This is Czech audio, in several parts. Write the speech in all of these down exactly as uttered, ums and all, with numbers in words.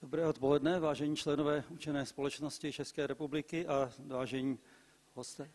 Dobré odpoledne, vážení členové Učené společnosti České republiky a vážení hosté.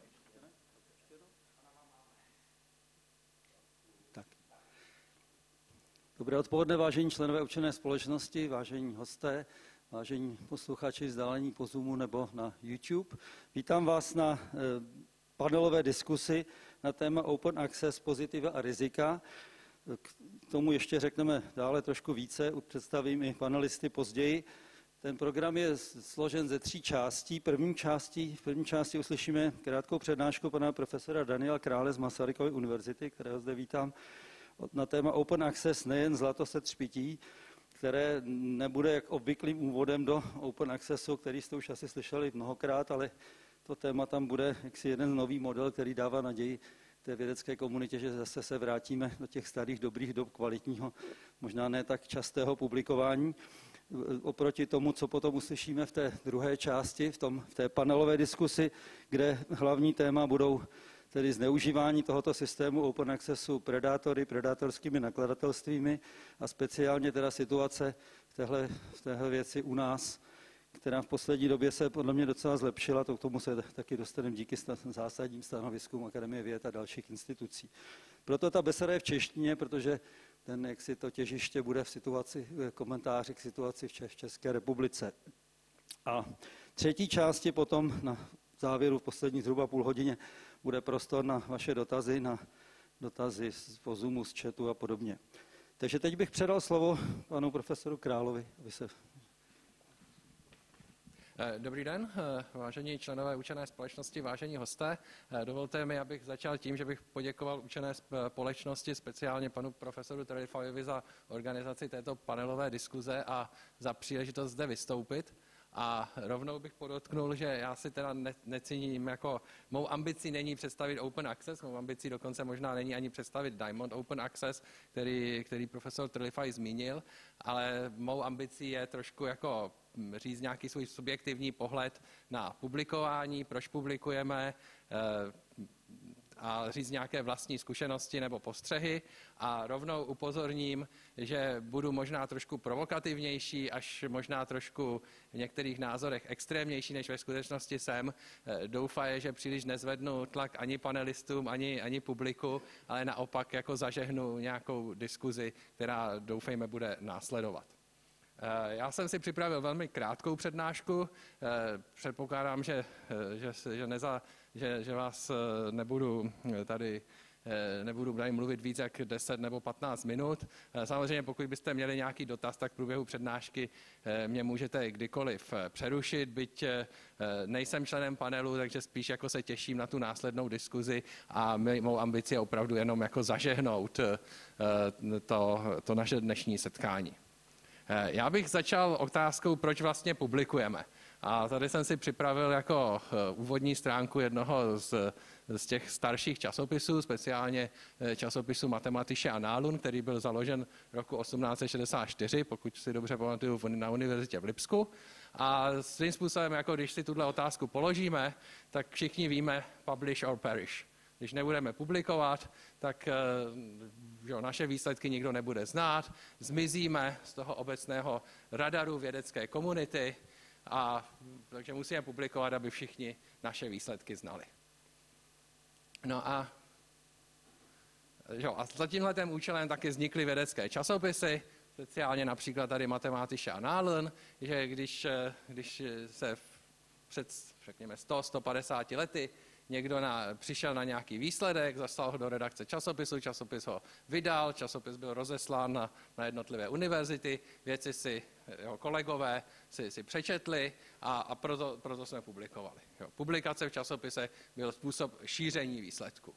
Tak. Dobré odpoledne, vážení členové Učené společnosti, vážení hosté, vážení posluchači vzdálení po Zoomu nebo na YouTube. Vítám vás na eh, panelové diskusi na téma Open Access, pozitiva a rizika. K tomu ještě řekneme dále trošku více, představím i panelisty později. Ten program je složen ze tří částí. První části, v první části uslyšíme krátkou přednášku pana profesora Daniela Krále z Masarykovy univerzity, kterého zde vítám, na téma Open Access, nejen zlato se třpytí, které nebude jak obvyklým úvodem do Open Accessu, který jste už asi slyšeli mnohokrát, ale to téma tam bude jaksi jeden nový model, který dává naději té vědecké komunitě, že zase se vrátíme do těch starých dobrých dob kvalitního, možná ne tak častého publikování. Oproti tomu, co potom uslyšíme v té druhé části, v, tom, v té panelové diskusi, kde hlavní téma budou tedy zneužívání tohoto systému Open Accessu predátory, predátorskými nakladatelstvími a speciálně teda situace v téhle, v téhle věci u nás, která v poslední době se podle mě docela zlepšila, to k tomu se taky dostaneme díky zásadním stanoviskům Akademie věd a dalších institucí. Proto ta beseda je v češtině, protože ten, jak si to těžiště bude v situaci, v komentáři k situaci v České republice. A třetí části potom na závěru v poslední zhruba půl hodině bude prostor na vaše dotazy, na dotazy z Zoomu, z chatu a podobně. Takže teď bych předal slovo panu profesoru Královi, aby se... Dobrý den, vážení členové Učené společnosti, vážení hosté. Dovolte mi, abych začal tím, že bych poděkoval Učené společnosti, speciálně panu profesoru Trelifajovi za organizaci této panelové diskuze a za příležitost zde vystoupit. A rovnou bych podotknul, že já si teda ne, neciním jako, mou ambicí není představit Open Access, mou ambicí dokonce možná není ani představit Diamond Open Access, který, který profesor Trelifaj zmínil, ale mou ambicí je trošku jako říct nějaký svůj subjektivní pohled na publikování, proč publikujeme, a říct nějaké vlastní zkušenosti nebo postřehy a rovnou upozorním, že budu možná trošku provokativnější, až možná trošku v některých názorech extrémnější, než ve skutečnosti jsem. Doufaje, že příliš nezvednu tlak ani panelistům, ani, ani publiku, ale naopak jako zažehnu nějakou diskuzi, která doufejme bude následovat. Já jsem si připravil velmi krátkou přednášku. Předpokládám, že, že, že, neza, že, že vás nebudu tady, nebudu tady mluvit víc jak deset nebo patnáct minut. Samozřejmě, pokud byste měli nějaký dotaz, tak v průběhu přednášky mě můžete kdykoliv přerušit, byť nejsem členem panelu, takže spíš jako se těším na tu následnou diskuzi a mou ambici je opravdu jenom jako zažehnout to, to naše dnešní setkání. Já bych začal otázkou, proč vlastně publikujeme. A tady jsem si připravil jako úvodní stránku jednoho z, z těch starších časopisů, speciálně časopisu Mathematische Annalen, který byl založen roku osmnáct set šedesát čtyři, pokud si dobře pamatuju, na univerzitě v Lipsku. A svým způsobem, jako když si tuhle otázku položíme, tak všichni víme publish or perish. Když nebudeme publikovat, tak jo, naše výsledky nikdo nebude znát, zmizíme z toho obecného radaru vědecké komunity, a takže musíme publikovat, aby všichni naše výsledky znali. No a, jo, a za tímhletým účelem taky vznikly vědecké časopisy, speciálně například tady Mathematische Annalen, že když, když se před, řekněme, sto až sto padesát lety někdo na, přišel na nějaký výsledek, zaslal ho do redakce časopisu, časopis ho vydal, časopis byl rozeslán na, na jednotlivé univerzity, vědci si, jeho kolegové si, si přečetli a, a proto, proto jsme publikovali. Jo, publikace v časopise byl způsob šíření výsledku.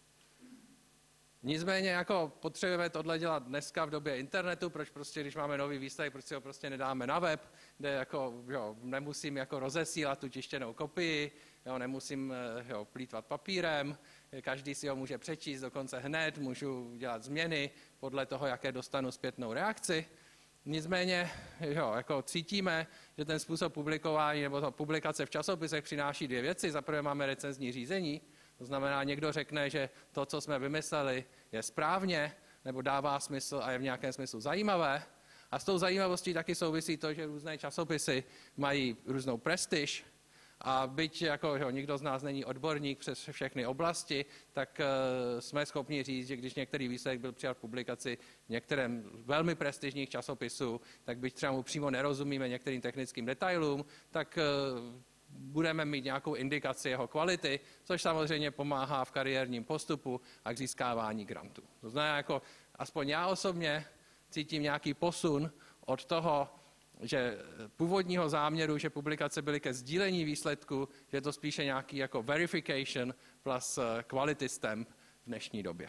Nicméně jako potřebujeme tohle dělat dneska v době internetu, proč prostě, když máme nový výsledek, proč si ho prostě nedáme na web, kde jako, jo, nemusím jako rozesílat tu tištěnou kopii, jo, nemusím jo, plýtvat papírem, každý si ho může přečíst dokonce hned, můžu dělat změny podle toho, jaké dostanu zpětnou reakci. Nicméně jo, jako cítíme, že ten způsob publikování nebo to publikace v časopisech přináší dvě věci. Za prvé máme recenzní řízení, to znamená, někdo řekne, že to, co jsme vymysleli, je správně nebo dává smysl a je v nějakém smyslu zajímavé. A s tou zajímavostí taky souvisí to, že různé časopisy mají různou prestiž. A byť jako, že nikdo z nás není odborník přes všechny oblasti, tak uh, jsme schopni říct, že když některý výsledek byl přijat v publikaci v některém velmi prestižních časopisů, tak byť třeba mu přímo nerozumíme některým technickým detailům, tak uh, budeme mít nějakou indikaci jeho kvality, což samozřejmě pomáhá v kariérním postupu a k získávání grantů. To znamená, jako aspoň já osobně cítím nějaký posun od toho, že původního záměru, že publikace byly ke sdílení výsledku, že je to spíše nějaký jako verification plus quality stamp v dnešní době.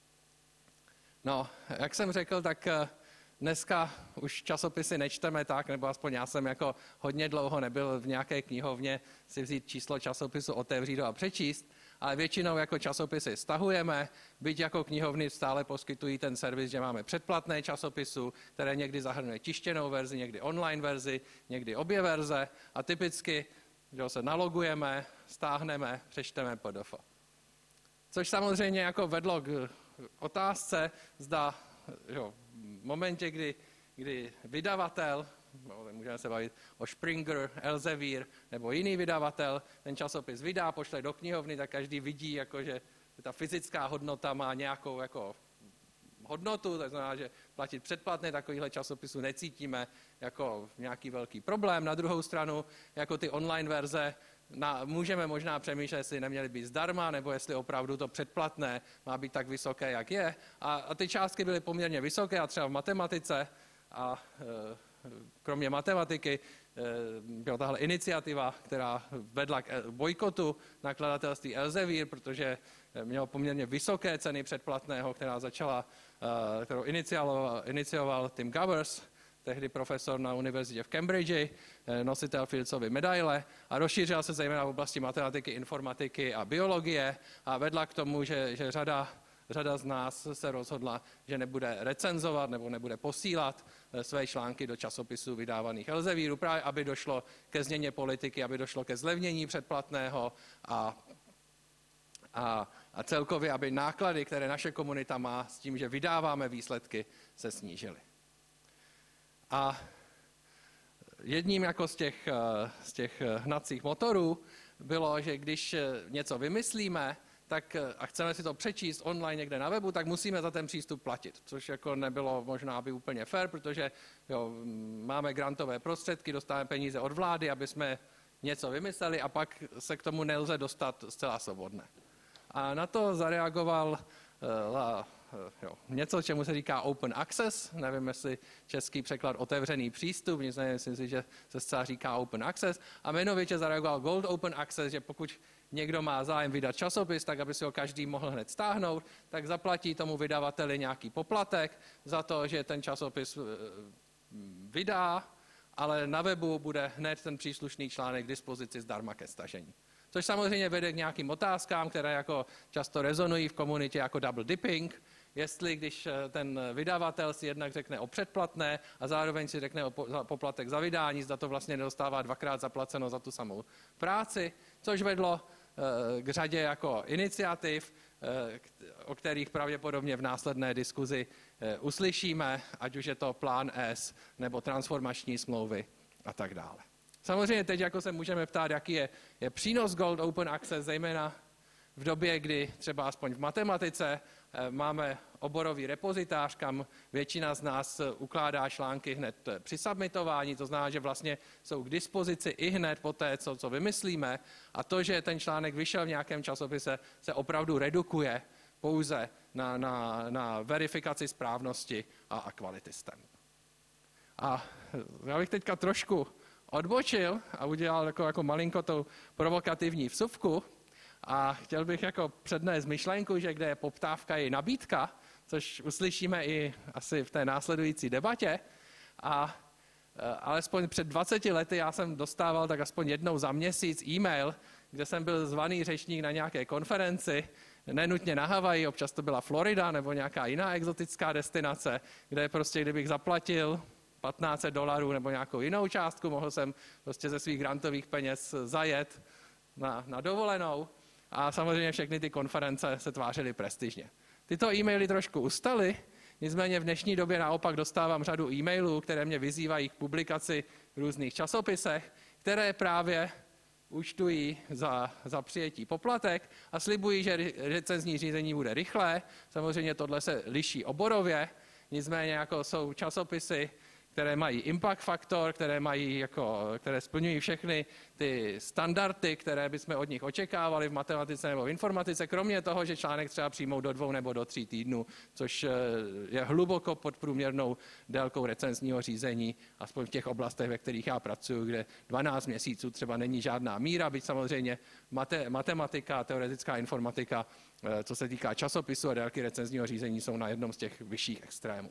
No, jak jsem řekl, tak dneska už časopisy nečteme tak, nebo aspoň já jsem jako hodně dlouho nebyl v nějaké knihovně si vzít číslo časopisu, otevřít ho a přečíst, ale většinou jako časopisy stahujeme, byť jako knihovny stále poskytují ten servis, že máme předplatné časopisu, které někdy zahrnuje tištěnou verzi, někdy online verzi, někdy obě verze a typicky že se nalogujeme, stáhneme, přečteme P D F. Což samozřejmě jako vedlo k otázce, zda jo, v momentě, kdy, kdy vydavatel, no, můžeme se bavit o Springer, Elsevier nebo jiný vydavatel, ten časopis vydá, pošle do knihovny, tak každý vidí, jako, že ta fyzická hodnota má nějakou jako, hodnotu, to znamená, že platit předplatné takovýchhle časopisů necítíme jako nějaký velký problém. Na druhou stranu, jako ty online verze, Na, můžeme možná přemýšlet, jestli neměly být zdarma, nebo jestli opravdu to předplatné má být tak vysoké, jak je. A, a ty částky byly poměrně vysoké a třeba v matematice a e, kromě matematiky e, byla tahle iniciativa, která vedla k bojkotu nakladatelství Elsevier, protože mělo poměrně vysoké ceny předplatného, která začala, e, kterou inicioval, inicioval Tim Gowers, tehdy profesor na univerzitě v Cambridge, nositel Fieldsovy medaile a rozšířila se zejména v oblasti matematiky, informatiky a biologie a vedla k tomu, že, že řada, řada z nás se rozhodla, že nebude recenzovat nebo nebude posílat své články do časopisů vydávaných Elsevieru, právě aby došlo ke změně politiky, aby došlo ke zlevnění předplatného a A, a celkově, aby náklady, které naše komunita má s tím, že vydáváme výsledky, se snížily. A jedním jako z těch, z těch hnacích motorů bylo, že když něco vymyslíme tak, a chceme si to přečíst online někde na webu, tak musíme za ten přístup platit, což jako nebylo možná by úplně fair, protože jo, máme grantové prostředky, dostáváme peníze od vlády, aby jsme něco vymysleli a pak se k tomu nelze dostat zcela svobodně. A na to zareagoval uh, Jo, něco, čemu se říká open access, nevím, jestli český překlad otevřený přístup, nicméně myslím si, že se zcela říká open access, a jmenovitě zareagoval Gold Open Access, že pokud někdo má zájem vydat časopis, tak aby si ho každý mohl hned stáhnout, tak zaplatí tomu vydavateli nějaký poplatek za to, že ten časopis vydá, ale na webu bude hned ten příslušný článek k dispozici zdarma ke stažení. Což samozřejmě vede k nějakým otázkám, které jako často rezonují v komunitě jako double dipping, jestli když ten vydavatel si jednak řekne o předplatné a zároveň si řekne o poplatek za vydání, zda to vlastně nedostává dvakrát zaplaceno za tu samou práci, což vedlo k řadě jako iniciativ, o kterých pravděpodobně v následné diskuzi uslyšíme, ať už je to plán S nebo transformační smlouvy a tak dále. Samozřejmě teď jako se můžeme ptát, jaký je, je přínos Gold Open Access, zejména v době, kdy třeba aspoň v matematice máme oborový repozitář, kam většina z nás ukládá články hned při submitování, to znamená, že vlastně jsou k dispozici i hned po té, co, co vymyslíme, a to, že ten článek vyšel v nějakém časopise, se opravdu redukuje pouze na, na, na verifikaci správnosti a, a kvality stamp. A já bych teďka trošku odbočil a udělal jako, jako malinkotou provokativní vsuvku a chtěl bych jako přednést myšlenku, že kde je poptávka, je nabídka, což uslyšíme i asi v té následující debatě. A alespoň před dvaceti lety já jsem dostával tak aspoň jednou za měsíc e-mail, kde jsem byl zvaný řečník na nějaké konferenci, nenutně na Havaji, občas to byla Florida nebo nějaká jiná exotická destinace, kde prostě kdybych zaplatil patnáct set dolarů nebo nějakou jinou částku, mohl jsem prostě ze svých grantových peněz zajet na, na dovolenou a samozřejmě všechny ty konference se tvářily prestižně. Tyto e-maily trošku ustaly, Nicméně v dnešní době naopak dostávám řadu e-mailů, které mě vyzývají k publikaci v různých časopisech, které právě účtují za, za přijetí poplatek a slibují, že recenzní řízení bude rychlé. Samozřejmě tohle se liší oborově, nicméně jako jsou časopisy, které mají impact faktor, které, mají jako, které splňují všechny ty standardy, které bychom od nich očekávali v matematice nebo v informatice, kromě toho, že článek třeba přijmou do dvou nebo do tří týdnů, což je hluboko pod průměrnou délkou recenzního řízení, aspoň v těch oblastech, ve kterých já pracuji, kde dvanáct měsíců třeba není žádná míra, byť samozřejmě mate, matematika, teoretická informatika, co se týká časopisu a délky recenzního řízení, jsou na jednom z těch vyšších extrémů.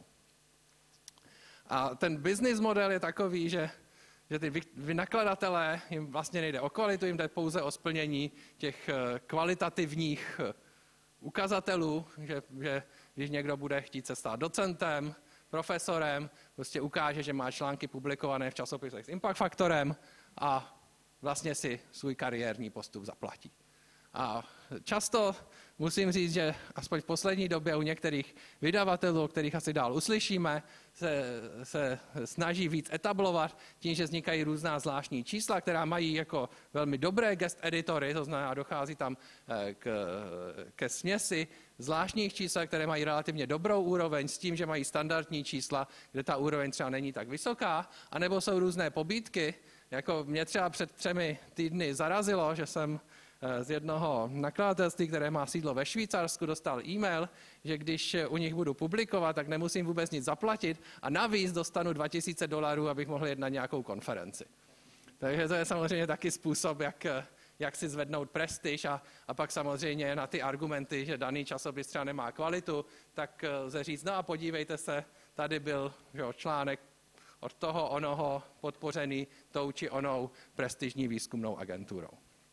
A ten business model je takový, že, že ty vynakladatelé, jim vlastně nejde o kvalitu, jim jde pouze o splnění těch kvalitativních ukazatelů, že, že když někdo bude chtít se stát docentem, profesorem, prostě ukáže, že má články publikované v časopisech s impact faktorem a vlastně si svůj kariérní postup zaplatí. A často musím říct, že aspoň v poslední době u některých vydavatelů, o kterých asi dál uslyšíme, se, se snaží víc etablovat tím, že vznikají různá zvláštní čísla, která mají jako velmi dobré guest editory, to znamená, dochází tam k, ke směsi zvláštních čísel, které mají relativně dobrou úroveň s tím, že mají standardní čísla, kde ta úroveň třeba není tak vysoká, anebo jsou různé pobídky. Jako mě třeba před třemi týdny zarazilo, že jsem z jednoho nakladatelství, které má sídlo ve Švýcarsku, dostal e-mail, že když u nich budu publikovat, tak nemusím vůbec nic zaplatit a navíc dostanu dva tisíce dolarů, abych mohl jet na nějakou konferenci. Takže to je samozřejmě taky způsob, jak, jak si zvednout prestiž a, a pak samozřejmě na ty argumenty, že daný časopis třeba nemá kvalitu, tak lze říct, no a podívejte se, tady byl jo, článek od toho onoho podpořený tou či onou prestižní výzkumnou agenturou.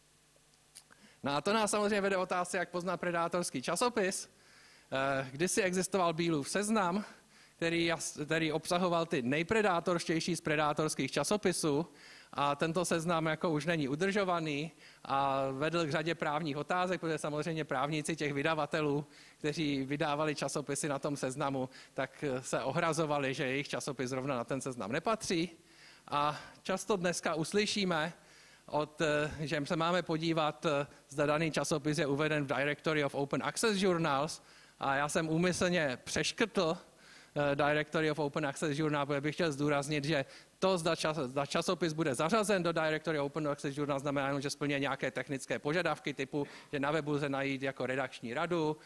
No a to nás samozřejmě vede otázce, jak poznat predátorský časopis. Kdysi existoval Bílův seznam, který, který obsahoval ty nejpredátorštější z predátorských časopisů a tento seznam jako už není udržovaný a vedl k řadě právních otázek, protože samozřejmě právníci těch vydavatelů, kteří vydávali časopisy na tom seznamu, tak se ohrazovali, že jejich časopis zrovna na ten seznam nepatří. A často dneska uslyšíme, Od, že se máme podívat, zda daný časopis je uveden v Directory of Open Access Journals a já jsem úmyslně přeškrtl Directory of Open Access Journal, protože bych chtěl zdůraznit, že to, zda, čas, zda časopis bude zařazen do Directory of Open Access Journal, znamená jenom, že splňuje nějaké technické požadavky typu, že na webu lze najít jako redakční radu,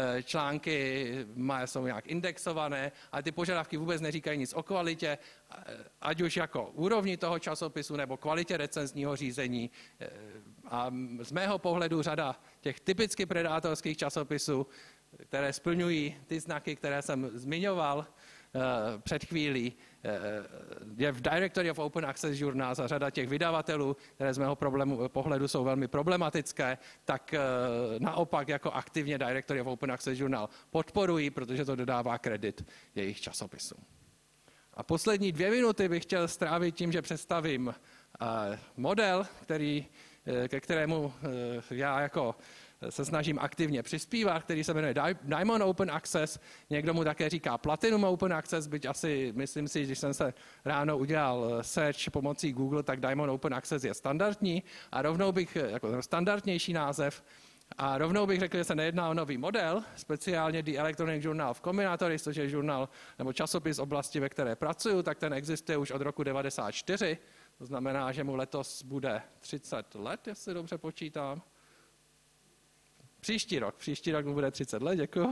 články jsou nějak indexované, ale ty požadavky vůbec neříkají nic o kvalitě, ať už jako úrovni toho časopisu nebo kvalitě recenzního řízení. A z mého pohledu řada těch typicky predátorských časopisů, které splňují ty znaky, které jsem zmiňoval uh, před chvílí, uh, je v Directory of Open Access Journals a řada těch vydavatelů, které z mého problému, pohledu jsou velmi problematické, tak uh, naopak jako aktivně Directory of Open Access Journal podporují, protože to dodává kredit jejich časopisům. A poslední dvě minuty bych chtěl strávit tím, že představím uh, model, který, uh, ke kterému uh, já jako se snažím aktivně přispívat, který se jmenuje Diamond Open Access. Někdo mu také říká Platinum Open Access, byť asi, myslím si, když jsem se ráno udělal search pomocí Google, tak Diamond Open Access je standardní a rovnou bych, jako standardnější název, a rovnou bych řekl, že se nejedná o nový model, speciálně The Electronic Journal of Combinatories, což je žurnál nebo časopis oblasti, ve které pracuju, tak ten existuje už od roku devadesát čtyři, to znamená, že mu letos bude třicet let, jestli dobře počítám. Příští rok, příští rok mu bude třicet let, děkuju.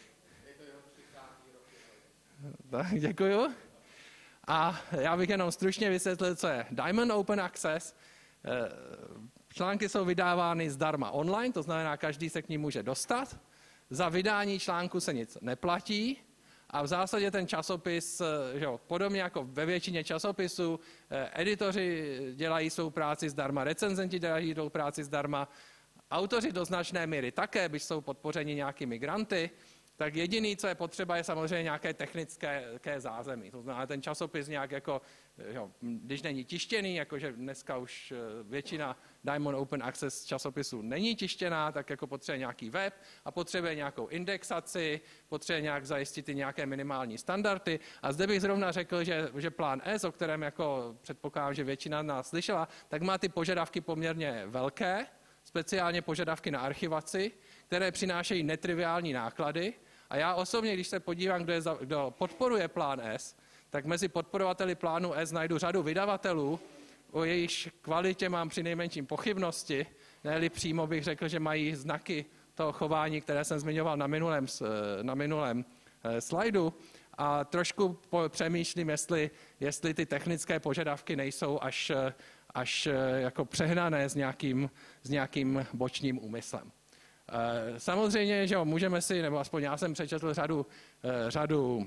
Tak, děkuju. A já bych jenom stručně vysvětlil, co je Diamond Open Access. Články jsou vydávány zdarma online, to znamená, každý se k ním může dostat. Za vydání článku se nic neplatí a v zásadě ten časopis, že jo, podobně jako ve většině časopisů, editoři dělají svou práci zdarma, recenzenti dělají svou práci zdarma, autoři do značné míry také, byť jsou podpořeni nějakými granty, tak jediný, co je potřeba, je samozřejmě nějaké technické zázemí. To znamená, ten časopis nějak jako, jo, když není tištěný, jakože dneska už většina Diamond Open Access časopisů není tištěná, tak jako potřebuje nějaký web a potřebuje nějakou indexaci, potřebuje nějak zajistit i nějaké minimální standardy. A zde bych zrovna řekl, že, že plán S, o kterém jako předpokládám, že většina nás slyšela, tak má ty požadavky poměrně velké, speciálně požadavky na archivaci, které přinášejí netriviální náklady. A já osobně, když se podívám, kdo, je za, kdo podporuje plán S, tak mezi podporovateli plánu S najdu řadu vydavatelů, o jejichž kvalitě mám přinejmenším pochybnosti, ne-li přímo bych řekl, že mají znaky toho chování, které jsem zmiňoval na minulém, na minulém slajdu. A trošku přemýšlím, jestli, jestli ty technické požadavky nejsou až, až jako přehnané s nějakým, s nějakým bočním úmyslem. Samozřejmě, že jo, můžeme si, nebo aspoň já jsem přečetl řadu, řadu,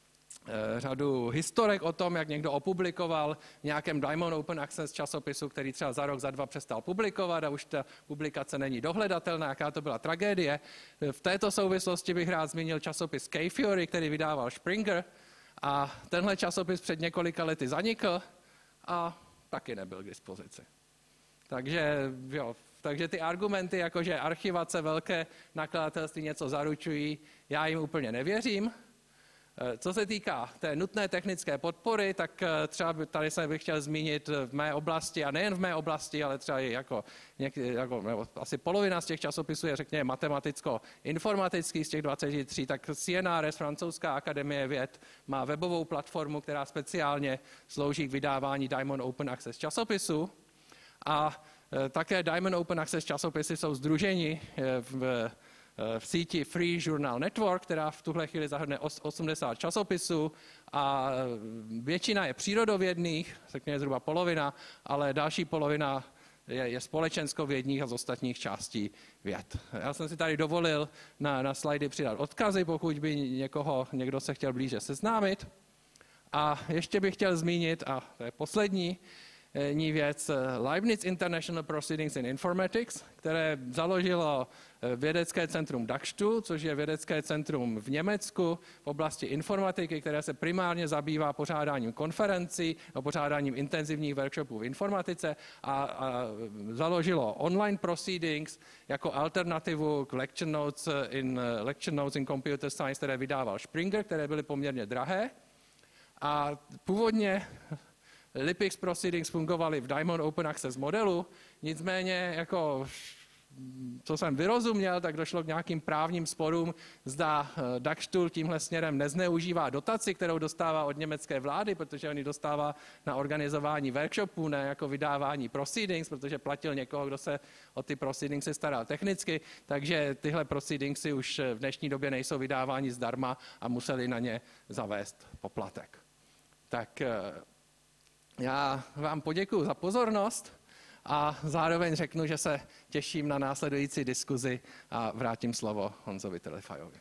řadu historek o tom, jak někdo opublikoval v nějakém Diamond Open Access časopisu, který třeba za rok, za dva přestal publikovat a už ta publikace není dohledatelná, jaká to byla tragédie. V této souvislosti bych rád zmínil časopis K-Fury, který vydával Springer, a tenhle časopis před několika lety zanikl a taky nebyl k dispozici. Takže jo, takže ty argumenty, jako že archivace, velké nakladatelství něco zaručují, já jim úplně nevěřím. Co se týká té nutné technické podpory, tak třeba tady se bych chtěl zmínit v mé oblasti, a nejen v mé oblasti, ale třeba i jako, něk, jako nebo asi polovina z těch časopisů je, řekněme, matematicko-informatický z těch dvaceti tří, tak C N R S, Francouzská akademie věd, má webovou platformu, která speciálně slouží k vydávání Diamond Open Access časopisu. A také Diamond Open Access časopisy jsou sdruženi v, v síti Free Journal Network, která v tuhle chvíli zahrne osmdesát časopisů a většina je přírodovědných, řekněme zhruba polovina, ale další polovina je, je společenskovědních a z ostatních částí věd. Já jsem si tady dovolil na, na slajdy přidat odkazy, pokud by někoho, někdo se chtěl blíže seznámit. A ještě bych chtěl zmínit, a to je poslední, ní věc, Leibniz International Proceedings in Informatics, které založilo vědecké centrum Dachstuhl, což je vědecké centrum v Německu v oblasti informatiky, které se primárně zabývá pořádáním konferencí a pořádáním intenzivních workshopů v informatice a, a založilo online proceedings jako alternativu k lecture notes in, lecture notes in computer science, které vydával Springer, které byly poměrně drahé. A původně LibX Proceedings fungovaly v Diamond Open Access modelu, nicméně, jako, co jsem vyrozuměl, tak došlo k nějakým právním sporům, zda Dachstuhl tímhle směrem nezneužívá dotaci, kterou dostává od německé vlády, protože on ji dostává na organizování workshopů, ne jako vydávání proceedings, protože platil někoho, kdo se o ty proceedingsy staral technicky, takže tyhle proceedingsy už v dnešní době nejsou vydávány zdarma a museli na ně zavést poplatek. Tak já vám poděkuji za pozornost a zároveň řeknu, že se těším na následující diskuzi a vrátím slovo Honzovi Telefajovi.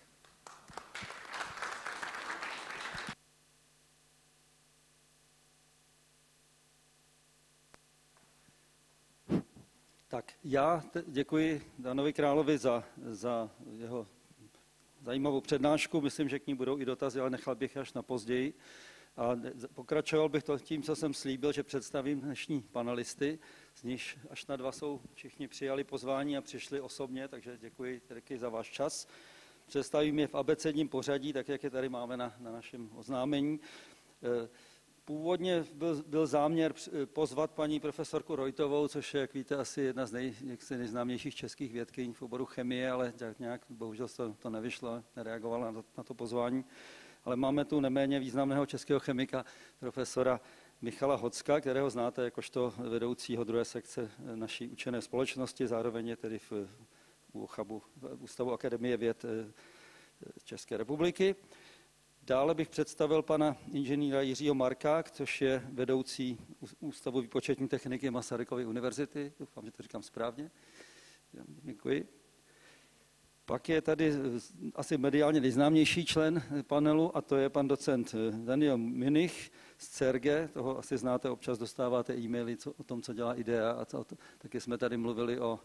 Tak já děkuji Danovi Královi za, za jeho zajímavou přednášku. Myslím, že k ní budou i dotazy, ale nechal bych až na později. A pokračoval bych to tím, co jsem slíbil, že představím dnešní panelisty, z nichž až na dva jsou všichni přijali pozvání a přišli osobně, takže děkuji taky za váš čas. Představím je v abecedním pořadí, tak jak je tady máme na, na našem oznámení. Původně byl, byl záměr pozvat paní profesorku Rojtovou, což je, jak víte, asi jedna z nej, nejznámějších českých vědkyň v oboru chemie, ale nějak bohužel to, to nevyšlo, nereagovala na to, na to pozvání. Ale máme tu neméně významného českého chemika, profesora Michala Hocka, kterého znáte jakožto vedoucího druhé sekce naší učené společnosti, zároveň je tedy v UCHABu, v Ústavu akademie věd České republiky. Dále bych představil pana inženýra Jiřího Marka, což je vedoucí Ústavu výpočetní techniky Masarykovy univerzity. Doufám, že to říkám správně. Děkuji. Pak je tady asi mediálně nejznámější člen panelu a to je pan docent Daniel Münich z C E R G. Toho asi znáte, občas dostáváte e-maily co, o tom, co dělá IDEA. A co, taky jsme tady mluvili o,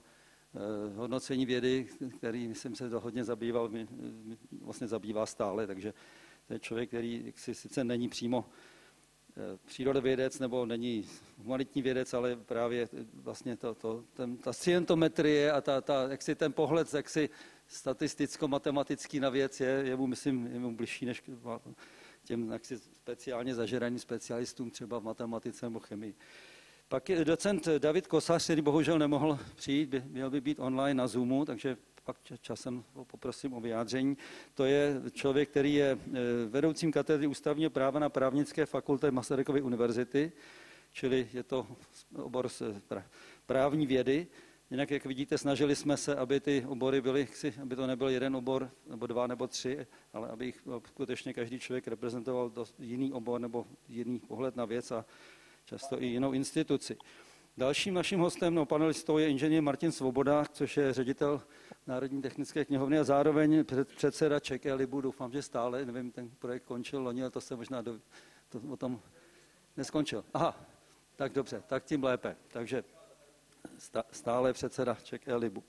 hodnocení vědy, který, myslím, se to hodně zabýval, vlastně zabývá stále, takže to je člověk, který si sice není přímo přírodovědec nebo není humanitní vědec, ale právě vlastně to, to, ten, ta scientometrie a ta, ta, jak si ten pohled jaksi statisticko-matematický na věc je, je mu, myslím, je mu bližší než těm jaksi speciálně zažeraným specialistům třeba v matematice nebo chemii. Pak je docent David Kosař, který bohužel nemohl přijít, by, měl by být online na Zoomu, takže pak časem poprosím o vyjádření. To je člověk, který je vedoucím katedry ústavního práva na právnické fakultě Masarykovy univerzity, čili je to obor právní vědy. Jinak, jak vidíte, snažili jsme se, aby ty obory byly, aby to nebyl jeden obor, nebo dva, nebo tři, ale aby jich skutečně každý člověk reprezentoval jiný obor nebo jiný pohled na věc a často i jinou instituci. Dalším naším hostem, no panelistou, je inženýr Martin Svoboda, což je ředitel Národní technické knihovny a zároveň předseda Czech Libu. Doufám, že stále, nevím, ten projekt končil loni, ale to se možná do, to, o tom neskončil. Aha, tak dobře, tak tím lépe. Takže stále předseda Czech Libu.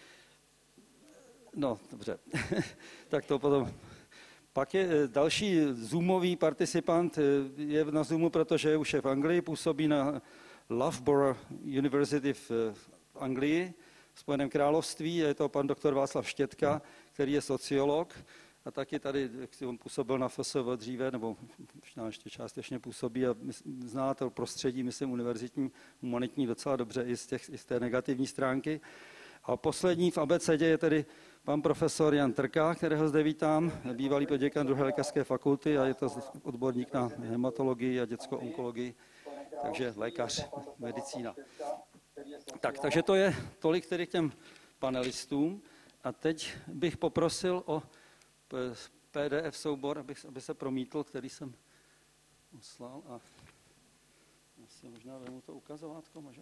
No, dobře, tak to potom. Pak je další zoomový participant, je na Zoomu, protože už je v Anglii, působí na Loughborough University v Anglii, v Spojeném království. Je to pan doktor Václav Štětka, který je sociolog a taky tady, jak si on působil na F S V dříve, nebo možná ještě částečně působí a zná to prostředí, myslím, univerzitní, humanitní docela dobře i z, těch, i z té negativní stránky. A poslední v abecedě je tedy pan profesor Jan Trka, kterého zde vítám, bývalý proděkan druhé lékařské fakulty a je to odborník na hematologii a dětskou onkologii, takže lékař, medicína. Tak, takže to je tolik tedy k těm panelistům. A teď bych poprosil o P D F soubor, aby, aby se promítl, který jsem poslal. A asi možná vemu to ukazovátko, možná.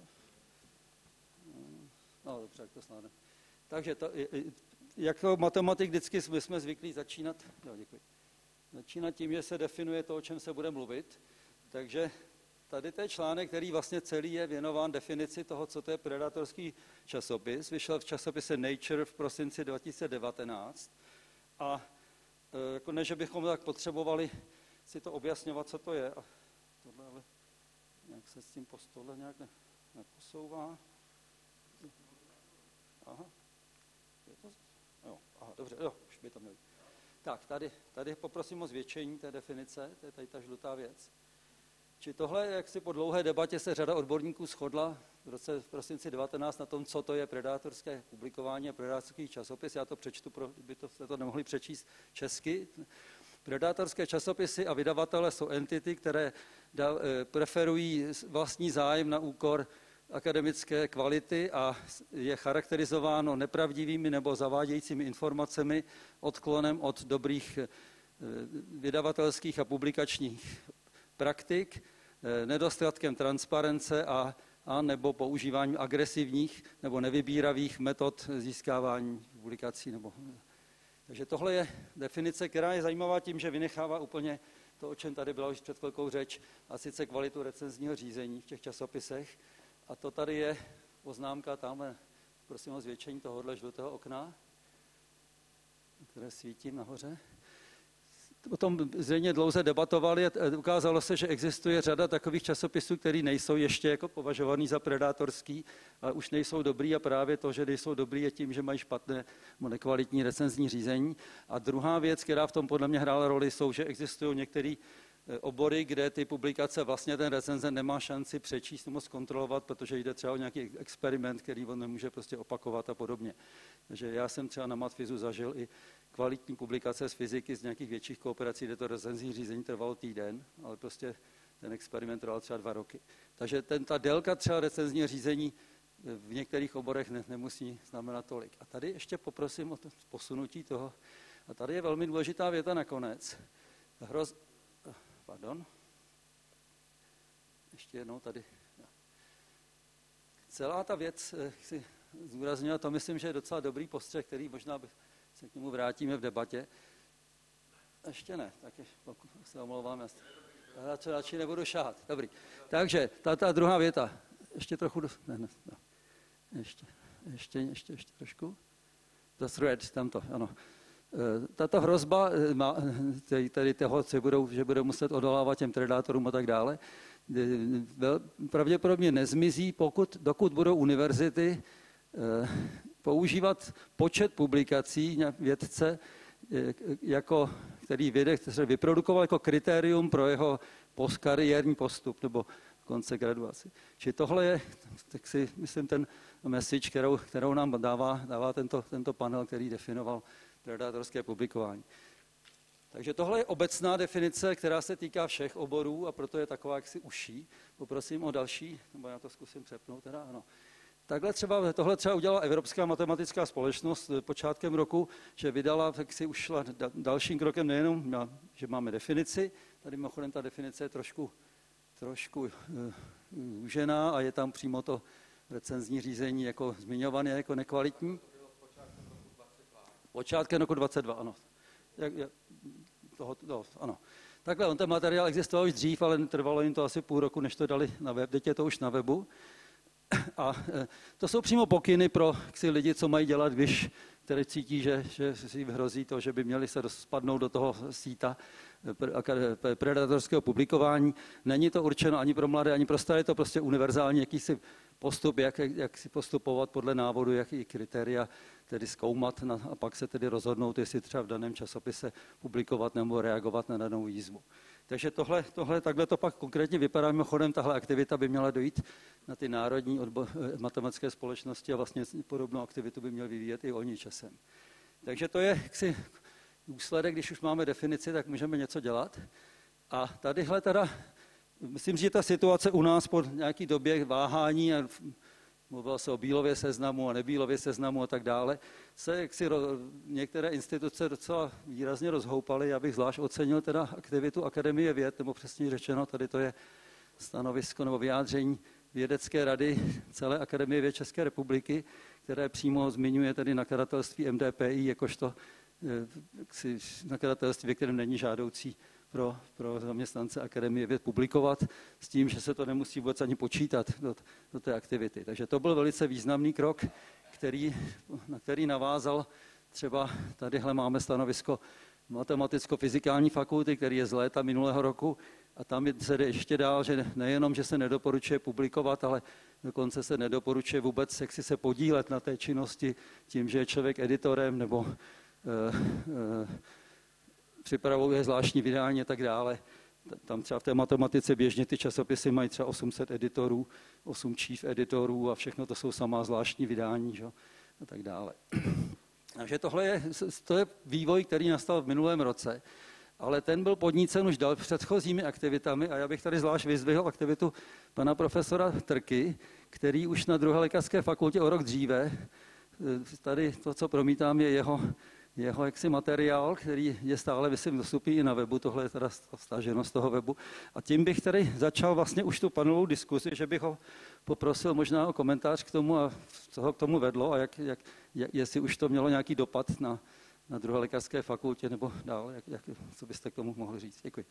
No dobře, jak to snadne. Takže to, jako matematik vždycky jsme zvyklí začínat, no, děkuji, začínat tím, že se definuje to, o čem se bude mluvit. Takže tady to je článek, který vlastně celý je věnován definici toho, co to je predátorský časopis. Vyšel v časopise Nature v prosinci dva tisíce devatenáct. A jako ne, že bychom tak potřebovali si to objasňovat, co to je. A tohle ale nějak se s tím postole nějak ne, neposouvá. Aha. Je to? Jo, aha, dobře, jo, už by to měli. Tak, tady, tady poprosím o zvětšení té definice, to je tady ta žlutá věc. Či tohle, jak si po dlouhé debatě se řada odborníků shodla v roce v prosinci devatenáct na tom, co to je predátorské publikování a predátorský časopis. Já to přečtu, pro, kdyby to, jste to nemohli přečíst česky. Predátorské časopisy a vydavatele jsou entity, které da, e, preferují vlastní zájem na úkor akademické kvality a je charakterizováno nepravdivými nebo zavádějícími informacemi, odklonem od dobrých vydavatelských a publikačních praktik, nedostatkem transparence a, a nebo používáním agresivních nebo nevybíravých metod získávání publikací. Nebo... Takže tohle je definice, která je zajímavá tím, že vynechává úplně to, o čem tady byla už před chvilkou řeč, a sice kvalitu recenzního řízení v těch časopisech. A to tady je poznámka tamhle, prosím o zvětšení tohohle žlutého okna, které svítím nahoře. O tom zřejmě dlouze debatovali a ukázalo se, že existuje řada takových časopisů, které nejsou ještě jako považovaný za predátorský, ale už nejsou dobrý a právě to, že nejsou dobrý, je tím, že mají špatné nekvalitní recenzní řízení. A druhá věc, která v tom podle mě hrála roli, jsou, že existují některé obory, kde ty publikace vlastně ten recenzent nemá šanci přečíst nebo zkontrolovat, protože jde třeba o nějaký experiment, který on nemůže prostě opakovat a podobně. Takže já jsem třeba na Matfizu zažil i kvalitní publikace z fyziky z nějakých větších kooperací, kde to recenzní řízení trvalo týden, ale prostě ten experiment trval třeba dva roky. Takže ten, ta délka třeba recenzního řízení v některých oborech ne, nemusí znamenat tolik. A tady ještě poprosím o to posunutí toho. A tady je velmi důležitá věta nakonec. Hroz... Pardon. Ještě jednou tady. Celá ta věc si zdůraznila, to myslím, že je docela dobrý postřeh, který možná se k němu vrátíme v debatě. Ještě ne, tak se omlouvám. Já to radši nebudu šát. Dobrý. Takže ta, ta druhá věta. Ještě trochu... Do... Ne, ne, ne. Ještě. ještě, ještě, ještě trošku. The threat, tamto, ano. Tato hrozba tedy toho, co budou, že budou muset odolávat těm predátorům a tak dále, pravděpodobně nezmizí, pokud, dokud budou univerzity používat počet publikací vědce, jako, který vědec se vyprodukoval jako kritérium pro jeho postkariérní postup nebo konce graduace. Čili tohle je, tak si myslím, ten message, kterou, kterou nám dává, dává tento, tento panel, který definoval predátorské publikování. Takže tohle je obecná definice, která se týká všech oborů a proto je taková jaksi užší. Poprosím o další, nebo já to zkusím přepnout teda, ano. Takhle třeba, tohle třeba udělala Evropská matematická společnost počátkem roku, že vydala, tak si ušla dalším krokem nejenom, na, že máme definici, tady mimochodem ta definice je trošku, trošku zúžená a je tam přímo to recenzní řízení jako zmiňované, jako nekvalitní. Počátkem roku dvacet dva, ano. Jak, jak, toho, no, ano. Takhle, on ten materiál existoval už dřív, ale trvalo jim to asi půl roku, než to dali na web. Teď je to už na webu. A to jsou přímo pokyny pro ksi, lidi, co mají dělat, když který cítí, že, že si hrozí to, že by měli se spadnout do toho síta predatorského publikování. Není to určeno ani pro mladé, ani pro staré, je to prostě univerzální jakýsi postup, jak, jak si postupovat podle návodu, jaký kritéria tedy zkoumat na, a pak se tedy rozhodnout, jestli třeba v daném časopise publikovat nebo reagovat na danou jízvu. Takže tohle, tohle, takhle to pak konkrétně vypadá. Mimochodem, tahle aktivita by měla dojít na ty národní odbo- matematické společnosti a vlastně podobnou aktivitu by měl vyvíjet i oni časem. Takže to je jaksi důsledek, když už máme definici, tak můžeme něco dělat. A tadyhle teda, myslím, že ta situace u nás po nějaký době váhání, a mluvilo se o Bílově seznamu a nebílově seznamu a tak dále, se jaksi některé instituce docela výrazně rozhoupaly. Já bych zvlášť ocenil teda aktivitu Akademie věd, nebo přesně řečeno, tady to je stanovisko nebo vyjádření vědecké rady celé Akademie věd České republiky, které přímo zmiňuje tedy nakladatelství M D P I jakožto jaksi, nakladatelství, ve kterém není žádoucí pro, pro zaměstnance Akademie věd publikovat, s tím, že se to nemusí vůbec ani počítat do, do té aktivity. Takže to byl velice významný krok, který, na který navázal třeba, tadyhle máme stanovisko matematicko-fyzikální fakulty, který je z léta minulého roku, a tam se jde ještě dál, že nejenom, že se nedoporučuje publikovat, ale dokonce se nedoporučuje vůbec jak si se podílet na té činnosti tím, že je člověk editorem nebo eh, eh, připravuje zvláštní vydání a tak dále. Tam třeba v té matematice běžně ty časopisy mají třeba osm set editorů, osm chief editorů a všechno to jsou samá zvláštní vydání, že? A tak dále. Takže tohle je, to je vývoj, který nastal v minulém roce, ale ten byl podnícen už dal předchozími aktivitami a já bych tady zvlášť vyzdvihl aktivitu pana profesora Trky, který už na druhé lékařské fakultě o rok dříve, tady to, co promítám, je jeho jeho jaksi materiál, který je stále myslím dostupný i na webu, tohle je teda staženo z toho webu. A tím bych tady začal vlastně už tu panelovou diskusi, že bych ho poprosil možná o komentář k tomu, a co ho k tomu vedlo a jak, jak, jak, jestli už to mělo nějaký dopad na, na druhé lékařské fakultě nebo dál, jak, jak, co byste k tomu mohli říct. Děkuji.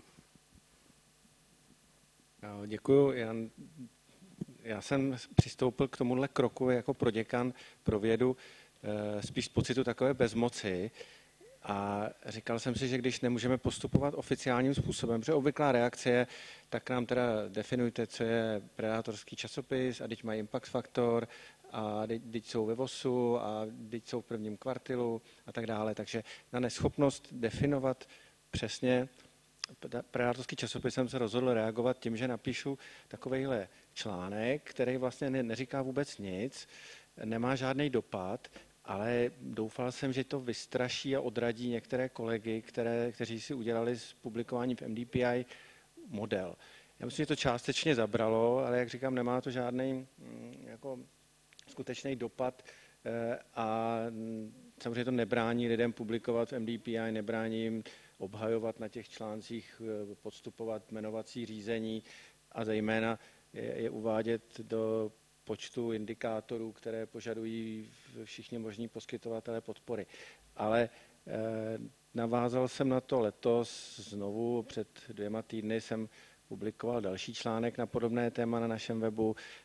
Děkuji. Já, já jsem přistoupil k tomuhle kroku jako proděkan pro vědu spíš z pocitu takové bezmoci a říkal jsem si, že když nemůžeme postupovat oficiálním způsobem, protože obvyklá reakce je, tak nám teda definujte, co je predátorský časopis a teď mají impact faktor a teď jsou ve vosu a teď jsou v prvním kvartilu a tak dále. Takže na neschopnost definovat přesně predátorský časopis jsem se rozhodl reagovat tím, že napíšu takovejhle článek, který vlastně neříká vůbec nic, nemá žádný dopad, ale doufal jsem, že to vystraší a odradí některé kolegy, které, kteří si udělali z publikování v M D P I model. Já myslím, že to částečně zabralo, ale jak říkám, nemá to žádný jako skutečný dopad a samozřejmě to nebrání lidem publikovat v M D P I, nebrání jim obhajovat na těch článcích, podstupovat jmenovací řízení a zejména je, je uvádět do počtu indikátorů, které požadují všichni možní poskytovatelé podpory. Ale eh, navázal jsem na to letos znovu, před dvěma týdny jsem publikoval další článek na podobné téma na našem webu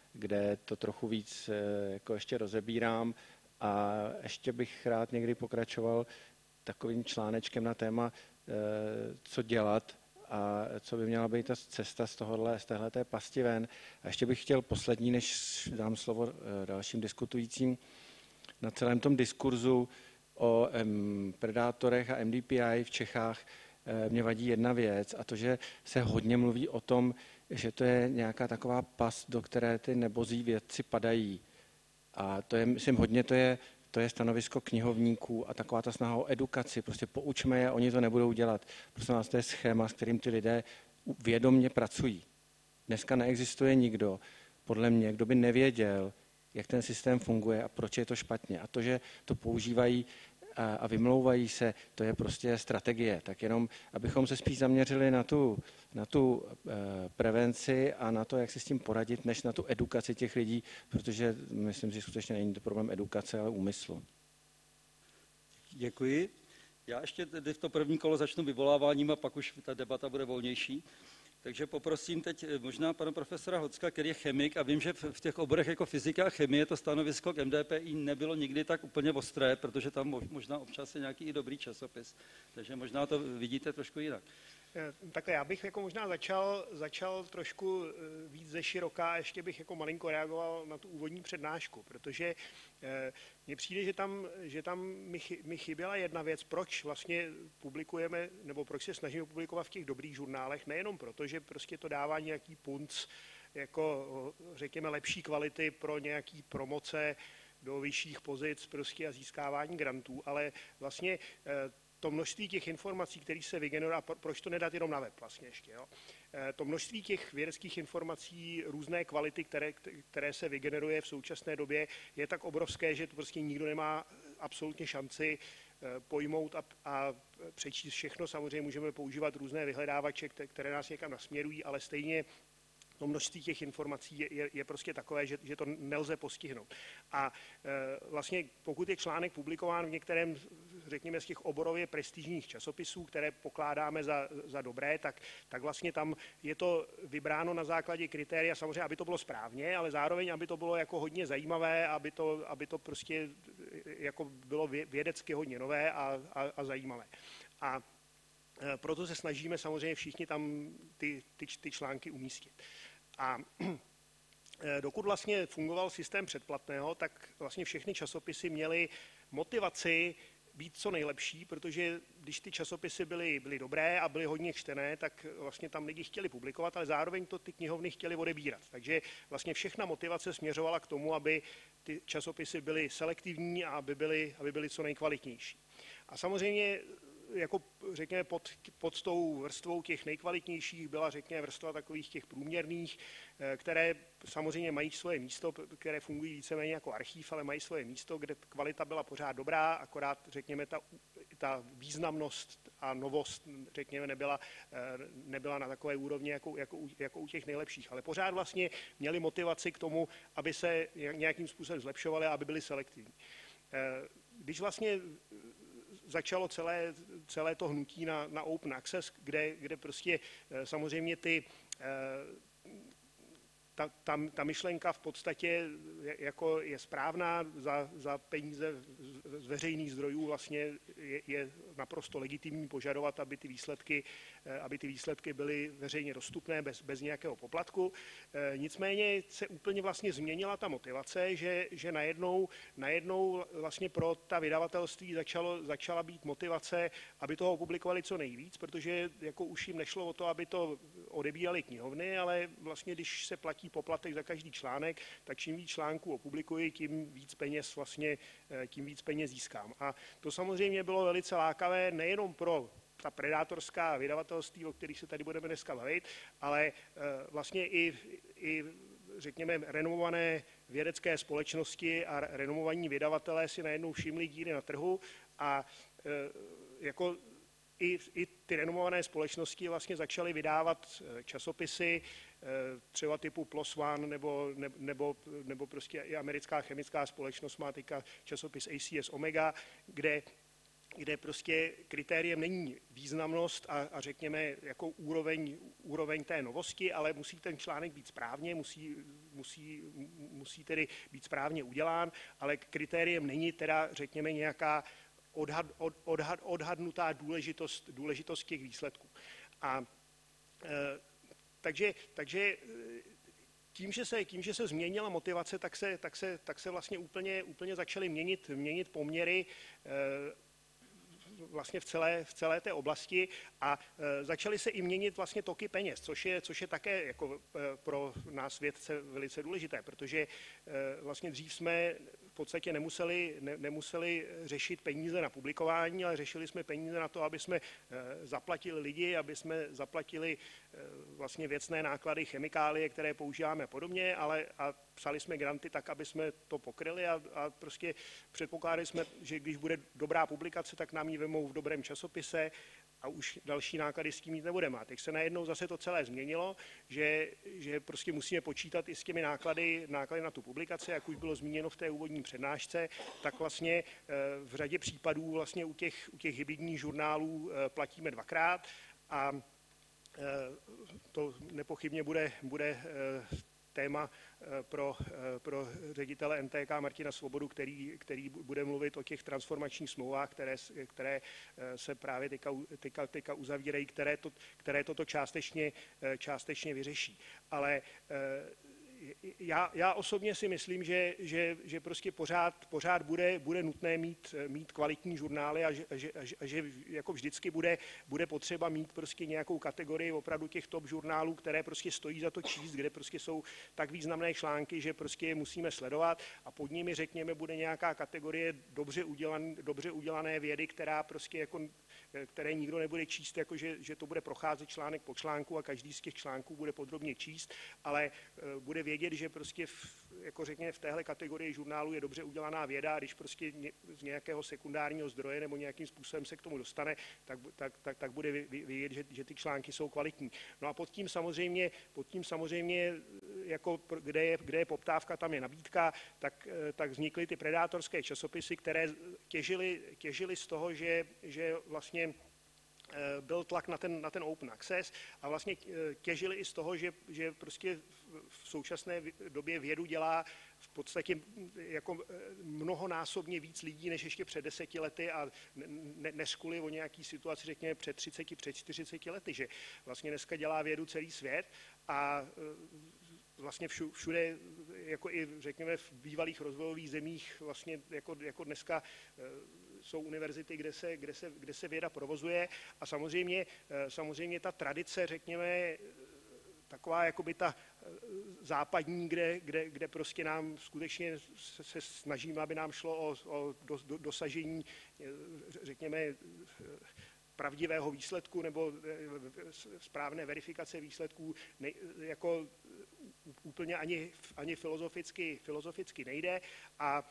kde to trochu víc jako ještě rozebírám a ještě bych rád někdy pokračoval takovým článečkem na téma, co dělat a co by měla být ta cesta z tohohle, z téhleté pasti ven. A ještě bych chtěl poslední, než dám slovo dalším diskutujícím, na celém tom diskurzu o um, predátorech a M D P I v Čechách uh, mě vadí jedna věc a to, že se hodně mluví o tom, že to je nějaká taková past, do které ty nebozí vědci padají. A to je, myslím, hodně to je, to je stanovisko knihovníků a taková ta snaha o edukaci. Prostě poučme je, oni to nebudou dělat. Prostě nás to je schéma, s kterým ty lidé vědomně pracují. Dneska neexistuje nikdo, podle mě, kdo by nevěděl, jak ten systém funguje a proč je to špatně. A to, že to používají a, a vymlouvají se, to je prostě strategie. Tak jenom, abychom se spíš zaměřili na tu, na tu e, prevenci a na to, jak si s tím poradit, než na tu edukaci těch lidí, protože myslím si, že skutečně není to problém edukace, ale úmyslu. Děkuji. Já ještě tedy v to první kolo začnu vyvoláváním a pak už ta debata bude volnější. Takže poprosím teď možná pana profesora Hocka, který je chemik a vím, že v těch oborech jako fyzika a chemie to stanovisko k M D P I nebylo nikdy tak úplně ostré, protože tam možná občas je nějaký i dobrý časopis. Takže možná to vidíte trošku jinak. Takhle já bych jako možná začal, začal trošku víc ze široka a ještě bych jako malinko reagoval na tu úvodní přednášku, protože mně přijde, že tam, že tam mi, mi chyběla jedna věc, proč vlastně publikujeme, nebo proč se snažíme publikovat v těch dobrých žurnálech, nejenom proto, že prostě to dává nějaký punc, jako řekněme lepší kvality pro nějaký promoce do vyšších pozic prostě a získávání grantů, ale vlastně to množství těch informací, které se vygenerují, a proč to nedat jenom na web vlastně ještě, jo? To množství těch vědeckých informací různé kvality, které, které se vygeneruje v současné době, je tak obrovské, že to prostě nikdo nemá absolutně šanci pojmout a, a přečíst všechno. Samozřejmě můžeme používat různé vyhledávače, které nás někam nasměrují, ale stejně to množství těch informací je, je, je prostě takové, že, že to nelze postihnout. A e, vlastně pokud je článek publikován v některém, řekněme, z těch oborově prestižních časopisů, které pokládáme za, za dobré, tak, tak vlastně tam je to vybráno na základě kritéria, samozřejmě, aby to bylo správně, ale zároveň, aby to bylo jako hodně zajímavé, aby to, aby to prostě jako bylo vědecky hodně nové a, a, a zajímavé. A proto se snažíme samozřejmě všichni tam ty, ty, ty články umístit. A dokud vlastně fungoval systém předplatného, tak vlastně všechny časopisy měly motivaci být co nejlepší, protože když ty časopisy byly, byly dobré a byly hodně čtené, tak vlastně tam lidi chtěli publikovat, ale zároveň to ty knihovny chtěli odebírat. Takže vlastně všechna motivace směřovala k tomu, aby ty časopisy byly selektivní a aby byly, aby byly co nejkvalitnější. A samozřejmě jako řekněme pod, pod tou vrstvou těch nejkvalitnějších byla řekněme vrstva takových těch průměrných, které samozřejmě mají svoje místo, které fungují víceméně jako archív, ale mají svoje místo, kde kvalita byla pořád dobrá, akorát řekněme ta, ta významnost a novost řekněme nebyla, nebyla na takové úrovni jako, jako, jako u těch nejlepších, ale pořád vlastně měli motivaci k tomu, aby se nějakým způsobem zlepšovali a aby byli selektivní. Když vlastně začalo celé, celé to hnutí na, na Open Access, kde, kde prostě samozřejmě ty, ta, ta, ta myšlenka v podstatě jako je správná, za, za peníze z veřejných zdrojů vlastně je, je naprosto legitimní požadovat, aby ty výsledky, aby ty výsledky byly veřejně dostupné bez, bez nějakého poplatku. Nicméně se úplně vlastně změnila ta motivace, že, že najednou, najednou vlastně pro ta vydavatelství začalo, začala být motivace, aby toho publikovali co nejvíc, protože jako už jim nešlo o to, aby to odebírali knihovny, ale vlastně když se platí poplatek za každý článek, tak čím víc článků opublikuji, tím víc peněz vlastně, tím víc peněz získám. A to samozřejmě bylo velice lákavé nejenom pro ta predátorská vydavatelství, o kterých se tady budeme dneska bavit, ale vlastně i, i řekněme, renomované vědecké společnosti a renomovaní vydavatelé si najednou všimli díry na trhu a jako I, i ty renomované společnosti vlastně začaly vydávat časopisy třeba typu P L O S ONE nebo, nebo, nebo prostě i americká chemická společnost má teďka časopis A C S Omega, kde kde prostě kritériem není významnost a, a řekněme jako úroveň, úroveň té novosti, ale musí ten článek být správně, musí, musí, musí tedy být správně udělán, ale kritériem není teda řekněme nějaká odhad, od, odhad, odhadnutá důležitost, důležitost těch výsledků. A e, takže, takže Tím že, se, tím, že se změnila motivace, tak se, tak se, tak se vlastně úplně, úplně začaly měnit, měnit poměry e, vlastně v celé, v celé té oblasti a e, začaly se i měnit vlastně toky peněz, což je, což je také jako e, pro nás vědce velice důležité, protože e, vlastně dřív jsme v podstatě nemuseli, ne, nemuseli řešit peníze na publikování, ale řešili jsme peníze na to, aby jsme e, zaplatili lidi, aby jsme zaplatili e, vlastně věcné náklady, chemikálie, které používáme a podobně, ale a psali jsme granty tak, aby jsme to pokryli a, a prostě předpokládali jsme, že když bude dobrá publikace, tak nám ji vemou v dobrém časopise a už další náklady s tím mít nebudeme. A teď se najednou zase to celé změnilo, že, že prostě musíme počítat i s těmi náklady, náklady na tu publikaci, jak už bylo zmíněno v té úvodní přednášce, tak vlastně v řadě případů vlastně u těch, u těch hybridních žurnálů platíme dvakrát a to nepochybně bude, bude téma pro, pro ředitele N T K Martina Svobodu, který, který bude mluvit o těch transformačních smlouvách, které, které se právě teďka, teďka, teďka uzavírají, které, to, které toto částečně, částečně vyřeší. Ale Já, já osobně si myslím, že, že, že prostě pořád, pořád bude, bude nutné mít, mít kvalitní žurnály a že, a že, a že jako vždycky bude, bude potřeba mít prostě nějakou kategorii opravdu těch top žurnálů, které prostě stojí za to číst, kde prostě jsou tak významné články, že prostě je musíme sledovat a pod nimi řekněme bude nějaká kategorie dobře, udělan, dobře udělané vědy, která prostě jako, které nikdo nebude číst, jako že, že to bude procházet článek po článku a každý z těch článků bude podrobně číst, ale bude vědět, že prostě v, jako řekněme v téhle kategorii žurnálu je dobře udělaná věda a když prostě z nějakého sekundárního zdroje nebo nějakým způsobem se k tomu dostane, tak, tak, tak, tak bude vědět, že, že ty články jsou kvalitní. No a pod tím samozřejmě, pod tím samozřejmě jako kde je, kde je poptávka, tam je nabídka, tak, tak vznikly ty predátorské časopisy, které těžily, těžily z toho, že, že vlastně byl tlak na ten, na ten open access a vlastně těžili i z toho, že, že prostě v současné době vědu dělá v podstatě jako mnohonásobně víc lidí, než ještě před deseti lety a ne, neskuli o nějaký situaci, řekněme, před třiceti, před čtyřiceti lety, že vlastně dneska dělá vědu celý svět a vlastně všude, jako i řekněme v bývalých rozvojových zemích, vlastně jako, jako dneska jsou univerzity, kde se, kde, se, kde se věda provozuje a samozřejmě, samozřejmě ta tradice, řekněme, taková jakoby ta západní, kde, kde, kde prostě nám skutečně se, se snažíme, aby nám šlo o, o do, do, dosažení, řekněme, pravdivého výsledku nebo správné verifikace výsledků ne, jako úplně ani, ani filozoficky, filozoficky nejde a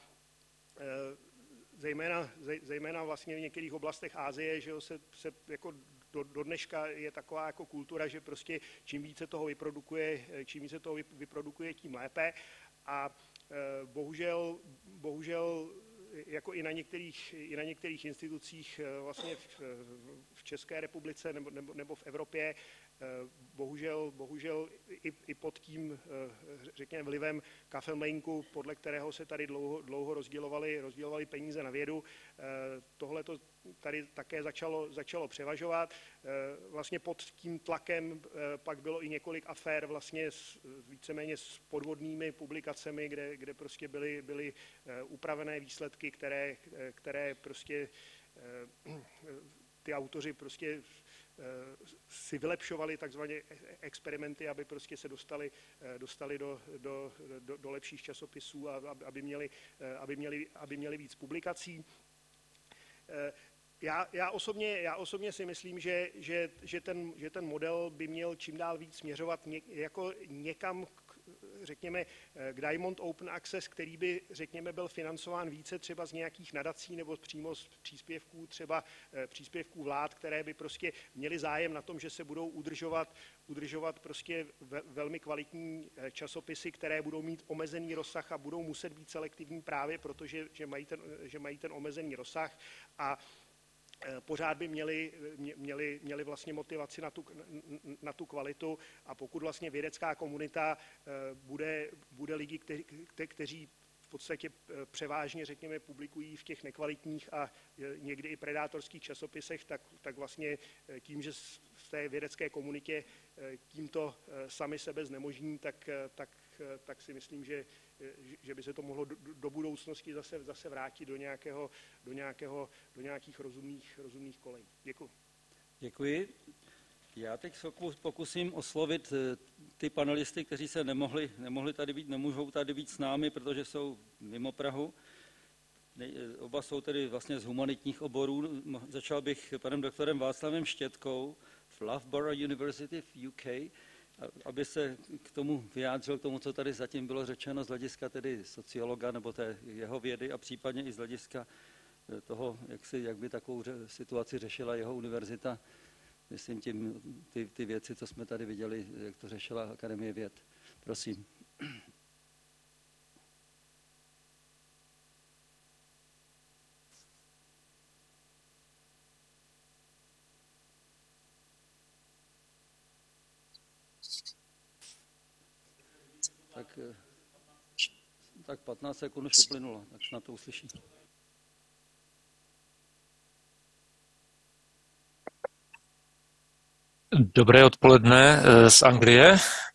e, zejména, zejména vlastně v některých oblastech Asie, že se, se jako do, do dneška je taková jako kultura, že prostě čím více toho vyprodukuje, čím více toho vyprodukuje, tím lépe a e, bohužel, bohužel jako i na některých, i na některých institucích vlastně v, v České republice nebo, nebo, nebo v Evropě bohužel, bohužel i, i pod tím, řekněme, vlivem kafemlejnku, podle kterého se tady dlouho, dlouho rozdělovaly, rozdělovaly peníze na vědu. Tohle to tady také začalo, začalo převažovat. Vlastně pod tím tlakem pak bylo i několik afér vlastně s, víceméně s podvodnými publikacemi, kde, kde prostě byly, byly upravené výsledky, které, které prostě ty autoři prostě si vylepšovali takzvané experimenty, aby prostě se dostali, dostali do, do, do, do lepších časopisů a aby měli, aby měli, aby měli víc publikací. Já, já, osobně, já osobně si myslím, že, že, že, ten, že ten model by měl čím dál víc směřovat ně, jako někam k, řekněme, k Diamond Open Access, který by, řekněme, byl financován více třeba z nějakých nadací nebo přímo z příspěvků, třeba příspěvků vlád, které by prostě měly zájem na tom, že se budou udržovat, udržovat prostě ve, velmi kvalitní časopisy, které budou mít omezený rozsah a budou muset být selektivní právě protože že mají ten, že mají ten omezený rozsah a pořád by měli, měli, měli vlastně motivaci na tu, na tu kvalitu a pokud vlastně vědecká komunita bude, bude lidi, kteří, kteří v podstatě převážně, řekněme, publikují v těch nekvalitních a někdy i predátorských časopisech, tak, tak vlastně tím, že v té vědecké komunitě tímto sami sebe znemožní, tak, tak, tak si myslím, že, že by se to mohlo do, do budoucnosti zase, zase vrátit do, nějakého, do, nějakého, do nějakých rozumných, rozumných kolejí. Děkuji. Děkuji. Já teď pokusím oslovit ty panelisty, kteří se nemohli, nemohli tady být, nemůžou tady být s námi, protože jsou mimo Prahu. Oba jsou tedy vlastně z humanitních oborů. Začal bych panem doktorem Václavem Štětkou v Loughborough University v U K, aby se k tomu vyjádřil, k tomu, co tady zatím bylo řečeno z hlediska tedy sociologa nebo té jeho vědy a případně i z hlediska toho, jak, si, jak by takovou situaci řešila jeho univerzita. Myslím tím ty, ty věci, co jsme tady viděli, jak to řešila Akademie věd. Prosím. Tak, tak patnáct sekund už uplynulo, tak snad to uslyší. Dobré odpoledne z Anglie.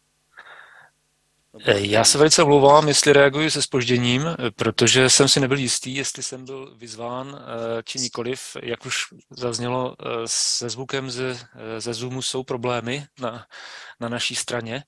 Já se velice omlouvám, jestli reaguji se zpožděním, protože jsem si nebyl jistý, jestli jsem byl vyzván či nikoliv. Jak už zaznělo, se zvukem ze, ze Zoomu jsou problémy na, na naší straně.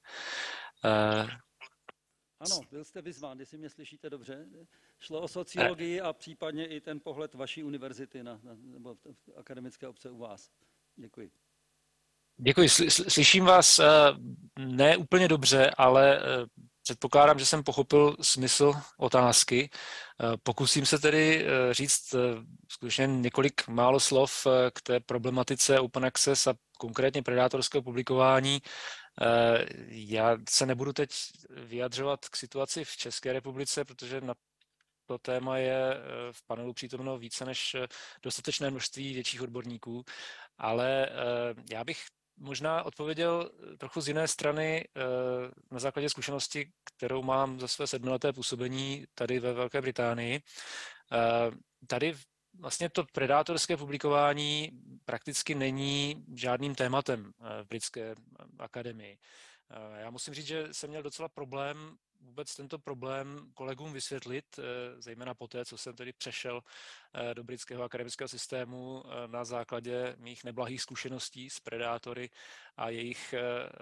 Ano, byl jste vyzván, jestli mě slyšíte dobře. Šlo o sociologii a případně i ten pohled vaší univerzity na, na, nebo akademické obce u vás. Děkuji. Děkuji. Slyším vás ne úplně dobře, ale předpokládám, že jsem pochopil smysl otázky. Pokusím se tedy říct skutečně několik málo slov k té problematice open access a konkrétně predátorského publikování. Já se nebudu teď vyjadřovat k situaci v České republice, protože na to téma je v panelu přítomno více než dostatečné množství větších odborníků, ale já bych možná odpověděl trochu z jiné strany na základě zkušenosti, kterou mám za své sedmileté působení tady ve Velké Británii. Tady vlastně to predátorské publikování prakticky není žádným tématem v britské akademii. Já musím říct, že jsem měl docela problém vůbec tento problém kolegům vysvětlit, zejména poté, co jsem tedy přešel do britského akademického systému na základě mých neblahých zkušeností s predátory a jejich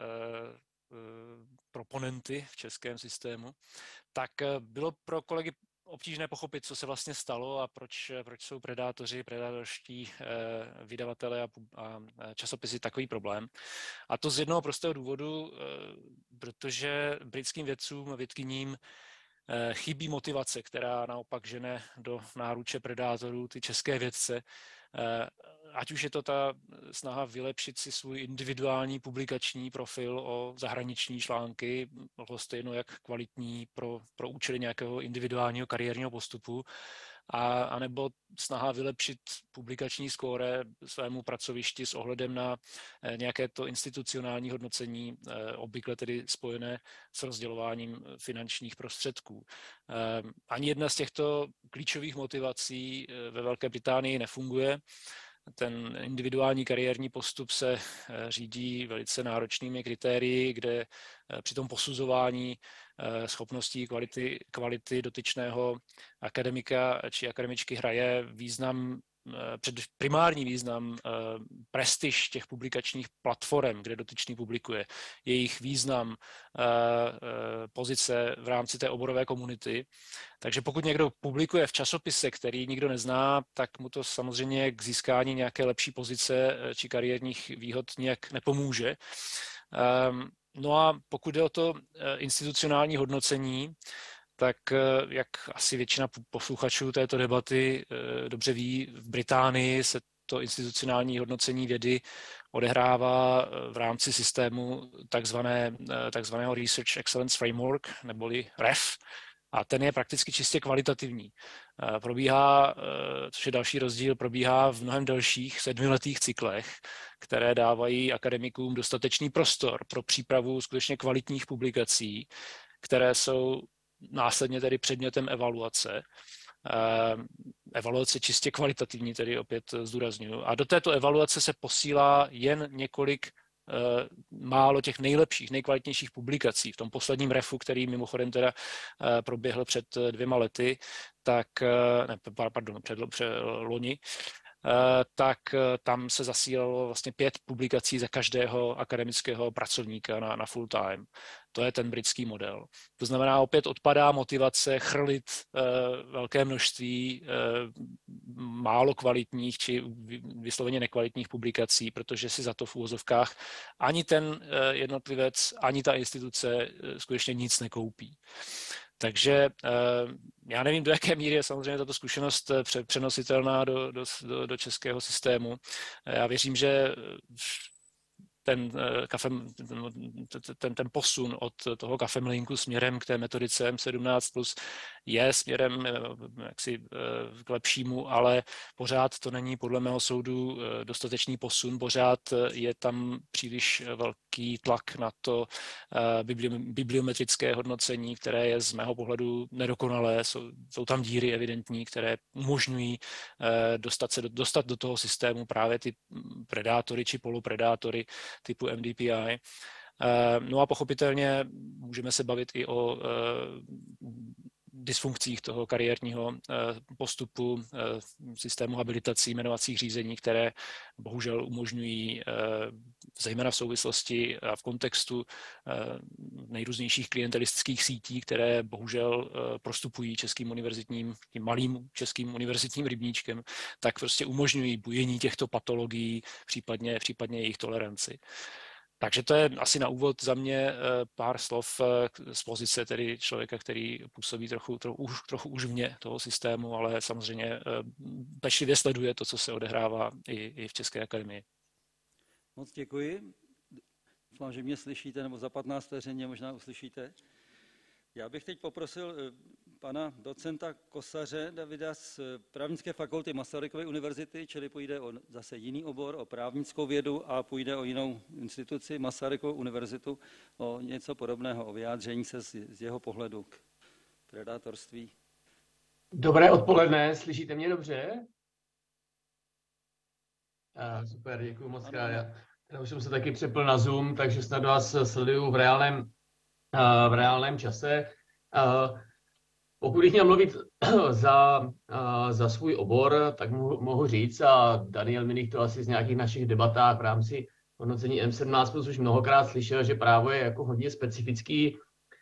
proponenty v českém systému, tak bylo pro kolegy obtížné pochopit, co se vlastně stalo a proč, proč jsou predátoři, predátorští vydavatelé a, a časopisy takový problém. A to z jednoho prostého důvodu, protože britským vědcům a vědkyním chybí motivace, která naopak žene do náruče predátorů ty české vědce, ať už je to ta snaha vylepšit si svůj individuální publikační profil o zahraniční články, stejno jak kvalitní pro, pro účely nějakého individuálního kariérního postupu, a, a nebo snaha vylepšit publikační skóre svému pracovišti s ohledem na nějaké to institucionální hodnocení, obvykle tedy spojené s rozdělováním finančních prostředků. Ani jedna z těchto klíčových motivací ve Velké Británii nefunguje. Ten individuální kariérní postup se řídí velice náročnými kritérii, kde při tom posuzování schopností kvality, kvality dotyčného akademika či akademičky hraje význam, primární význam prestiž těch publikačních platform, kde dotyčný publikuje, jejich význam, pozice v rámci té oborové komunity. Takže pokud někdo publikuje v časopise, který nikdo nezná, tak mu to samozřejmě k získání nějaké lepší pozice či kariérních výhod nějak nepomůže. No a pokud jde o to institucionální hodnocení, tak jak asi většina posluchačů této debaty dobře ví, v Británii se to institucionální hodnocení vědy odehrává v rámci systému takzvané, takzvaného Research Excellence Framework, neboli R E F, A ten je prakticky čistě kvalitativní. Probíhá, což je další rozdíl, probíhá v mnohem delších sedmiletých cyklech, které dávají akademikům dostatečný prostor pro přípravu skutečně kvalitních publikací, které jsou následně tedy předmětem evaluace. Evaluace čistě kvalitativní, tedy opět zdůrazňuji. A do této evaluace se posílá jen několik málo těch nejlepších, nejkvalitnějších publikací. V tom posledním refu, který mimochodem teda proběhl před dvěma lety, tak, ne, pardon, před, před loni, tak tam se zasílalo vlastně pět publikací za každého akademického pracovníka na, na full time. To je ten britský model. To znamená, opět odpadá motivace chrlit uh, velké množství uh, málo kvalitních či vysloveně nekvalitních publikací, protože si za to v úvozovkách ani ten uh, jednotlivec, ani ta instituce uh, skutečně nic nekoupí. Takže já nevím, do jaké míry je samozřejmě tato zkušenost přenositelná do, do, do českého systému. Já věřím, že ten, kafem, ten, ten posun od toho kafemlinku směrem k té metodice M sedmnáct plus je směrem jaksi k lepšímu, ale pořád to není podle mého soudu dostatečný posun, pořád je tam příliš velký tlak na to bibliometrické hodnocení, které je z mého pohledu nedokonalé, jsou, jsou tam díry evidentní, které umožňují dostat se do, dostat do toho systému právě ty predátory či polopredátory typu M D P I. No a pochopitelně můžeme se bavit i o dysfunkcích toho kariérního postupu, systému habilitací, jmenovacích řízení, které bohužel umožňují zejména v souvislosti a v kontextu nejrůznějších klientelistických sítí, které bohužel prostupují českým univerzitním, tím malým českým univerzitním rybníčkem, tak prostě umožňují bujení těchto patologií, případně, případně jejich toleranci. Takže to je asi na úvod za mě pár slov z pozice tedy člověka, který působí trochu, trochu, trochu už vně toho systému, ale samozřejmě pečlivě sleduje to, co se odehrává i, i v České akademii. Moc děkuji. Doufám, že mě slyšíte, nebo za patnáct vteřin mě možná uslyšíte. Já bych teď poprosil pana docenta Kosaře Davida z Právnické fakulty Masarykovy univerzity, čili půjde o zase jiný obor, o právnickou vědu a půjde o jinou instituci, Masarykovu univerzitu, o něco podobného, o vyjádření se z, z jeho pohledu k predátorství. Dobré odpoledne, slyšíte mě dobře? A, super, děkuji moc krát. Já, já už jsem se taky přepl na Zoom, takže snad vás sleduju v reálném v reálném čase. Pokud bych měl mluvit za, za svůj obor, tak mohu říct, a Daniel Minich to asi z nějakých našich debatách v rámci hodnocení M sedmnáct plus už mnohokrát slyšel, že právo je jako hodně specifický,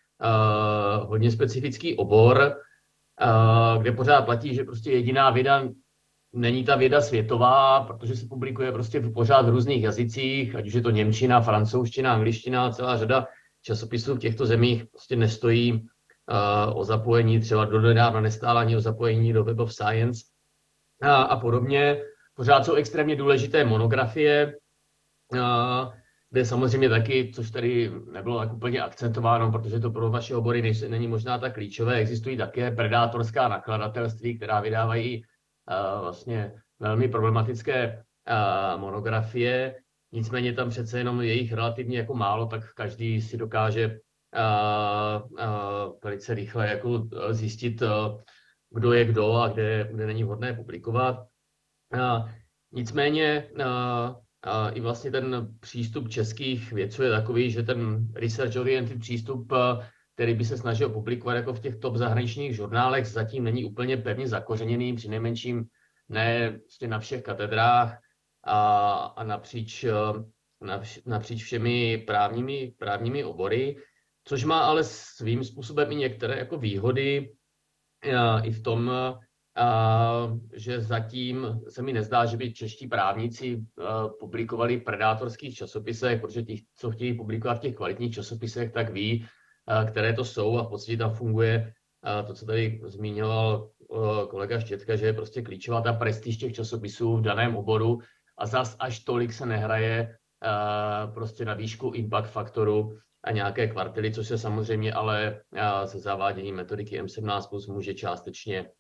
hodně specifický obor, kde pořád platí, že prostě jediná věda není ta věda světová, protože se publikuje prostě pořád v různých jazycích, ať už je to němčina, francouzština, angličtina, celá řada časopisů v těchto zemích prostě nestojí uh, o zapojení, třeba dodedávna nestála ani o zapojení do Web of Science a, a podobně. Pořád jsou extrémně důležité monografie, uh, kde samozřejmě taky, což tady nebylo tak úplně akcentováno, protože to pro vaše obory nejsou, není možná tak klíčové, existují také predátorská nakladatelství, která vydávají uh, vlastně velmi problematické uh, monografie. Nicméně tam přece jenom je jich relativně jako málo, tak každý si dokáže uh, uh, velice rychle jako zjistit, uh, kdo je kdo a kde, kde není vhodné publikovat. Uh, nicméně uh, uh, i vlastně ten přístup českých vědců je takový, že ten research-oriented přístup, uh, který by se snažil publikovat jako v těch top zahraničních žurnálech, zatím není úplně pevně zakořeněný, přinejmenším ne vlastně na všech katedrách, a, a napříč, napříč, napříč všemi právními, právními obory, což má ale svým způsobem i některé jako výhody a, i v tom, a, že zatím se mi nezdá, že by čeští právníci a, publikovali v predátorských časopisech, protože ti, co chtějí publikovat v těch kvalitních časopisech, tak ví, a, které to jsou a v podstatě tam funguje a, to, co tady zmiňoval a, kolega Štětka, že je prostě klíčová ta prestiž těch časopisů v daném oboru. A zas až tolik se nehraje prostě na výšku impact faktoru a nějaké kvartily, což se samozřejmě ale se zaváděním metodiky M sedmnáct plus může částečně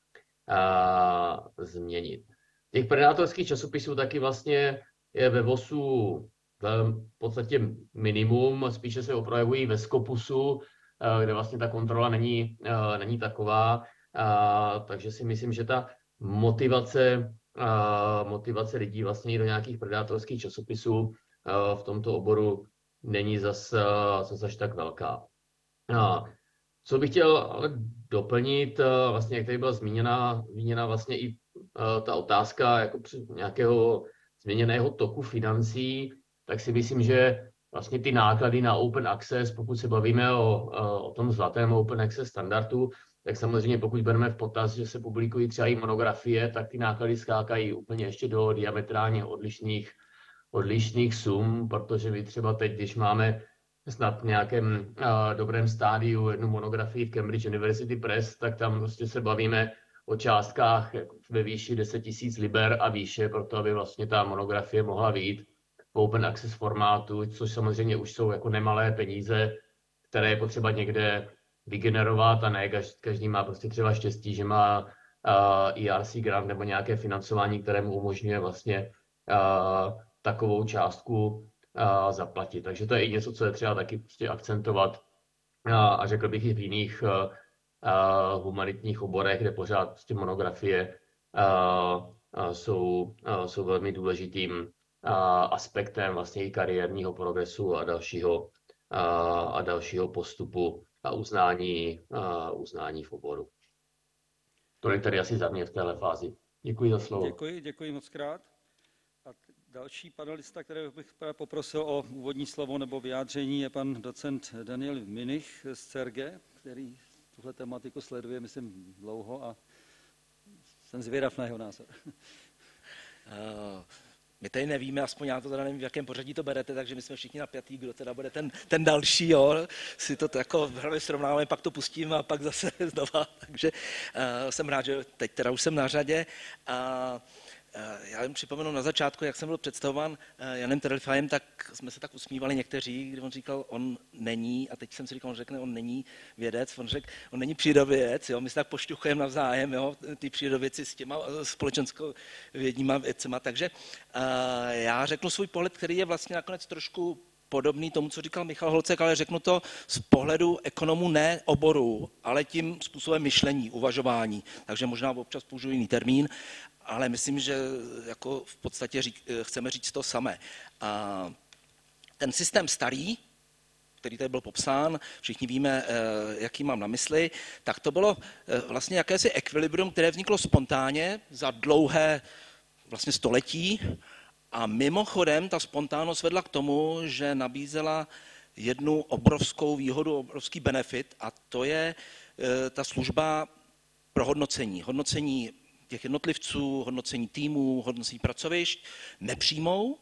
změnit. Těch predátorských časopisů taky vlastně je ve VOSu v podstatě minimum, spíše se projevují ve Scopusu, kde vlastně ta kontrola není, není taková, takže si myslím, že ta motivace, motivace lidí vlastně i do nějakých predátorských časopisů v tomto oboru není zas, zas až tak velká. Co bych chtěl ale doplnit, vlastně jak tady byla zmíněna, zmíněna vlastně i ta otázka jako nějakého změněného toku financí, tak si myslím, že vlastně ty náklady na open access, pokud se bavíme o, o tom zlatém open access standardu, tak samozřejmě pokud bereme v potaz, že se publikují třeba i monografie, tak ty náklady skákají úplně ještě do diametrálně odlišných, odlišných sum, protože my třeba teď, když máme snad v nějakém uh, dobrém stádiu jednu monografii v Cambridge University Press, tak tam prostě se bavíme o částkách ve výši deset tisíc liber a výše, proto aby vlastně ta monografie mohla vyjít v open access formátu, což samozřejmě už jsou jako nemalé peníze, které je potřeba někde vygenerovat a ne každý má prostě třeba štěstí, že má uh, E R C grant nebo nějaké financování, které mu umožňuje vlastně uh, takovou částku uh, zaplatit. Takže to je i něco, co je třeba taky prostě akcentovat uh, a řekl bych i v jiných uh, uh, humanitních oborech, kde pořád prostě monografie uh, uh, jsou, uh, jsou velmi důležitým uh, aspektem vlastně i kariérního progresu a dalšího, uh, a dalšího postupu a uznání, uh, uznání v oboru. Tolik tady asi za mě v téhle fázi. Děkuji za slovo. Děkuji, děkuji moc krát. A další panelista, kterého bych poprosil o úvodní slovo nebo vyjádření, je pan docent Daniel Minich z C E R G, který tuhle tematiku sleduje, myslím, dlouho a jsem zvědav na jeho názor. Uh, my tady nevíme, aspoň já to teda nevím, v jakém pořadí to berete, takže my jsme všichni napjatý, kdo teda bude ten, ten další, jo, si to jako hlavně srovnáme, pak to pustím a pak zase znova, takže uh, jsem rád, že teď teda už jsem na řadě. Uh, Já jen připomenu na začátku, jak jsem byl představován Janem Terelfajem, tak jsme se tak usmívali někteří, kdy on říkal, on není, a teď jsem si říkal, on řekne, on není vědec, on řekl, on není přírodovědec, jo, my se tak pošťuchujeme navzájem, jo, ty přírodovědci s těma společenskovědníma věcma, takže uh, já řeknu svůj pohled, který je vlastně nakonec trošku podobný tomu, co říkal Michal Holcek, ale řeknu to z pohledu ekonomů ne oboru, ale tím způsobem myšlení, uvažování. Takže možná občas použiju jiný termín, ale myslím, že jako v podstatě řík, chceme říct to samé. A ten systém starý, který tady byl popsán, všichni víme, jaký mám na mysli, tak to bylo vlastně jakési ekvilibrium, které vzniklo spontánně za dlouhé vlastně století. A mimochodem ta spontánnost vedla k tomu, že nabízela jednu obrovskou výhodu, obrovský benefit, a to je e, ta služba pro hodnocení. Hodnocení těch jednotlivců, hodnocení týmů, hodnocení pracovišť, nepřímou,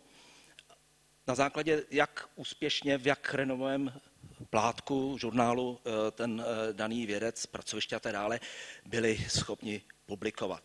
na základě, jak úspěšně, v jak renovém plátku, žurnálu e, ten e, daný vědec, pracoviště a tak dále byli schopni publikovat.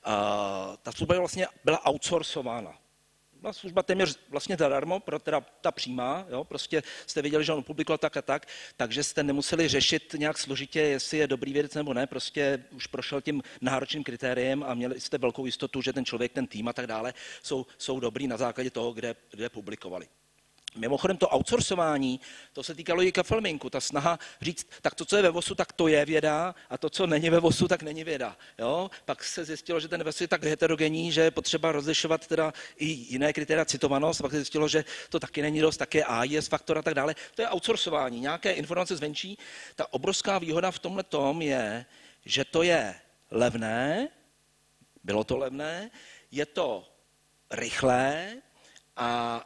A ta služba vlastně byla outsourcována. Byla služba téměř vlastně zadarmo, pro teda ta přímá, jo, prostě jste viděli, že on publikoval tak a tak, takže jste nemuseli řešit nějak složitě, jestli je dobrý vědec nebo ne, prostě už prošel tím náročným kritériem a měli jste velkou jistotu, že ten člověk, ten tým a tak dále jsou, jsou dobrý na základě toho, kde, kde publikovali. Mimochodem to outsourcování, to se týkalo i Kafelminku, ta snaha říct, tak to, co je ve VOSu, tak to je věda a to, co není ve VOSu, tak není věda. Jo? Pak se zjistilo, že ten VOS je tak heterogenní, že je potřeba rozlišovat teda i jiné kritéria citovanost, pak se zjistilo, že to taky není dost, tak je A I S faktor a tak dále. To je outsourcování, nějaké informace zvenčí. Ta obrovská výhoda v tomhle tom je, že to je levné, bylo to levné, je to rychlé a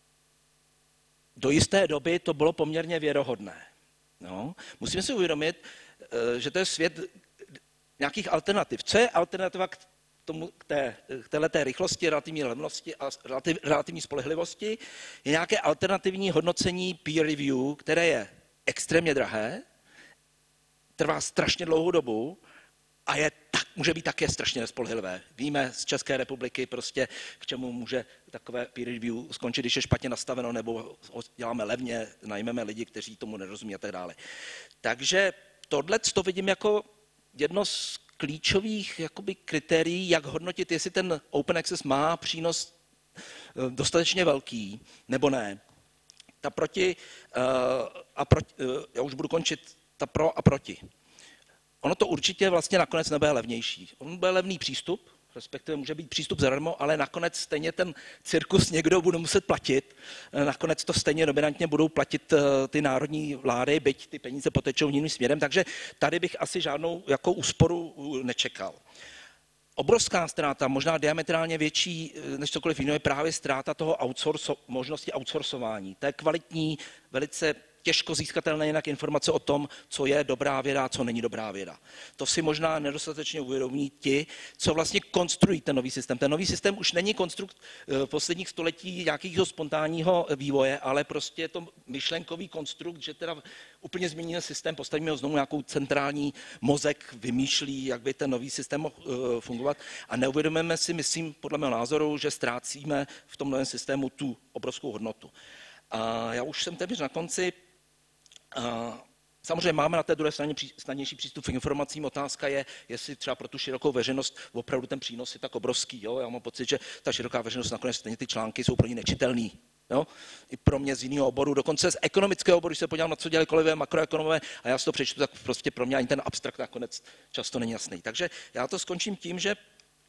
do jisté doby to bylo poměrně věrohodné. No. Musíme si uvědomit, že to je svět nějakých alternativ. Co je alternativa k, tomu, k, té, k téhleté rychlosti, relativní levnosti a relativ, relativní spolehlivosti? Je nějaké alternativní hodnocení peer review, které je extrémně drahé, trvá strašně dlouhou dobu a je tak může být také strašně nespolehlivé. Víme z České republiky prostě, k čemu může takové peer review skončit, když je špatně nastaveno, nebo děláme levně, najmeme lidi, kteří tomu nerozumí a tak dále. Takže tohle to vidím jako jedno z klíčových jakoby, kritérií, jak hodnotit, jestli ten open access má přínos dostatečně velký, nebo ne. Ta proti, uh, a proti uh, já už budu končit, ta pro a proti. Ono to určitě vlastně nakonec nebude levnější. On bude levný přístup, respektive může být přístup zadarmo, ale nakonec stejně ten cirkus někdo bude muset platit. Nakonec to stejně dominantně budou platit ty národní vlády, byť ty peníze potečou jiným směrem, takže tady bych asi žádnou jako úsporu nečekal. Obrovská ztráta, možná diametrálně větší než cokoliv jiného, je právě ztráta toho outsourco, možnosti outsourcování. To je kvalitní, velice těžko získatelné jinak informace o tom, co je dobrá věda a co není dobrá věda. To si možná nedostatečně uvědomí ti, co vlastně konstruují ten nový systém. Ten nový systém už není konstrukt v posledních století nějakého spontánního vývoje, ale prostě je to myšlenkový konstrukt, že teda úplně změníme systém, postavíme ho znovu nějakou centrální mozek, vymýšlí, jak by ten nový systém mohl fungovat. A neuvědomujeme si, myslím, podle mého názoru, že ztrácíme v tom novém systému tu obrovskou hodnotu. A já už jsem téměř na konci. Samozřejmě máme na té druhé straně snadnější přístup k informacím. Otázka je, jestli třeba pro tu širokou veřejnost opravdu ten přínos je tak obrovský. Jo? Já mám pocit, že ta široká veřejnost nakonec stejně ty články jsou pro ní nečitelný. Jo? I pro mě z jiného oboru, dokonce z ekonomického oboru, když se podívám na co dělají kolegové makroekonomové a já si to přečtu, tak prostě pro mě ani ten abstrakt nakonec často není jasný. Takže já to skončím tím, že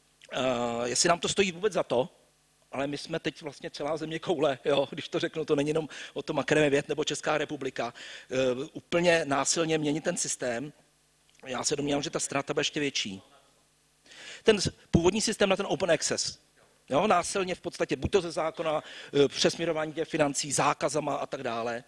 uh, jestli nám to stojí vůbec za to, ale my jsme teď vlastně celá země koule, jo, když to řeknu, to není jenom o tom Akademie věd nebo Česká republika, uh, úplně násilně měnit ten systém. Já se domnívám, že ta ztráta bude ještě větší. Ten původní systém na ten open access, jo, násilně v podstatě, buď to ze zákona, uh, přesměrování těch financí, zákazama a tak dále.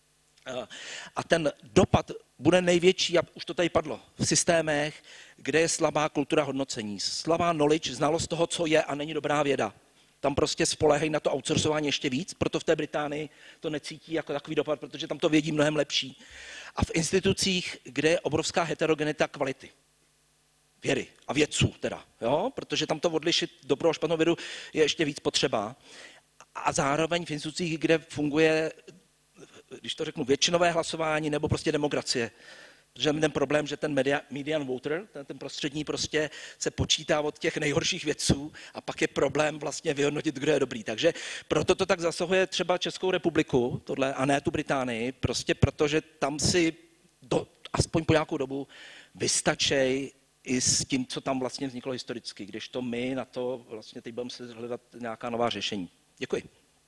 Uh, a ten dopad bude největší, a už to tady padlo, v systémech, kde je slabá kultura hodnocení, slabá knowledge, znalost toho, co je a není dobrá věda. Tam prostě spoléhají na to outsourcování ještě víc, proto v té Británii to necítí jako takový dopad, protože tam to vědí mnohem lepší. A v institucích, kde je obrovská heterogenita kvality vědy a vědců teda, jo? Protože tam to odlišit dobrou a špatnou vědu je ještě víc potřeba. A zároveň v institucích, kde funguje, když to řeknu, většinové hlasování nebo prostě demokracie. Protože ten problém, že ten media, median voter, ten, ten prostřední prostě se počítá od těch nejhorších vědců a pak je problém vlastně vyhodnotit, kdo je dobrý. Takže proto to tak zasahuje třeba Českou republiku, tohle, a ne tu Británii, prostě protože tam si do, aspoň po nějakou dobu vystačej i s tím, co tam vlastně vzniklo historicky, když to my na to vlastně teď budeme se hledat nějaká nová řešení. Děkuji.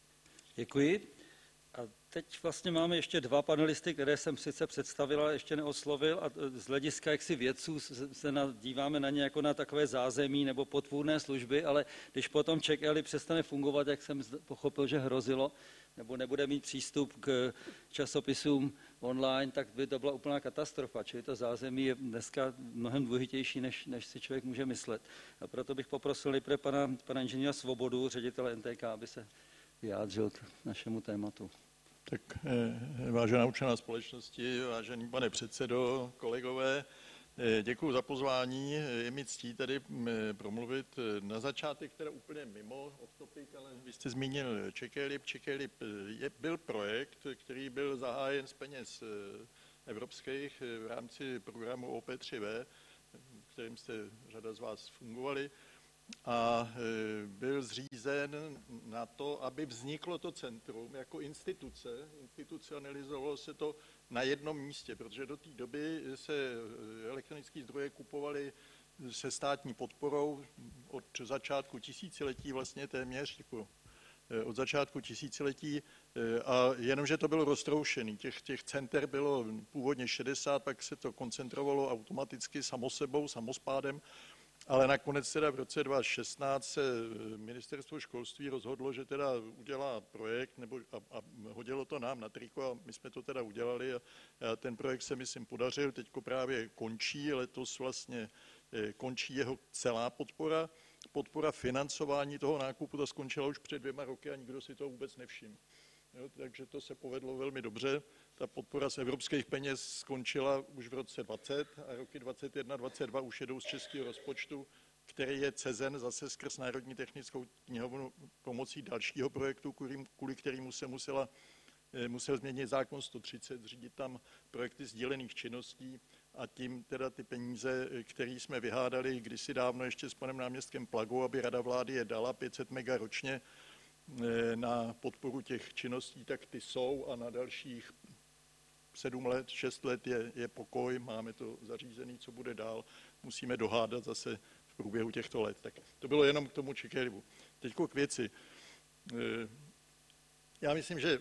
Děkuji. A teď vlastně máme ještě dva panelisty, které jsem sice představil, ale ještě neoslovil, a z hlediska jaksi vědců se na, díváme na ně jako na takové zázemí nebo potvůrné služby, ale když potom Czech Eli přestane fungovat, jak jsem pochopil, že hrozilo, nebo nebude mít přístup k časopisům online, tak by to byla úplná katastrofa. Čili to zázemí je dneska mnohem důležitější, než, než si člověk může myslet. A proto bych poprosil nejprve pana, pana inženýra Svobodu, ředitele N T K, aby se vyjádřil k našemu tématu. Tak vážená učená společnosti, vážený pane předsedo, kolegové, děkuji za pozvání. Je mi ctí tady promluvit na začátek, teda úplně mimo off topic, ale vy jste zmínil Czech Elib. Czech Elib byl projekt, který byl zahájen z peněz evropských v rámci programu O P tři V, v kterém jste řada z vás fungovali. A byl zřízen na to, aby vzniklo to centrum jako instituce, institucionalizovalo se to na jednom místě, protože do té doby se elektronické zdroje kupovaly se státní podporou od začátku tisíciletí vlastně téměř, jako od začátku tisíciletí, a jenomže to bylo roztroušený. Těch, těch center bylo původně šedesát, pak se to koncentrovalo automaticky samo sebou, samospádem. Ale nakonec teda v roce dva tisíce šestnáct se ministerstvo školství rozhodlo, že teda udělá projekt nebo a, a hodilo to nám na triko a my jsme to teda udělali a, a ten projekt se myslím podařil, teďko právě končí, letos vlastně končí jeho celá podpora. Podpora financování toho nákupu, to skončila už před dvěma roky a nikdo si to vůbec nevšiml. Jo, takže to se povedlo velmi dobře. ta podpora z evropských peněz skončila už v roce dvacet a roky dvacet jedna dvacet dva už jedou z českého rozpočtu, který je cezen zase skrz Národní technickou knihovnu pomocí dalšího projektu, kvůli, kvůli kterému se musela, musel změnit zákon sto třicet, zřídit tam projekty sdílených činností a tím teda ty peníze, které jsme vyhádali kdysi dávno ještě s panem náměstkem Plagou, aby Rada vlády je dala pět set mega ročně na podporu těch činností, tak ty jsou a na dalších sedm let, šest let je, je pokoj, máme to zařízený, co bude dál, musíme dohádat zase v průběhu těchto let. Tak to bylo jenom k tomu Čikerivu. Teď k věci. Já myslím, že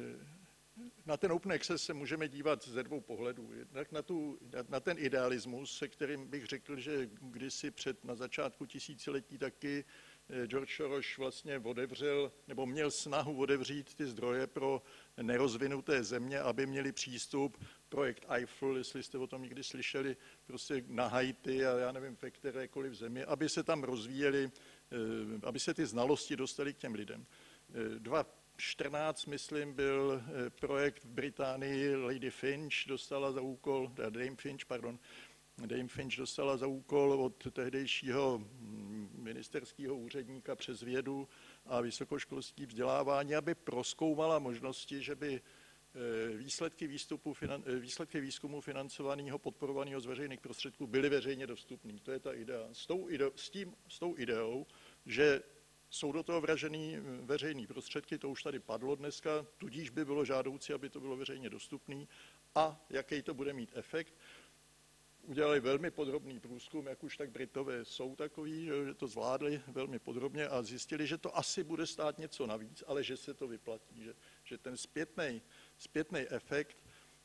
na ten Open Access se můžeme dívat ze dvou pohledů. Jednak na, tu, na ten idealismus, se kterým bych řekl, že kdysi před, na začátku tisíciletí taky George Soros vlastně otevřel, nebo měl snahu otevřít ty zdroje pro nerozvinuté země, aby měli přístup, projekt Eiffel, jestli jste o tom někdy slyšeli, prostě na Haiti a já nevím, ve kterékoliv zemi, aby se tam rozvíjeli, aby se ty znalosti dostaly k těm lidem. Dva čtrnáct, myslím, byl projekt v Británii, Lady Finch dostala za úkol, Dame Finch, pardon, Dame Finch dostala za úkol od tehdejšího ministerského úředníka přes vědu a vysokoškolské vzdělávání, aby prozkoumala možnosti, že by výsledky, výstupu, výsledky výzkumu financovaného, podporovaného z veřejných prostředků byly veřejně dostupné. To je ta idea. S tou, ide, s tím, s tou ideou, že jsou do toho vražený veřejný prostředky, to už tady padlo dneska, tudíž by bylo žádoucí, aby to bylo veřejně dostupné a jaký to bude mít efekt. Udělali velmi podrobný průzkum, jak už tak Britové jsou takový, že to zvládli velmi podrobně a zjistili, že to asi bude stát něco navíc, ale že se to vyplatí, že, že ten zpětný, zpětný efekt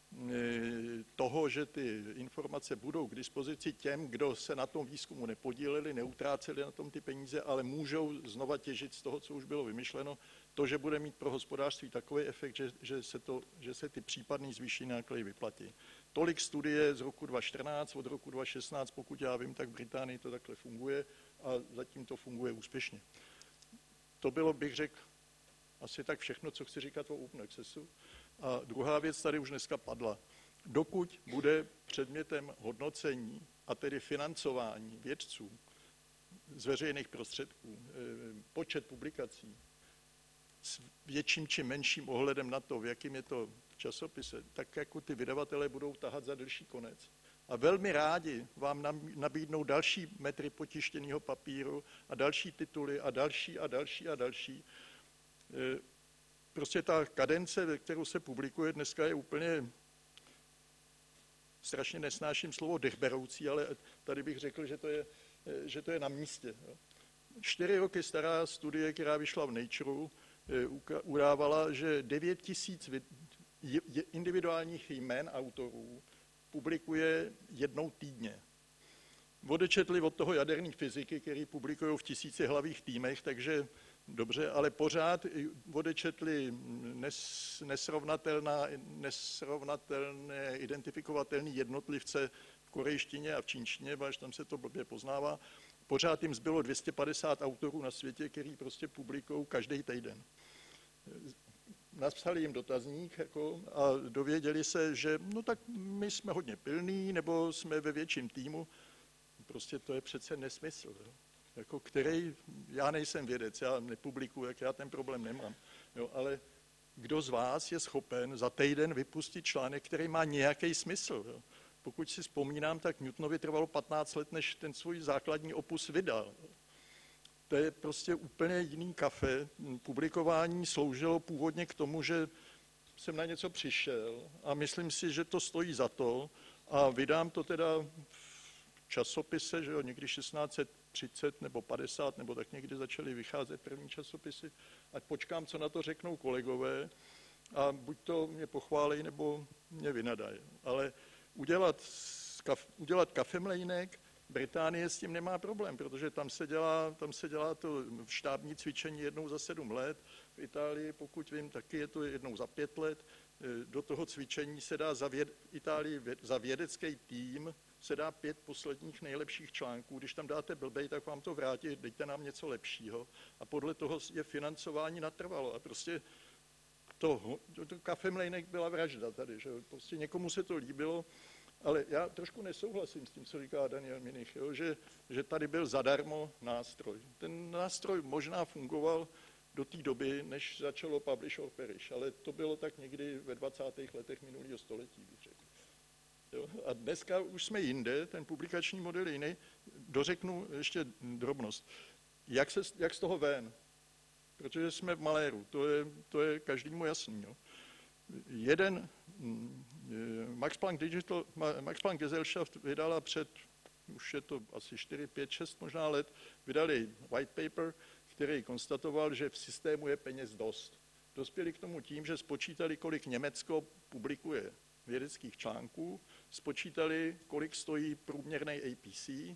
toho, že ty informace budou k dispozici těm, kdo se na tom výzkumu nepodíleli, neutráceli na tom ty peníze, ale můžou znova těžit z toho, co už bylo vymyšleno, to, že bude mít pro hospodářství takový efekt, že, že, se, to, že se ty případné zvýšené náklady vyplatí. Tolik studie z roku dva tisíce čtrnáct, od roku dva tisíce šestnáct, pokud já vím, tak v Británii to takhle funguje a zatím to funguje úspěšně. To bylo, bych řekl, asi tak všechno, co chci říkat o Open Accessu. A druhá věc tady už dneska padla. Dokud bude předmětem hodnocení, a tedy financování vědců z veřejných prostředků, počet publikací s větším či menším ohledem na to, v jakým je to časopise, tak jako ty vydavatelé budou tahat za delší konec. A velmi rádi vám nabídnou další metry potištěného papíru a další tituly a další a další a další. Prostě ta kadence, ve kterou se publikuje dneska, je úplně, strašně nesnáším slovo dechberoucí, ale tady bych řekl, že to je, že to je na místě. Čtyři roky stará studie, která vyšla v Nature, udávala, že devět tisíc individuálních jmén autorů publikuje jednou týdně. Odečetli od toho jaderní fyziky, který publikují v tisícihlavých týmech, takže dobře, ale pořád odečetli nes, nesrovnatelné, identifikovatelné jednotlivce v korejštině a v čínštině, až tam se to blbě poznává. Pořád jim zbylo dvě stě padesát autorů na světě, který prostě publikují každý týden. Napsali jim dotazník jako, a dověděli se, že no tak my jsme hodně pilní, nebo jsme ve větším týmu. Prostě to je přece nesmysl. Jo. Jako který, já nejsem vědec, já nepublikuju, jak já ten problém nemám. Jo, ale kdo z vás je schopen za týden vypustit článek, který má nějaký smysl? Jo. Pokud si vzpomínám, tak Newtonovi trvalo patnáct let, než ten svůj základní opus vydal. To je prostě úplně jiný kafe. Publikování sloužilo původně k tomu, že jsem na něco přišel a myslím si, že to stojí za to a vydám to teda v časopise, že jo, někdy šestnáct set třicet nebo padesát, nebo tak někdy začaly vycházet první časopisy, ať počkám, co na to řeknou kolegové a buď to mě pochválí, nebo mě vynadají. Ale udělat, udělat kafemlejnek, Británie s tím nemá problém, protože tam se dělá, tam se dělá to štábní cvičení jednou za sedm let. V Itálii, pokud vím, taky je to jednou za pět let. Do toho cvičení se dá za věd, Itálii za vědecký tým se dá pět posledních nejlepších článků. Když tam dáte blbej, tak vám to vrátí, dejte nám něco lepšího. A podle toho je financování natrvalo. A prostě to, to, to kafemlejnek byla vražda tady, že prostě někomu se to líbilo, ale já trošku nesouhlasím s tím, co říká Daniel Minich, jo, že, že tady byl zadarmo nástroj. Ten nástroj možná fungoval do té doby, než začalo Publish or Perish, ale to bylo tak někdy ve dvacátých letech minulého století, bych řekl. Jo? A dneska už jsme jinde, ten publikační model je jiný. Dořeknu ještě drobnost. Jak, se, jak z toho ven? Protože jsme v maléru, to je, to je každému jasný. Jo? Jeden Max Planck Digital, Max Planck Gesellschaft vydala před, už je to asi čtyři, pět, šest možná let, vydali white paper, který konstatoval, že v systému je peněz dost. Dospěli k tomu tím, že spočítali, kolik Německo publikuje vědeckých článků, spočítali, kolik stojí průměrný A P C,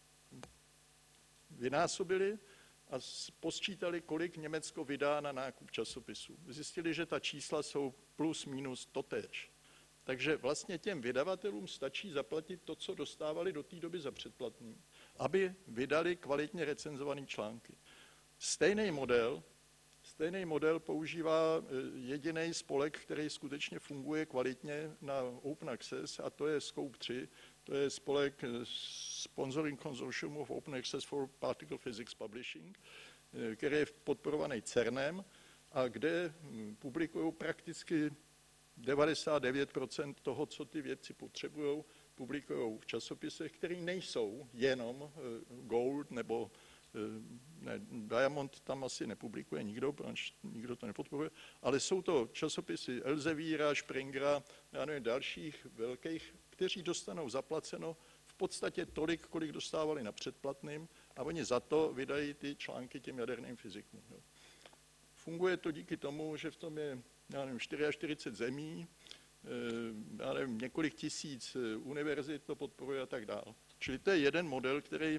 vynásobili a posčítali, kolik Německo vydá na nákup časopisů. Zjistili, že ta čísla jsou plus minus totéž. Takže vlastně těm vydavatelům stačí zaplatit to, co dostávali do té doby za předplatný, aby vydali kvalitně recenzované články. Stejný model, stejný model používá jediný spolek, který skutečně funguje kvalitně na Open Access, a to je Scope tři, to je spolek Sponsoring Consortium of Open Access for Particle Physics Publishing, který je podporovaný CERNem a kde publikují prakticky devadesát devět procent toho, co ty vědci potřebují, publikují v časopisech, které nejsou jenom Gold nebo ne, Diamond, tam asi nepublikuje nikdo, protože nikdo to nepodporuje, ale jsou to časopisy Elseviera, Springera, já nevím, dalších velkých, kteří dostanou zaplaceno v podstatě tolik, kolik dostávali na předplatným, a oni za to vydají ty články těm jaderným fyzikům. Jo. Funguje to díky tomu, že v tom je, já nevím, čtyřicet čtyři zemí, já nevím, několik tisíc univerzit to podporuje a tak dále. Čili to je jeden model, který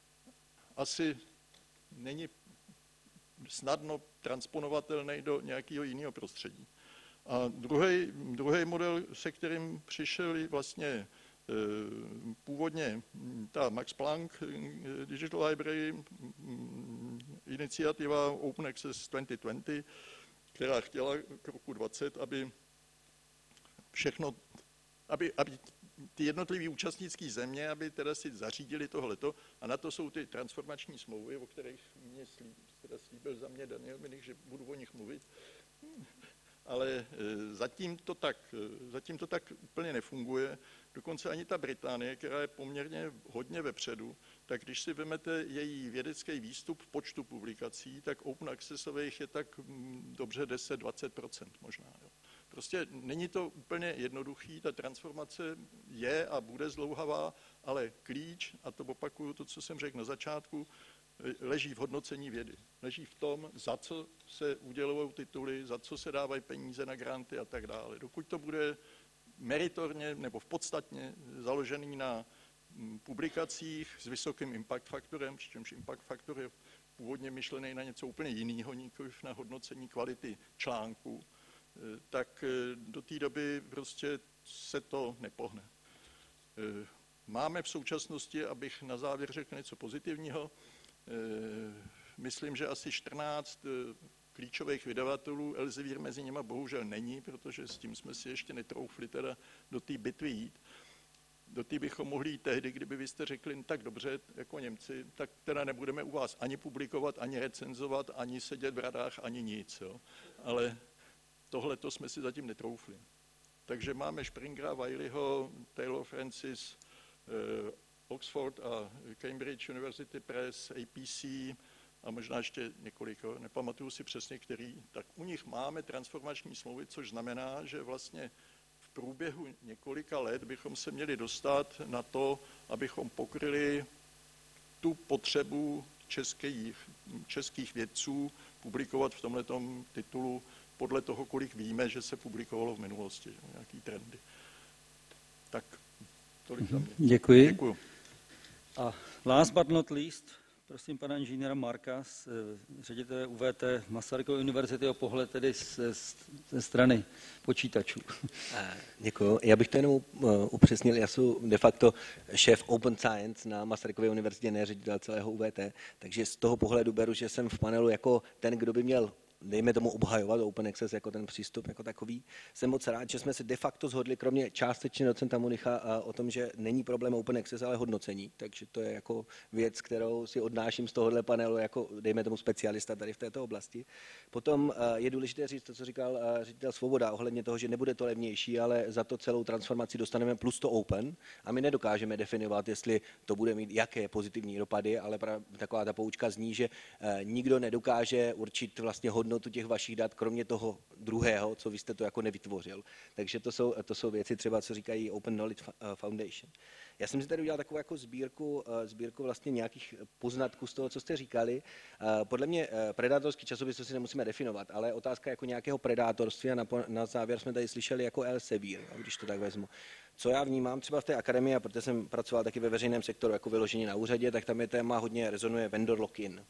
asi není snadno transponovatelný do nějakého jiného prostředí. A druhý, druhý model, se kterým přišel vlastně původně ta Max Planck Digital Library, iniciativa Open Access dvacet dvacet, která chtěla k roku dvacet, aby všechno, aby, aby ty jednotlivé účastnické země, aby teda si zařídili tohleto, a na to jsou ty transformační smlouvy, o kterých mě slíb, teda slíbil za mě Daniel Minich, že budu o nich mluvit. Ale zatím to, tak, zatím to tak úplně nefunguje. Dokonce ani ta Británie, která je poměrně hodně vepředu, tak když si vezmete její vědecký výstup v počtu publikací, tak open accessových je tak dobře deset až dvacet procent možná. Jo. Prostě není to úplně jednoduchý, ta transformace je a bude zdlouhavá, ale klíč, a to opakuju to, co jsem řekl na začátku, leží v hodnocení vědy. Leží v tom, za co se udělují tituly, za co se dávají peníze na granty a tak dále. Dokud to bude meritorně nebo v podstatně založený na publikacích s vysokým impact faktorem, přičemž impact faktor je původně myšlený na něco úplně jiného, nikoliv na hodnocení kvality článků, tak do té doby prostě se to nepohne. Máme v současnosti, abych na závěr řekl něco pozitivního, myslím, že asi čtrnáct klíčových vydavatelů, Elsevier mezi nimi bohužel není, protože s tím jsme si ještě netroufli teda do té bitvy jít. Do té bychom mohli jít tehdy, kdyby vy jste řekli, no tak dobře, jako Němci, tak teda nebudeme u vás ani publikovat, ani recenzovat, ani sedět v radách, ani nic. Jo. Ale tohle to jsme si zatím netroufli. Takže máme Springera, Wileyho, Taylor Francis, Oxford a Cambridge University Press, A P C a možná ještě několik, nepamatuju si přesně který, tak u nich máme transformační smlouvy, což znamená, že vlastně v průběhu několika let bychom se měli dostat na to, abychom pokryli tu potřebu českých, českých vědců publikovat v tomhletom titulu podle toho, kolik víme, že se publikovalo v minulosti, nějaký trendy. Tak tolik za mě. Děkuji. Děkuji. A last but not least, prosím pana inženýra Marka, ředitele U V T Masarykovy univerzity, o pohled tedy ze strany počítačů. Děkuji. Já bych to jenom upřesnil. Já jsem de facto šéf Open Science na Masarykově univerzitě, ne ředitel celého U V T, takže z toho pohledu beru, že jsem v panelu jako ten, kdo by měl dejme tomu obhajovat Open Access jako ten přístup jako takový. Jsem moc rád, že jsme se de facto shodli, kromě částečně docenta Municha, o tom, že není problém Open Access, ale hodnocení. Takže to je jako věc, kterou si odnáším z tohohle panelu jako, dejme tomu, specialista tady v této oblasti. Potom je důležité říct to, co říkal ředitel Svoboda ohledně toho, že nebude to levnější, ale za to celou transformaci dostaneme plus to Open a my nedokážeme definovat, jestli to bude mít jaké pozitivní dopady, ale taková ta poučka zní, že nikdo nedokáže určit vlastně hodnotu těch vašich dat, kromě toho druhého, co vy jste to jako nevytvořil. Takže to jsou, to jsou věci třeba, co říkají Open Knowledge Foundation. Já jsem si tady udělal takovou jako sbírku, sbírku vlastně nějakých poznatků z toho, co jste říkali. Podle mě predátorský časopis, to si nemusíme definovat, ale otázka jako nějakého predátorství a na, na závěr jsme tady slyšeli jako Elsevier, když to tak vezmu. Co já vnímám třeba v té akademii, a protože jsem pracoval taky ve veřejném sektoru jako vyložení na úřadě, tak tam je téma hodně rezonuje vendor lock-in.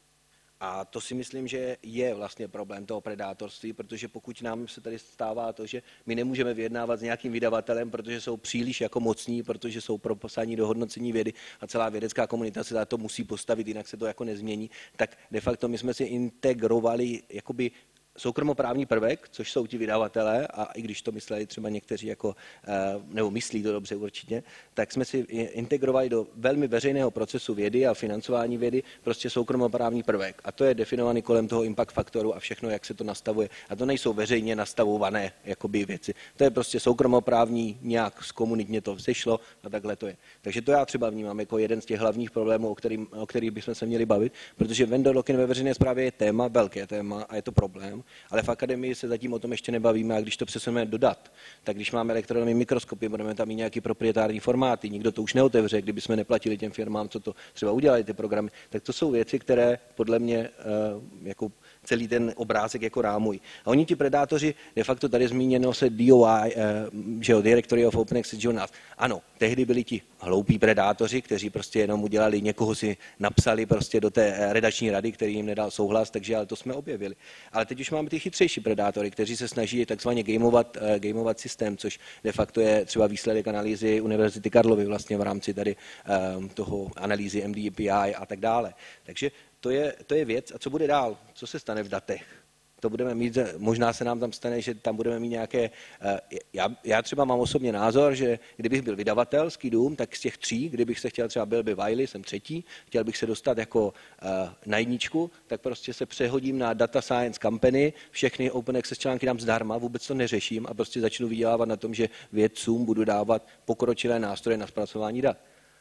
A to si myslím, že je vlastně problém toho predátorství, protože pokud nám se tady stává to, že my nemůžeme vyjednávat s nějakým vydavatelem, protože jsou příliš jako mocní, protože jsou proposání do hodnocení vědy a celá vědecká komunita se za to musí postavit, jinak se to jako nezmění, tak de facto my jsme si integrovali jakoby soukromoprávní prvek, což jsou ti vydavatelé, a i když to mysleli třeba někteří jako, nebo myslí to dobře určitě, tak jsme si integrovali do velmi veřejného procesu vědy a financování vědy prostě soukromoprávní prvek. A to je definovaný kolem toho impact faktoru a všechno, jak se to nastavuje. A to nejsou veřejně nastavované jakoby věci. To je prostě soukromoprávní, nějak zkomunitně to vzešlo a takhle to je. Takže to já třeba vnímám jako jeden z těch hlavních problémů, o, kterým, o kterých bychom se měli bavit, protože vendor lock-in ve veřejné správě je téma, velké téma a je to problém. Ale v akademii se zatím o tom ještě nebavíme a když to přesuneme do dat, tak když máme elektronové mikroskopy, budeme tam mít nějaký proprietární formáty, nikdo to už neotevře, kdyby jsme neplatili těm firmám, co to třeba udělali ty programy, tak to jsou věci, které podle mě jako celý ten obrázek jako rámují. A oni ti predátoři, de facto tady zmíněno se D O I, že jo, Directory of Open Access Journals. Ano, tehdy byli ti hloupí predátoři, kteří prostě jenom udělali, někoho si napsali prostě do té redakční rady, který jim nedal souhlas, takže ale to jsme objevili. Ale teď už máme ty chytřejší predátory, kteří se snaží takzvaně gameovat, gameovat systém, což de facto je třeba výsledek analýzy Univerzity Karlovy vlastně v rámci tady toho analýzy M D P I a tak dále. Takže to je, to je věc. A co bude dál? Co se stane v datech? To budeme mít, možná se nám tam stane, že tam budeme mít nějaké, já, já třeba mám osobně názor, že kdybych byl vydavatelský dům, tak z těch tří, kdybych se chtěl třeba byl by Wiley, jsem třetí, chtěl bych se dostat jako na jedničku, tak prostě se přehodím na Data Science Company, všechny Open Access články dám zdarma, vůbec to neřeším a prostě začnu vydělávat na tom, že vědcům budu dávat pokročilé nástroje na zpracování dat.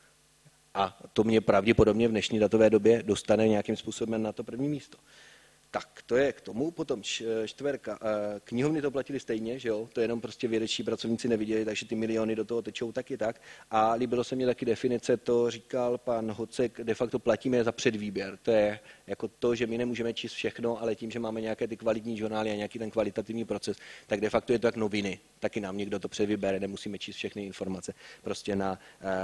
A to mě pravděpodobně v dnešní datové době dostane nějakým způsobem na to první místo. Tak, to je k tomu. Potom čtverka. Knihovny to platili stejně, že jo? To jenom prostě vědečtí pracovníci neviděli, takže ty miliony do toho tečou taky tak. A líbilo se mi taky definice, to říkal pan Hocek, de facto platíme za předvýběr. To je jako to, že my nemůžeme číst všechno, ale tím, že máme nějaké ty kvalitní žurnály a nějaký ten kvalitativní proces, tak de facto je to jak noviny. Taky nám někdo to předvybere, nemusíme číst všechny informace prostě na,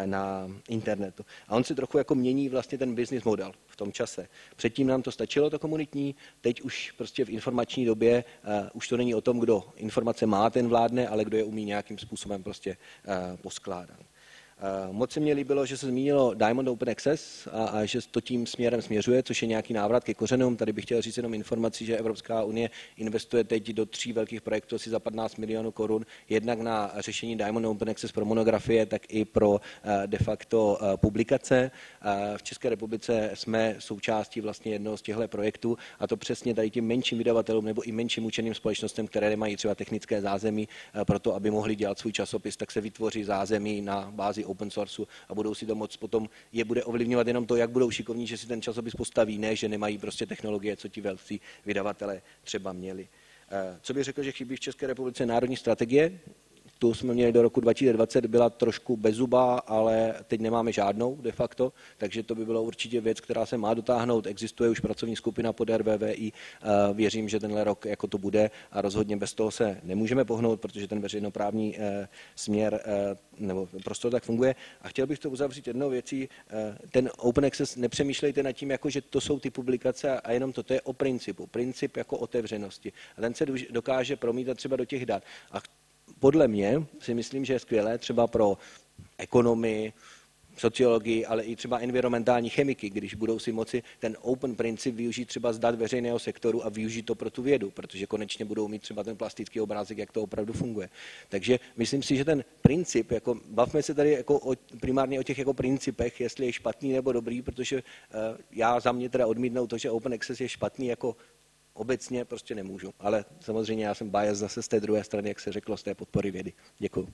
na internetu. A on si trochu jako mění vlastně ten business model v tom čase. Předtím nám to stačilo, to komunitní, teď už prostě v informační době uh, už to není o tom, kdo informace má, ten vládne, ale kdo je umí nějakým způsobem prostě uh, poskládat. Uh, moc se mně líbilo, že se zmínilo Diamond Open Access a, a že to tím směrem směřuje, což je nějaký návrat ke kořenům. Tady bych chtěl říct jenom informaci, že Evropská unie investuje teď do tří velkých projektů asi za patnáct milionů korun, jednak na řešení Diamond Open Access pro monografie, tak i pro uh, de facto uh, publikace. Uh, v České republice jsme součástí vlastně jednoho z těchto projektů a to přesně tady tím menším vydavatelům nebo i menším učeným společnostem, které nemají třeba technické zázemí uh, pro to, aby mohli dělat svůj časopis, tak se vytvoří zázemí na bázi open sourceu a budou si to moc potom, je bude ovlivňovat jenom to, jak budou šikovní, že si ten časopis postaví, ne, že nemají prostě technologie, co ti velcí vydavatelé třeba měli. Co bych řekl, že chybí v České republice národní strategie, tu jsme měli do roku dva tisíce dvacet, byla trošku bezzubá, ale teď nemáme žádnou de facto, takže to by bylo určitě věc, která se má dotáhnout. Existuje už pracovní skupina pod R V V I, věřím, že tenhle rok jako to bude a rozhodně bez toho se nemůžeme pohnout, protože ten veřejnoprávní směr nebo prostor tak funguje. A chtěl bych to uzavřít jednou věcí, ten Open Access, nepřemýšlejte nad tím, jako že to jsou ty publikace a jenom to, to je o principu, princip jako otevřenosti. A ten se dokáže promítat třeba do těch dat. A podle mě si myslím, že je skvělé třeba pro ekonomii, sociologii, ale i třeba environmentální chemiky, když budou si moci ten open princip využít třeba z dat veřejného sektoru a využít to pro tu vědu, protože konečně budou mít třeba ten plastický obrázek, jak to opravdu funguje. Takže myslím si, že ten princip, jako bavme se tady jako o, primárně o těch jako principech, jestli je špatný nebo dobrý, protože uh, já za mě teda odmítnu to, že open access je špatný, jako obecně prostě nemůžu. Ale samozřejmě já jsem bias zase z té druhé strany, jak se řeklo, z té podpory vědy. Děkuji.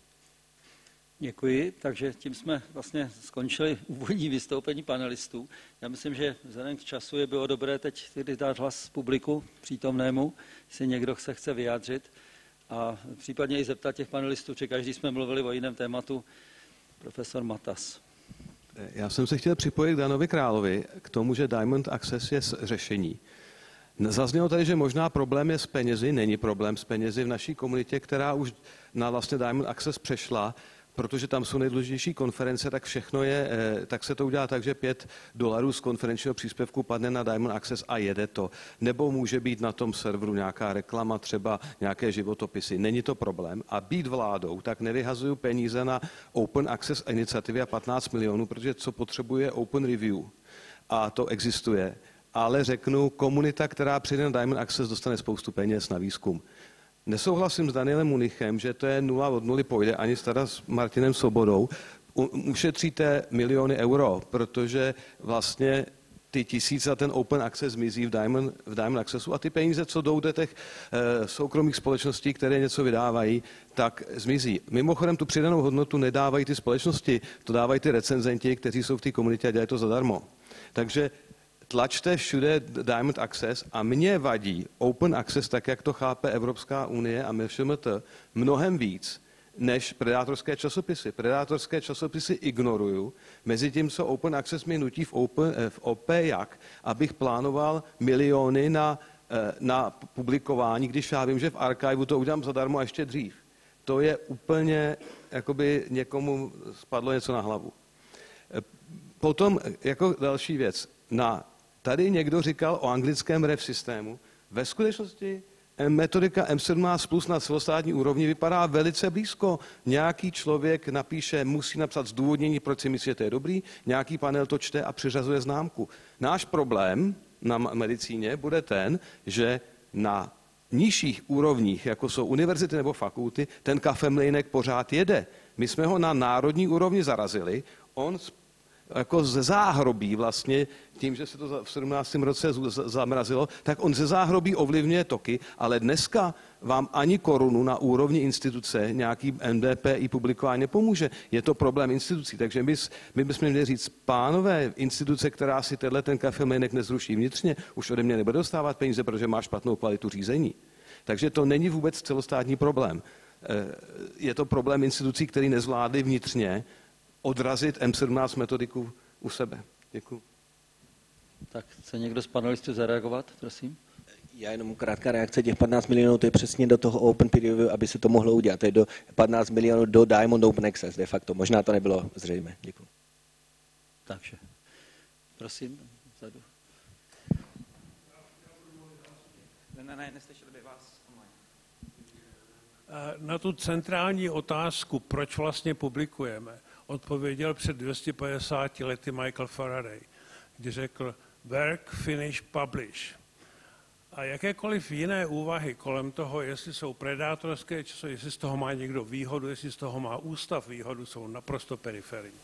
Děkuji, takže tím jsme vlastně skončili úvodní vystoupení panelistů. Já myslím, že vzhledem k času je bylo dobré teď tedy dát hlas publiku přítomnému, jestli někdo se chce vyjádřit a případně i zeptat těch panelistů, či každý jsme mluvili o jiném tématu. Profesor Matas. Já jsem se chtěl připojit k Danovi Královi k tomu, že Diamond Access je řešení. Zaznělo tady, že možná problém je s penězi, není problém s penězi v naší komunitě, která už na vlastně Diamond Access přešla, protože tam jsou nejdůležitější konference, tak všechno je, tak se to udělá tak, že pět dolarů z konferenčního příspěvku padne na Diamond Access a jede to. Nebo může být na tom serveru nějaká reklama, třeba nějaké životopisy. Není to problém. A být vládou, tak nevyhazuju peníze na Open Access iniciativy a patnáct milionů, protože co potřebuje Open Review. A to existuje. Ale řeknu, komunita, která přijde na Diamond Access, dostane spoustu peněz na výzkum. Nesouhlasím s Danielem Munichem, že to je nula od nuly pojde, ani teda s Martinem Svobodou. Ušetříte miliony euro, protože vlastně ty tisíce a ten Open Access zmizí v Diamond, v Diamond Accessu a ty peníze, co jdou do těch e, soukromých společností, které něco vydávají, tak zmizí. Mimochodem tu přidanou hodnotu nedávají ty společnosti, to dávají ty recenzenti, kteří jsou v té komunitě a dělají to zadarmo. Takže tlačte všude Diamond Access a mě vadí Open Access, tak jak to chápe Evropská unie a M Š M T, mnohem víc než predátorské časopisy. Predátorské časopisy ignoruju, mezi tím, co Open Access mi nutí v, open, v O P jak, abych plánoval miliony na, na publikování, když já vím, že v archivu to udělám zadarmo a ještě dřív. To je úplně, jakoby někomu spadlo něco na hlavu. Potom jako další věc, na tady někdo říkal o anglickém R E F systému. Ve skutečnosti metodika M sedmnáct plus na celostátní úrovni vypadá velice blízko. Nějaký člověk napíše, musí napsat zdůvodnění, proč si myslí, že to je dobrý, nějaký panel to čte a přiřazuje známku. Náš problém na medicíně bude ten, že na nižších úrovních, jako jsou univerzity nebo fakulty, ten kafemlejnek pořád jede. My jsme ho na národní úrovni zarazili, on jako ze záhrobí vlastně, tím, že se to v sedmnáctém roce zamrazilo, tak on ze záhrobí ovlivňuje toky, ale dneska vám ani korunu na úrovni instituce nějaký N D P I publikování nepomůže. Je to problém institucí, takže my, my bychom měli říct, pánové, instituce, která si tenhle ten kafemlejnek nezruší vnitřně, už ode mě nebude dostávat peníze, protože má špatnou kvalitu řízení. Takže to není vůbec celostátní problém. Je to problém institucí, které nezvládly vnitřně odrazit M sedmnáct metodiku u sebe. Děkuji. Tak chce někdo z panelistů zareagovat, prosím? Já jenom krátká reakce, těch patnáct milionů, to je přesně do toho Open Peer Review, aby se to mohlo udělat. To je do patnáct milionů do Diamond Open Access, de facto. Možná to nebylo zřejmé. Děkuji. Takže, prosím, vzadu. Ne, ne, neslyšeli by vás online. Na tu centrální otázku, proč vlastně publikujeme, odpověděl před dvě stě padesáti lety Michael Faraday, kdy řekl work, finish, publish. A jakékoliv jiné úvahy kolem toho, jestli jsou predátorské, či jestli z toho má někdo výhodu, jestli z toho má ústav výhodu, jsou naprosto periferní.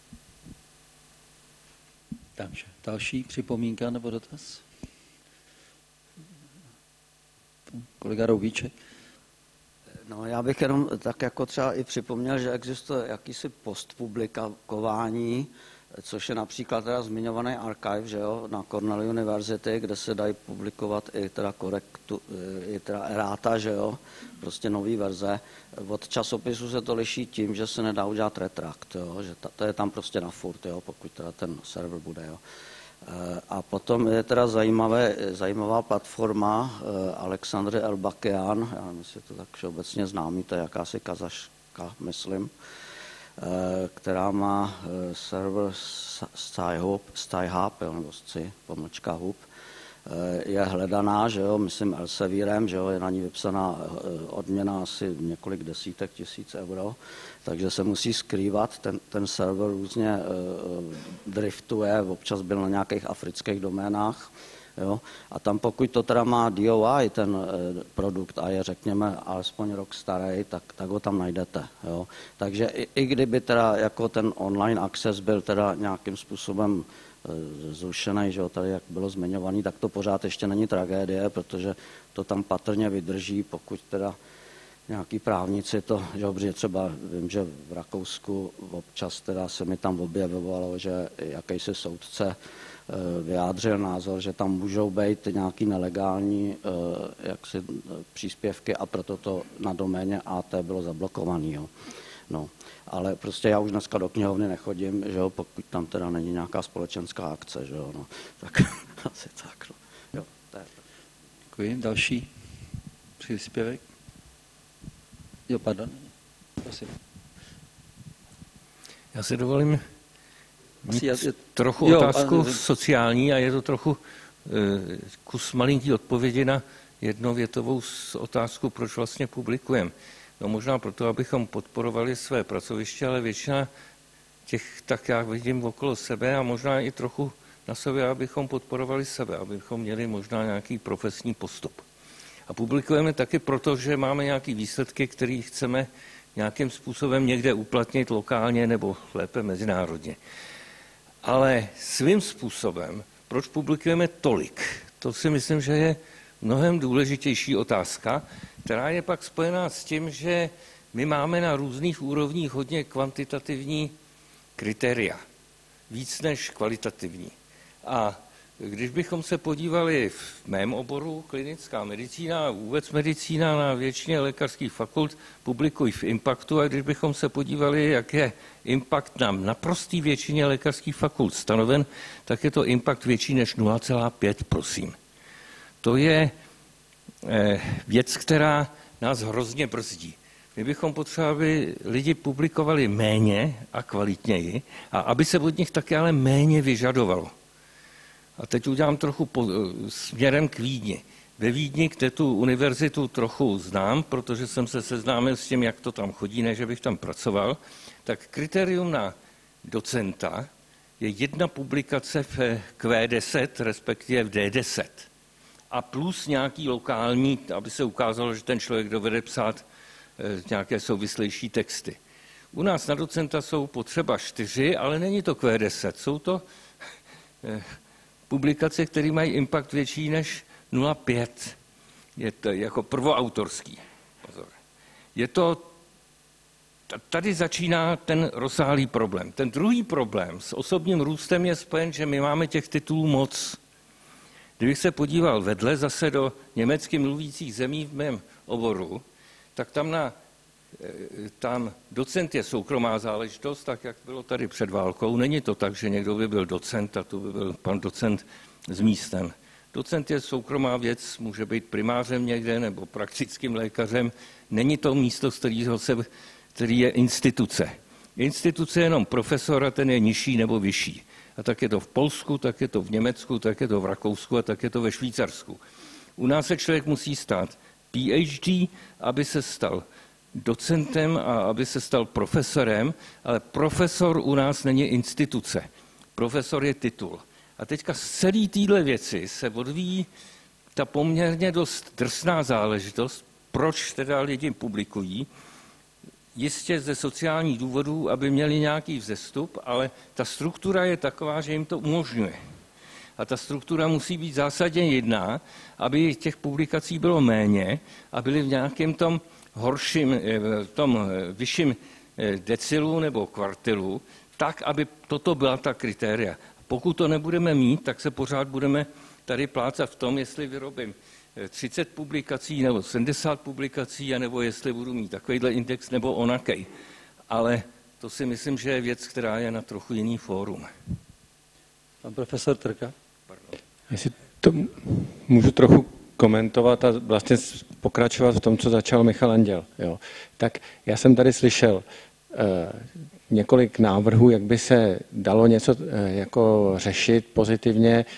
Takže další připomínka nebo dotaz? Kolega Roubíček. No, já bych jenom tak jako třeba i připomněl, že existuje jakýsi postpublikování, což je například teda zmiňovaný archive, že jo, na Cornell University, kde se dají publikovat i teda korektu, i teda eráta, že jo, prostě nový verze. Od časopisu se to liší tím, že se nedá udělat retrakt, jo, že ta, to je tam prostě na furt, jo, pokud teda ten server bude, jo. A potom je teda zajímavé, zajímavá platforma Alexandry Elbakian, já nevím, jestli je to tak všeobecně známý, to je jakási kazaška, myslím, která má server Sci-Hub, Sci-Hub, nebo Sci, pomlčka Hub, je hledaná, že jo, myslím Elsevierem, že jo, je na ní vypsaná odměna asi několik desítek tisíc euro, takže se musí skrývat, ten, ten server různě driftuje, občas byl na nějakých afrických doménách, jo, a tam pokud to teda má D O I, ten produkt, a je řekněme alespoň rok starý, tak, tak ho tam najdete, jo. Takže i, i kdyby teda jako ten online access byl teda nějakým způsobem zrušený, že jo, tady jak bylo zmiňovaný, tak to pořád ještě není tragédie, protože to tam patrně vydrží, pokud teda nějaký právníci to, že obří, třeba vím, že v Rakousku občas teda se mi tam objevovalo, že jakýsi soudce vyjádřil názor, že tam můžou být nějaký nelegální jaksi příspěvky a proto to na doméně A T bylo zablokovaný, jo. No, ale prostě já už dneska do knihovny nechodím, že jo, pokud tam teda není nějaká společenská akce, že jo, no, tak asi tak, no. Jo, to je to. Děkuji. Další příspěvek? Jo, pardon. Prosím. Já si dovolím mít Asi, je, trochu jo, otázku a, sociální a je to trochu e, kus malinký odpovědi na jednovětovou otázku, proč vlastně publikujeme. No možná proto, abychom podporovali své pracoviště, ale většina těch, tak já vidím okolo sebe a možná i trochu na sebe, abychom podporovali sebe, abychom měli možná nějaký profesní postup. A publikujeme taky proto, že máme nějaké výsledky, které chceme nějakým způsobem někde uplatnit lokálně nebo lépe mezinárodně. Ale svým způsobem, proč publikujeme tolik, to si myslím, že je mnohem důležitější otázka, která je pak spojená s tím, že my máme na různých úrovních hodně kvantitativní kritéria, víc než kvalitativní. A když bychom se podívali v mém oboru, klinická medicína a vůbec medicína na většině lékařských fakult publikují v impaktu, a když bychom se podívali, jak je impact na naprostý většině lékařských fakult stanoven, tak je to impact větší než nula celá pět, prosím. To je věc, která nás hrozně brzdí. My bychom potřebovali, aby lidi publikovali méně a kvalitněji a aby se od nich taky ale méně vyžadovalo. A teď udělám trochu po, směrem k Vídni. Ve Vídni, kde tu univerzitu trochu znám, protože jsem se seznámil s tím, jak to tam chodí, ne že bych tam pracoval, tak kritérium na docenta je jedna publikace v Q deset, respektive v D deset. A plus nějaký lokální, aby se ukázalo, že ten člověk dovede psát e, nějaké souvislejší texty. U nás na docenta jsou potřeba čtyři, ale není to Q deset. Jsou to e, publikace, které mají impact větší než nula celá pět. Je to jako prvoautorský. Pozor. Je to, tady začíná ten rozsáhlý problém. Ten druhý problém s osobním růstem je spojen, že my máme těch titulů moc. Kdybych se podíval vedle zase do německy mluvících zemí v mém oboru, tak tam, na, tam docent je soukromá záležitost, tak jak bylo tady před válkou. Není to tak, že někdo by byl docent a tu by byl pan docent s místem. Docent je soukromá věc, může být primářem někde nebo praktickým lékařem. Není to místo, z kterého se, který je instituce. Instituce je jenom profesor a ten je nižší nebo vyšší. A tak je to v Polsku, tak je to v Německu, tak je to v Rakousku a tak je to ve Švýcarsku. U nás se člověk musí stát P H D, aby se stal docentem a aby se stal profesorem, ale profesor u nás není instituce. Profesor je titul. A teďka z celé téhle věci se odvíjí ta poměrně dost drsná záležitost, proč teda lidi publikují, jistě ze sociálních důvodů, aby měli nějaký vzestup, ale ta struktura je taková, že jim to umožňuje. A ta struktura musí být zásadně jedná, aby těch publikací bylo méně a byly v nějakém tom horším, tom vyšším decilu nebo kvartilu, tak, aby toto byla ta kritéria. Pokud to nebudeme mít, tak se pořád budeme tady plácat v tom, jestli vyrobím třicet publikací nebo sedmdesát publikací, anebo jestli budu mít takovýhle index nebo onakej. Ale to si myslím, že je věc, která je na trochu jiný fórum. Pan profesor Trka. Pardon. Jestli to můžu trochu komentovat a vlastně pokračovat v tom, co začal Michal Anděl. Jo. Tak já jsem tady slyšel eh, několik návrhů, jak by se dalo něco eh, jako řešit pozitivně.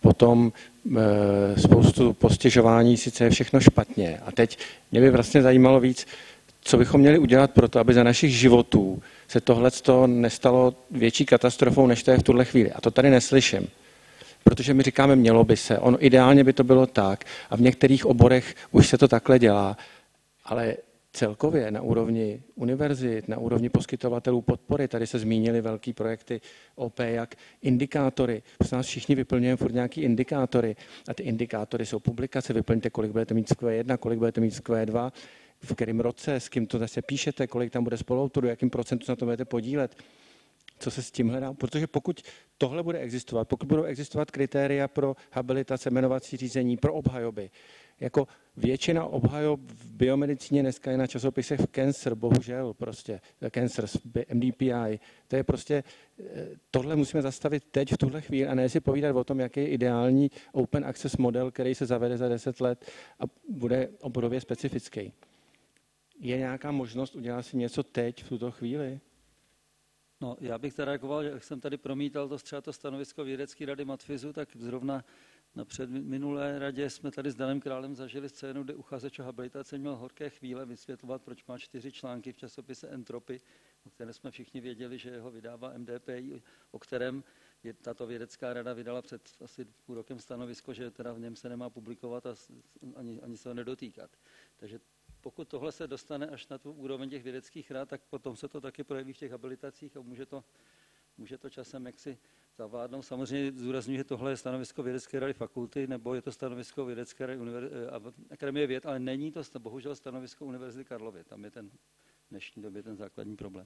potom e, spoustu postěžování, sice je všechno špatně. A teď mě by vlastně zajímalo víc, co bychom měli udělat pro to, aby za našich životů se tohle nestalo větší katastrofou, než to je v tuhle chvíli. A to tady neslyším. Protože my říkáme, mělo by se. Ono ideálně by to bylo tak a v některých oborech už se to takhle dělá, ale celkově na úrovni univerzit, na úrovni poskytovatelů podpory, tady se zmínily velký projekty O P, jak indikátory. Prostě nás všichni vyplňujeme furt nějaký indikátory a ty indikátory jsou publikace, vyplňte, kolik budete mít z Q jedna, kolik budete mít z Q dva, v kterém roce, s kým to zase píšete, kolik tam bude spoluautorů, jakým procentu na to budete podílet. Co se s tím hledá? Protože pokud tohle bude existovat, pokud budou existovat kritéria pro habilitace, jmenovací řízení, pro obhajoby, jako většina obhajob v biomedicíně dneska je na časopisech v Cancer, bohužel prostě, Cancer, M D P I, to je prostě, tohle musíme zastavit teď v tuhle chvíli a ne si povídat o tom, jaký je ideální open access model, který se zavede za deset let a bude oborově specifický. Je nějaká možnost udělat si něco teď v tuto chvíli? No, já bych teda reagoval, že jak jsem tady promítal to třeba to stanovisko vědecké rady Matfizu, tak zrovna na předminulé radě jsme tady s Danem Králem zažili scénu, kde uchazeč o habilitaci měl horké chvíle vysvětlovat, proč má čtyři články v časopise Entropy, o které jsme všichni věděli, že ho vydává M D P I, o kterém je, tato vědecká rada vydala před asi půl rokem stanovisko, že teda v něm se nemá publikovat a ani, ani se ho nedotýkat. Takže pokud tohle se dostane až na tu úroveň těch vědeckých rad, tak potom se to taky projeví v těch habilitacích a může to, může to časem jaksi zavládnout. Samozřejmě zdůrazňuji, že tohle je stanovisko vědecké rady fakulty, nebo je to stanovisko vědecké rady Akademie věd, ale není to bohužel stanovisko Univerzity Karlovy. Tam je ten v dnešní době ten základní problém.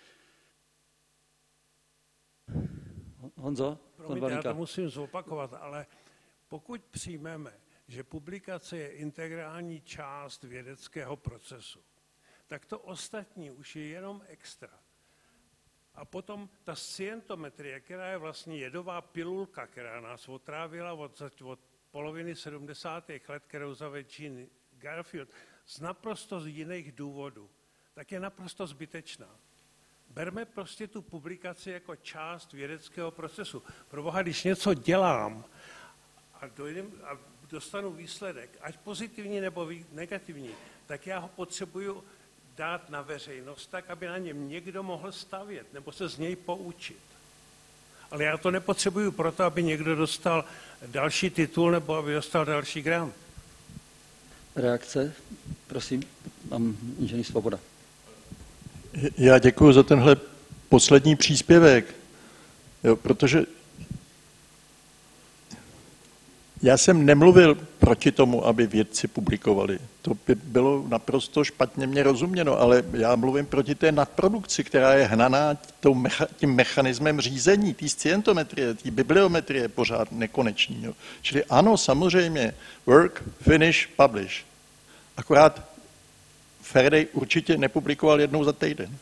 Honzo? Promiňte, já to musím zopakovat, ale pokud přijmeme, že publikace je integrální část vědeckého procesu, tak to ostatní už je jenom extra. A potom ta scientometrie, která je vlastně jedová pilulka, která nás otrávila od, od poloviny sedmdesátých let, kterou zavedl Jean Garfield, z naprosto z jiných důvodů, tak je naprosto zbytečná. Berme prostě tu publikaci jako část vědeckého procesu. Proboha, když něco dělám a, dojdem, a dostanu výsledek, ať pozitivní nebo negativní, tak já ho potřebuju dát na veřejnost tak, aby na něm někdo mohl stavět nebo se z něj poučit. Ale já to nepotřebuju proto, aby někdo dostal další titul nebo aby dostal další grant. Reakce? Prosím, mám inženýr Svoboda. Já děkuji za tenhle poslední příspěvek, jo, protože já jsem nemluvil proti tomu, aby vědci publikovali. To by bylo naprosto špatně mě rozuměno, ale já mluvím proti té nadprodukci, která je hnaná tím mechanismem řízení, té scientometrie, té bibliometrie pořád nekonečný. Jo. Čili ano, samozřejmě, work, finish, publish. Akorát Faraday určitě nepublikoval jednou za týden.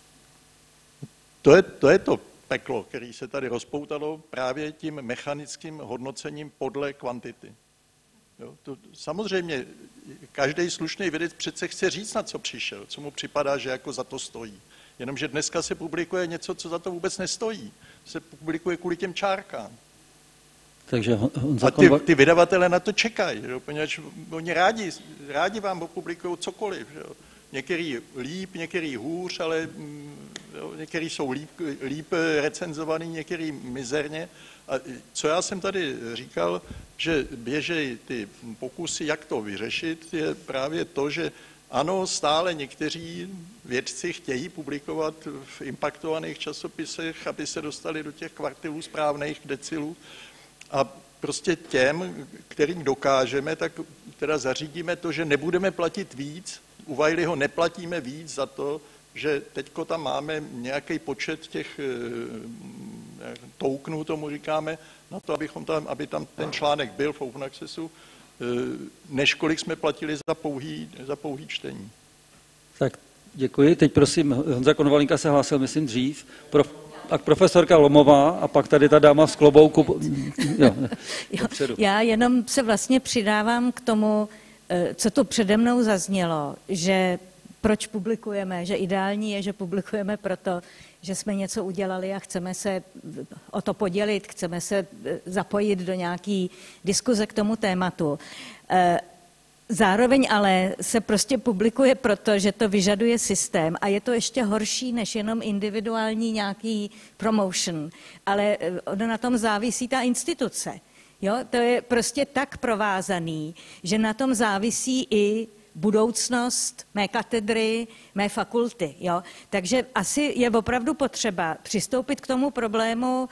To je to, je to peklo, který se tady rozpoutalo právě tím mechanickým hodnocením podle kvantity. Jo, to, samozřejmě, každý slušný vědec přece chce říct, na co přišel, co mu připadá, že jako za to stojí. Jenomže dneska se publikuje něco, co za to vůbec nestojí. Se publikuje kvůli těm čárkám. Takže a ty, ty vydavatele na to čekají, jo, poněvadž oni rádi, rádi vám opublikují cokoliv. Jo. Některý líp, některý hůř, ale jo, některý jsou líp, líp recenzovaný, některý mizerně. A co já jsem tady říkal, že běžejí ty pokusy, jak to vyřešit, je právě to, že ano, stále někteří vědci chtějí publikovat v impaktovaných časopisech, aby se dostali do těch kvartilů správných decilů. A prostě těm, kterým dokážeme, tak teda zařídíme to, že nebudeme platit víc, u Wileyho neplatíme víc za to, že teďko tam máme nějaký počet těch tokenů, tomu říkáme, na to, abychom tam, aby tam ten článek byl v Open Accessu, než kolik jsme platili za pouhý, za pouhý čtení. Tak děkuji. Teď prosím, Honza Konovalínka se hlásil, myslím, dřív. Pro, tak profesorka Lomová a pak tady ta dáma z klobouku. Jo, jo, já jenom se vlastně přidávám k tomu, co tu přede mnou zaznělo, že proč publikujeme, že ideální je, že publikujeme proto, že jsme něco udělali a chceme se o to podělit, chceme se zapojit do nějaký diskuze k tomu tématu. Zároveň ale se prostě publikuje proto, že to vyžaduje systém a je to ještě horší než jenom individuální nějaký promotion, ale ono na tom závisí ta instituce. Jo? To je prostě tak provázaný, že na tom závisí i budoucnost mé katedry, mé fakulty. Jo? Takže asi je opravdu potřeba přistoupit k tomu problému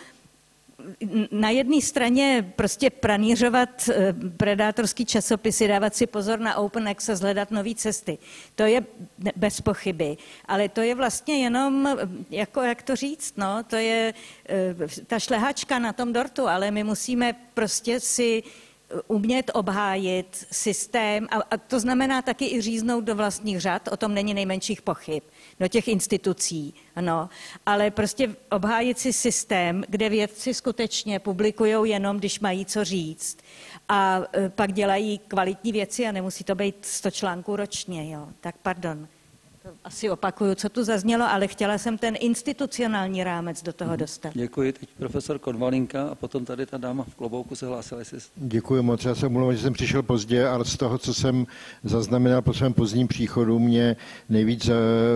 na jedné straně prostě pranířovat predátorský časopisy, dávat si pozor na open access, hledat nové cesty. To je bez pochyby, ale to je vlastně jenom, jako jak to říct, no, to je ta šlehačka na tom dortu, ale my musíme prostě si umět obhájit systém a, a to znamená taky i říznout do vlastních řad, o tom není nejmenších pochyb, do těch institucí, ano, ale prostě obhájit si systém, kde vědci skutečně publikujou jenom, když mají co říct a e, pak dělají kvalitní věci a nemusí to být sto článků ročně, jo, tak pardon. Asi opakuju, co tu zaznělo, ale chtěla jsem ten institucionální rámec do toho dostat. Děkuji. Teď profesor Konvalinka a potom tady ta dáma v klobouku se hlásila. Jestli... Děkuji moc. Já se omlouvám, že jsem přišel pozdě, ale z toho, co jsem zaznamenal po svém pozdním příchodu, mě nejvíc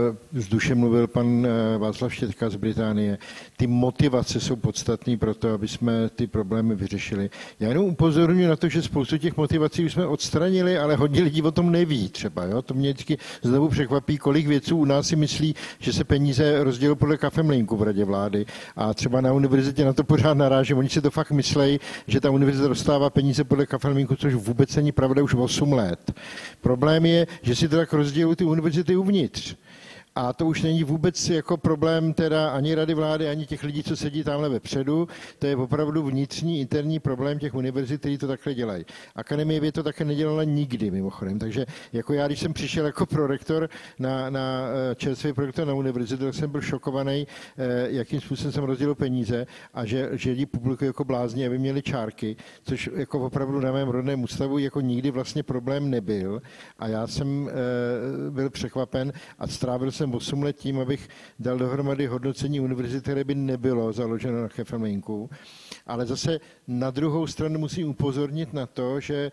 s dušem mluvil pan Václav Štětka z Británie. Ty motivace jsou podstatné pro to, aby jsme ty problémy vyřešili. Já jenom upozorňuji na to, že spoustu těch motivací už jsme odstranili, ale hodně lidí o tom neví třeba. Jo? To mě vždycky znovu překvapí, kolik vědců u nás si myslí, že se peníze rozdělují podle kafemlýnku v radě vlády. A třeba na univerzitě na to pořád naráží. Oni si to fakt myslejí, že ta univerzita dostává peníze podle kafemlýnku, což vůbec není pravda už osm let. Problém je, že si to tak rozdělují ty univerzity uvnitř. A to už není vůbec jako problém teda ani rady vlády, ani těch lidí, co sedí tamhle vepředu. To je opravdu vnitřní, interní problém těch univerzit, kteří to takhle dělají. Akademie věd to také nedělala nikdy, mimochodem. Takže jako já, když jsem přišel jako prorektor na, na čerstvý prorektor na univerzitu, tak jsem byl šokovaný, jakým způsobem jsem rozdělil peníze a že, že lidi publikují jako blázni, aby měli čárky, což jako opravdu na mém rodném ústavu jako nikdy vlastně problém nebyl. A já jsem byl překvapen a strávil jsem osm let tím, abych dal dohromady hodnocení univerzity, které by nebylo založeno na kafemlýnku. Ale zase na druhou stranu musím upozornit na to, že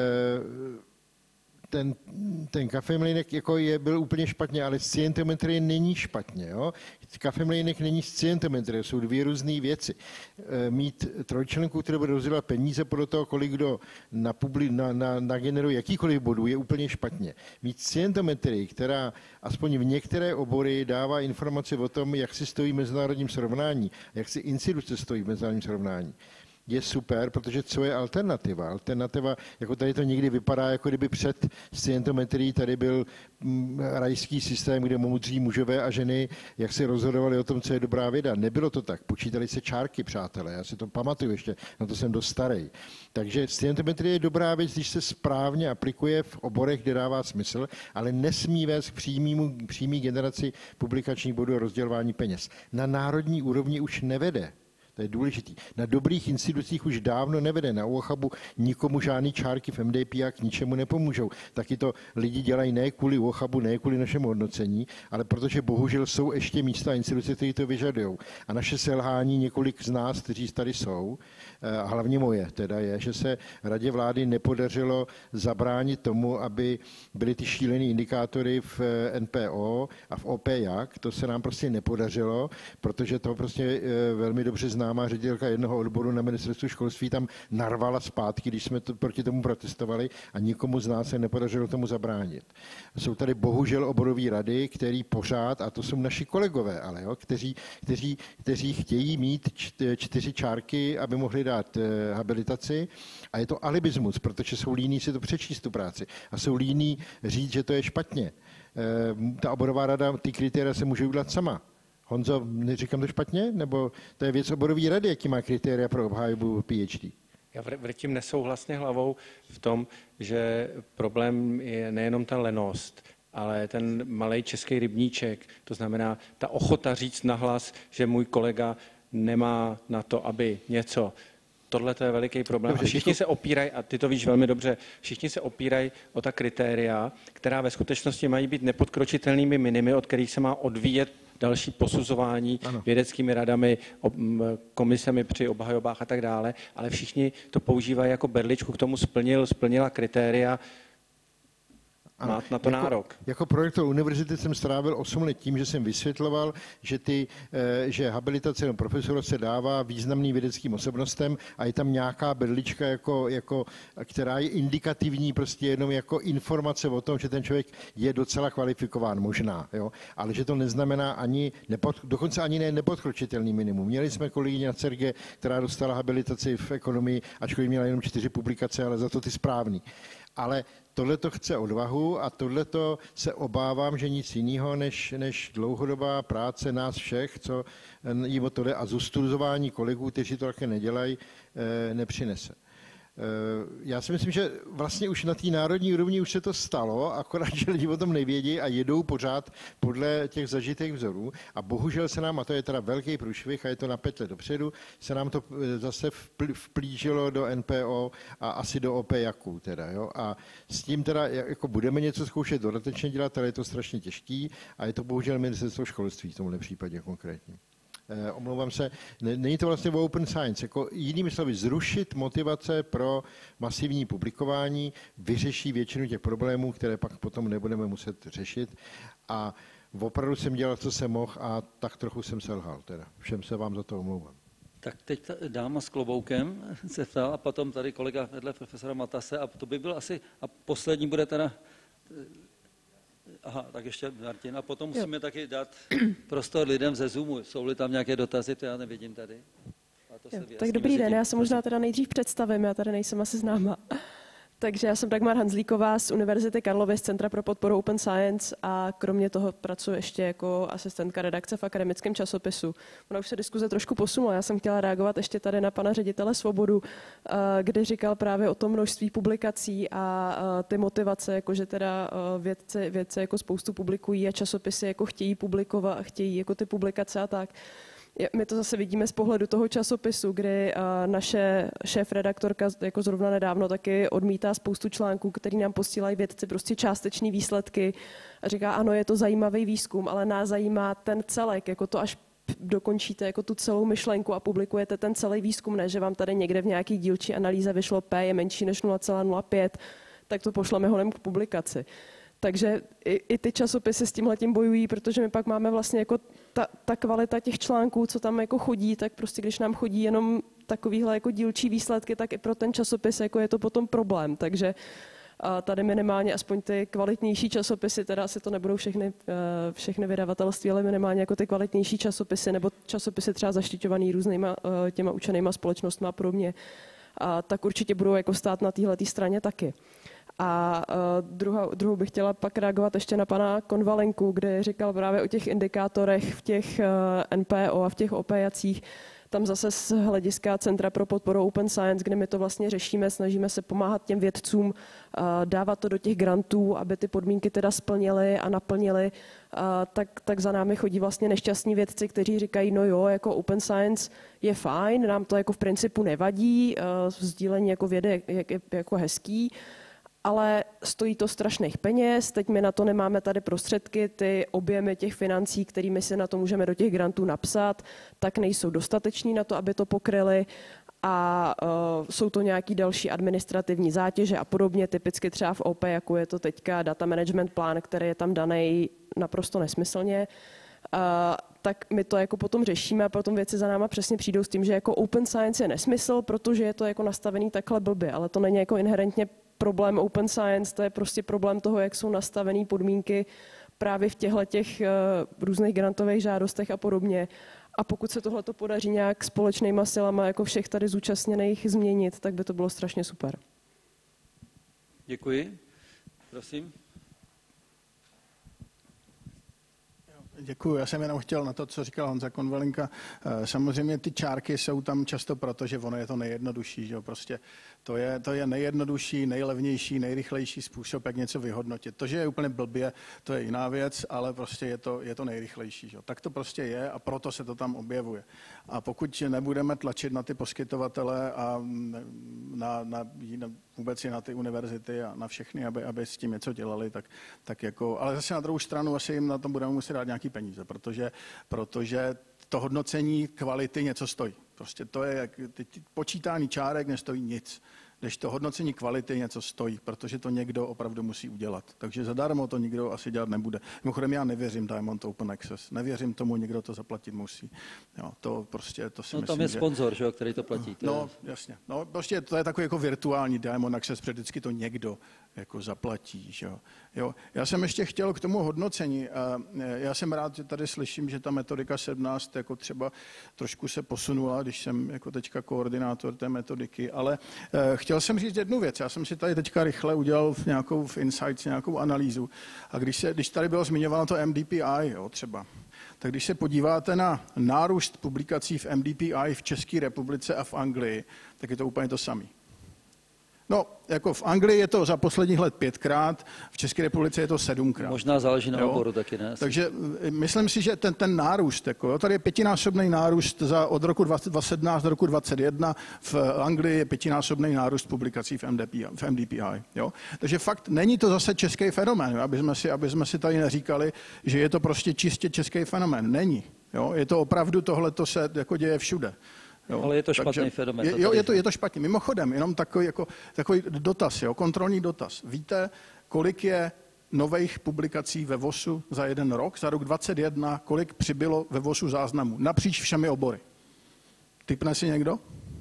ten, ten kafemlýnek jako je, byl úplně špatně, ale scientometrie není špatně. Jo? Kafemlýnek není scientometrie, jsou dvě různé věci. Mít trojčlenku, která bude rozdělat peníze podle toho, kolik kdo nageneruje na, na, na jakýkoliv bodů, je úplně špatně. Mít scientometrii, která aspoň v některé obory dává informace o tom, jak si stojí v mezinárodním srovnání, jak si instituce stojí v mezinárodním srovnání, je super, protože co je alternativa? Alternativa, jako tady to někdy vypadá, jako kdyby před scientometrií tady byl rajský systém, kde moudří mužové a ženy, jak si rozhodovali o tom, co je dobrá věda. Nebylo to tak. Počítali se čárky, přátelé. Já si to pamatuju ještě, na to jsem dost starý. Takže scientometrie je dobrá věc, když se správně aplikuje v oborech, kde dává smysl, ale nesmí vést k přímýmu, přímý generaci publikačních bodů a rozdělování peněz. Na národní úrovni už nevede. To je důležitý. Na dobrých institucích už dávno nevede. Na U Ochabu nikomu žádný čárky v M D P A k ničemu nepomůžou. Taky to lidi dělají ne kvůli U Ochabu, ne kvůli našemu hodnocení, ale protože bohužel jsou ještě místa a instituce, které to vyžadují. A naše selhání, několik z nás, kteří tady jsou, a hlavně moje, teda je, že se radě vlády nepodařilo zabránit tomu, aby byly ty šílené indikátory v N P O a v O P jak. To se nám prostě nepodařilo, protože to prostě velmi dobře známá ředitelka jednoho odboru na ministerstvu školství tam narvala zpátky, když jsme to, proti tomu protestovali a nikomu z nás se nepodařilo tomu zabránit. Jsou tady bohužel oborové rady, který pořád, a to jsou naši kolegové, ale jo, kteří, kteří, kteří chtějí mít čtyři čárky, aby mohli dát habilitaci a je to alibismus, protože jsou líní si to přečíst tu práci a jsou líní říct, že to je špatně. Ta oborová rada, ty kritéria se může udělat sama. Honzo, neříkám to špatně? Nebo to je věc oborové rady, jaký má kritéria pro obhájbu P H D? Já vrtím nesouhlasně hlavou v tom, že problém je nejenom ta lenost, ale ten malej český rybníček, to znamená ta ochota říct nahlas, že můj kolega nemá na to, aby něco. Tohle to je veliký problém. Dobře, a všichni se opírají, a ty to víš velmi dobře, všichni se opírají o ta kritéria, která ve skutečnosti mají být nepodkročitelnými minimy, od kterých se má odvíjet další posuzování ano. vědeckými radami, komisemi při obhajobách a tak dále, ale všichni to používají jako berličku, k tomu splnil, splnila kritéria. Má na to jako, nárok. Jako prorektor univerzity jsem strávil osm let tím, že jsem vysvětloval, že, ty, že habilitace nebo profesora se dává významným vědeckým osobnostem a je tam nějaká berlička, jako, jako, která je indikativní, prostě jenom jako informace o tom, že ten člověk je docela kvalifikován, možná, jo? Ale že to neznamená ani, nepod, dokonce ani ne nepodkročitelný minimum. Měli jsme kolegyni na Cerge, která dostala habilitaci v ekonomii, ačkoliv měla jenom čtyři publikace, ale za to ty správný. Ale tohle to chce odvahu a tohle to se obávám, že nic jiného než, než dlouhodobá práce nás všech, co jim o to jde, a zostudování kolegů, kteří to také nedělají, nepřinese. Já si myslím, že vlastně už na té národní úrovni už se to stalo, akorát, že lidi o tom nevědí a jedou pořád podle těch zažitých vzorů. A bohužel se nám, a to je teda velký průšvih a je to na pět let dopředu, se nám to zase vplížilo do N P O a asi do O P jaků teda, jo. A s tím teda jako budeme něco zkoušet dodatečně dělat, ale je to strašně těžký a je to bohužel ministerstvo školství v tomhle případě konkrétně. Eh, omlouvám se, není to vlastně o open science, jako jinými slovy zrušit motivace pro masivní publikování vyřeší většinu těch problémů, které pak potom nebudeme muset řešit a opravdu jsem dělal, co jsem mohl a tak trochu jsem selhal teda. Všem se vám za to omlouvám. Tak teď ta dáma s kloboukem se ptala a potom tady kolega vedle profesora Matase a to by byl asi, a poslední bude teda. Aha, tak ještě Martin. A potom musíme jo. taky dát prostor lidem ze Zoomu. Jsou-li tam nějaké dotazy, to já nevidím tady. A to jo, tak dobrý den, já se možná teda nejdřív představím, já tady nejsem asi známa. Takže já jsem Dagmar Hanzlíková z Univerzity Karlovy z Centra pro podporu Open Science a kromě toho pracuji ještě jako asistentka redakce v akademickém časopisu. Ona už se diskuze trošku posunula. Já jsem chtěla reagovat ještě tady na pana ředitele Svobodu, kdy říkal právě o tom množství publikací a ty motivace, jako že teda vědci, vědci jako spoustu publikují a časopisy jako chtějí publikovat a chtějí jako ty publikace a tak. My to zase vidíme z pohledu toho časopisu, kdy naše šéfredaktorka jako zrovna nedávno taky odmítá spoustu článků, který nám posílají vědci prostě částečné výsledky a říká, ano, je to zajímavý výzkum, ale nás zajímá ten celek, jako to až dokončíte jako tu celou myšlenku a publikujete ten celý výzkum, ne, že vám tady někde v nějaký dílčí analýze vyšlo P je menší než nula celá nula pět, tak to pošleme honem k publikaci. Takže i, i ty časopisy s tímhletím bojují, protože my pak máme vlastně jako ta, ta kvalita těch článků, co tam jako chodí, tak prostě když nám chodí jenom takovýhle jako dílčí výsledky, tak i pro ten časopis jako je to potom problém. Takže a tady minimálně aspoň ty kvalitnější časopisy, teda asi to nebudou všechny, všechny vydavatelství, ale minimálně jako ty kvalitnější časopisy nebo časopisy třeba zaštiťovaný různýma těma učenýma společnostmi a podobně, a tak určitě budou jako stát na téhletý straně taky. A uh, druhou, druhou bych chtěla pak reagovat ještě na pana Konvalenku, kde říkal právě o těch indikátorech v těch uh, N P O a v těch O P jacích. Tam zase z hlediska Centra pro podporu Open Science, kde my to vlastně řešíme, snažíme se pomáhat těm vědcům, uh, dávat to do těch grantů, aby ty podmínky teda splnili a naplnili, uh, tak, tak za námi chodí vlastně nešťastní vědci, kteří říkají, no jo, jako Open Science je fajn, nám to jako v principu nevadí, uh, sdílení jako vědy je, je jako hezký, ale stojí to strašných peněz, teď my na to nemáme tady prostředky, ty objemy těch financí, kterými si na to můžeme do těch grantů napsat, tak nejsou dostateční na to, aby to pokryli a uh, jsou to nějaký další administrativní zátěže a podobně, typicky třeba v O P, jako je to teďka data management plán, který je tam daný naprosto nesmyslně. Uh, tak my to jako potom řešíme a potom věci za náma přesně přijdou s tím, že jako open science je nesmysl, protože je to jako nastavený takhle blbě, ale to není jako inherentně problém open science, to je prostě problém toho, jak jsou nastavené podmínky právě v těchto těch uh, různých grantových žádostech a podobně. A pokud se tohle podaří nějak společnýma silama jako všech tady zúčastněných změnit, tak by to bylo strašně super. Děkuji. Prosím. Děkuji. Já jsem jenom chtěl na to, co říkal Honza Konvalinka. Samozřejmě ty čárky jsou tam často proto, že ono je to nejjednodušší. Že? Prostě to je, to je nejjednodušší, nejlevnější, nejrychlejší způsob, jak něco vyhodnotit. To, že je úplně blbě, to je jiná věc, ale prostě je to, je to nejrychlejší. Že? Tak to prostě je a proto se to tam objevuje. A pokud nebudeme tlačit na ty poskytovatele a na, na, na vůbec i na ty univerzity a na všechny, aby, aby s tím něco dělali, tak, tak jako, ale zase na druhou stranu asi jim na tom budeme muset dát nějaký nějaký peníze, protože, protože to hodnocení kvality něco stojí. Prostě to je jak počítání čárek nestojí nic. Když to hodnocení kvality něco stojí, protože to někdo opravdu musí udělat. Takže zadarmo to nikdo asi dělat nebude. Mimochodem já nevěřím Diamond Open Access. Nevěřím tomu, někdo to zaplatit musí. Jo, to prostě, to si no, myslím, tam je že... sponzor, že, který to platí. To no, je... jasně. No, prostě to je takový jako virtuální Diamond Access, protože vždycky to někdo jako zaplatí. Že jo. Jo. Já jsem ještě chtěl k tomu hodnocení. Já jsem rád, že tady slyším, že ta metodika sedmnáct jako třeba trošku se posunula, když jsem jako teďka koordinátor té metodiky, ale chtěl jsem říct jednu věc. Já jsem si tady teďka rychle udělal v nějakou v Insights, nějakou analýzu. A když, se, když tady bylo zmiňováno to M D P I, jo, třeba, tak když se podíváte na nárůst publikací v M D P I v České republice a v Anglii, tak je to úplně to samé. No, jako v Anglii je to za posledních let pětkrát, v České republice je to sedmkrát. Možná záleží na jo? oboru taky, ne? Takže myslím si, že ten, ten nárůst, jako, tady je pětinásobný nárůst za, od roku dva tisíce sedmnáct do roku dvacet jedna, v Anglii je pětinásobný nárůst publikací v M D P I. V M D P I jo? Takže fakt není to zase český fenomén, aby jsme, si, aby jsme si tady neříkali, že je to prostě čistě český fenomén. Není. Jo? Je to opravdu, tohle to se jako děje všude. Jo, ale je to špatný takže, fenomén. Je, jo, je to, je to špatně. Mimochodem, jenom takový, jako, takový dotaz, jo, kontrolní dotaz. Víte, kolik je nových publikací ve VOSu za jeden rok, za rok dvacet jedna, kolik přibylo ve VOSu záznamů napříč všemi obory? Tipne si někdo?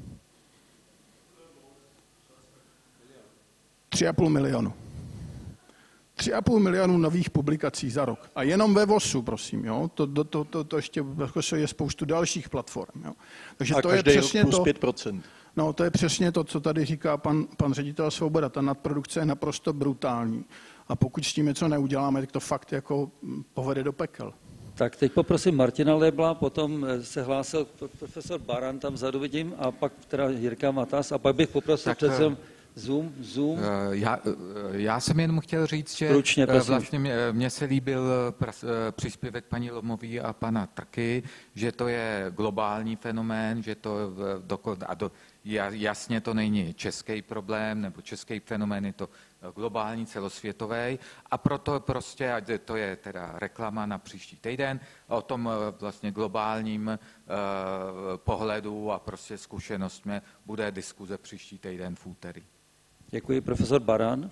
Tři a půl milionu. Tři a půl milionu nových publikací za rok. A jenom ve VOSu, prosím. Jo? To, to, to, to, to ještě je spoustu dalších platform. Jo? Takže a to je přesně plus to. pět procent. No, to je přesně to, co tady říká pan, pan ředitel Svoboda. Ta nadprodukce je naprosto brutální. A pokud s tím něco neuděláme, tak to fakt jako povede do pekel. Tak teď poprosím Martina Lebla, potom se hlásil profesor Baran, tam vzadu vidím, a pak teda Jirka Matas, a pak bych poprosil přece Zoom, Zoom. Já, já jsem jenom chtěl říct, že Stručně, vlastně mně se líbil příspěvek paní Lomový a pana Trky, že to je globální fenomén, že to a do, jasně to není český problém nebo český fenomén, je to globální, celosvětový, a proto prostě, a to je teda reklama na příští týden, o tom vlastně globálním uh, pohledu a prostě zkušenostmi bude diskuze příští týden v úterý. Děkuji, profesor Baran.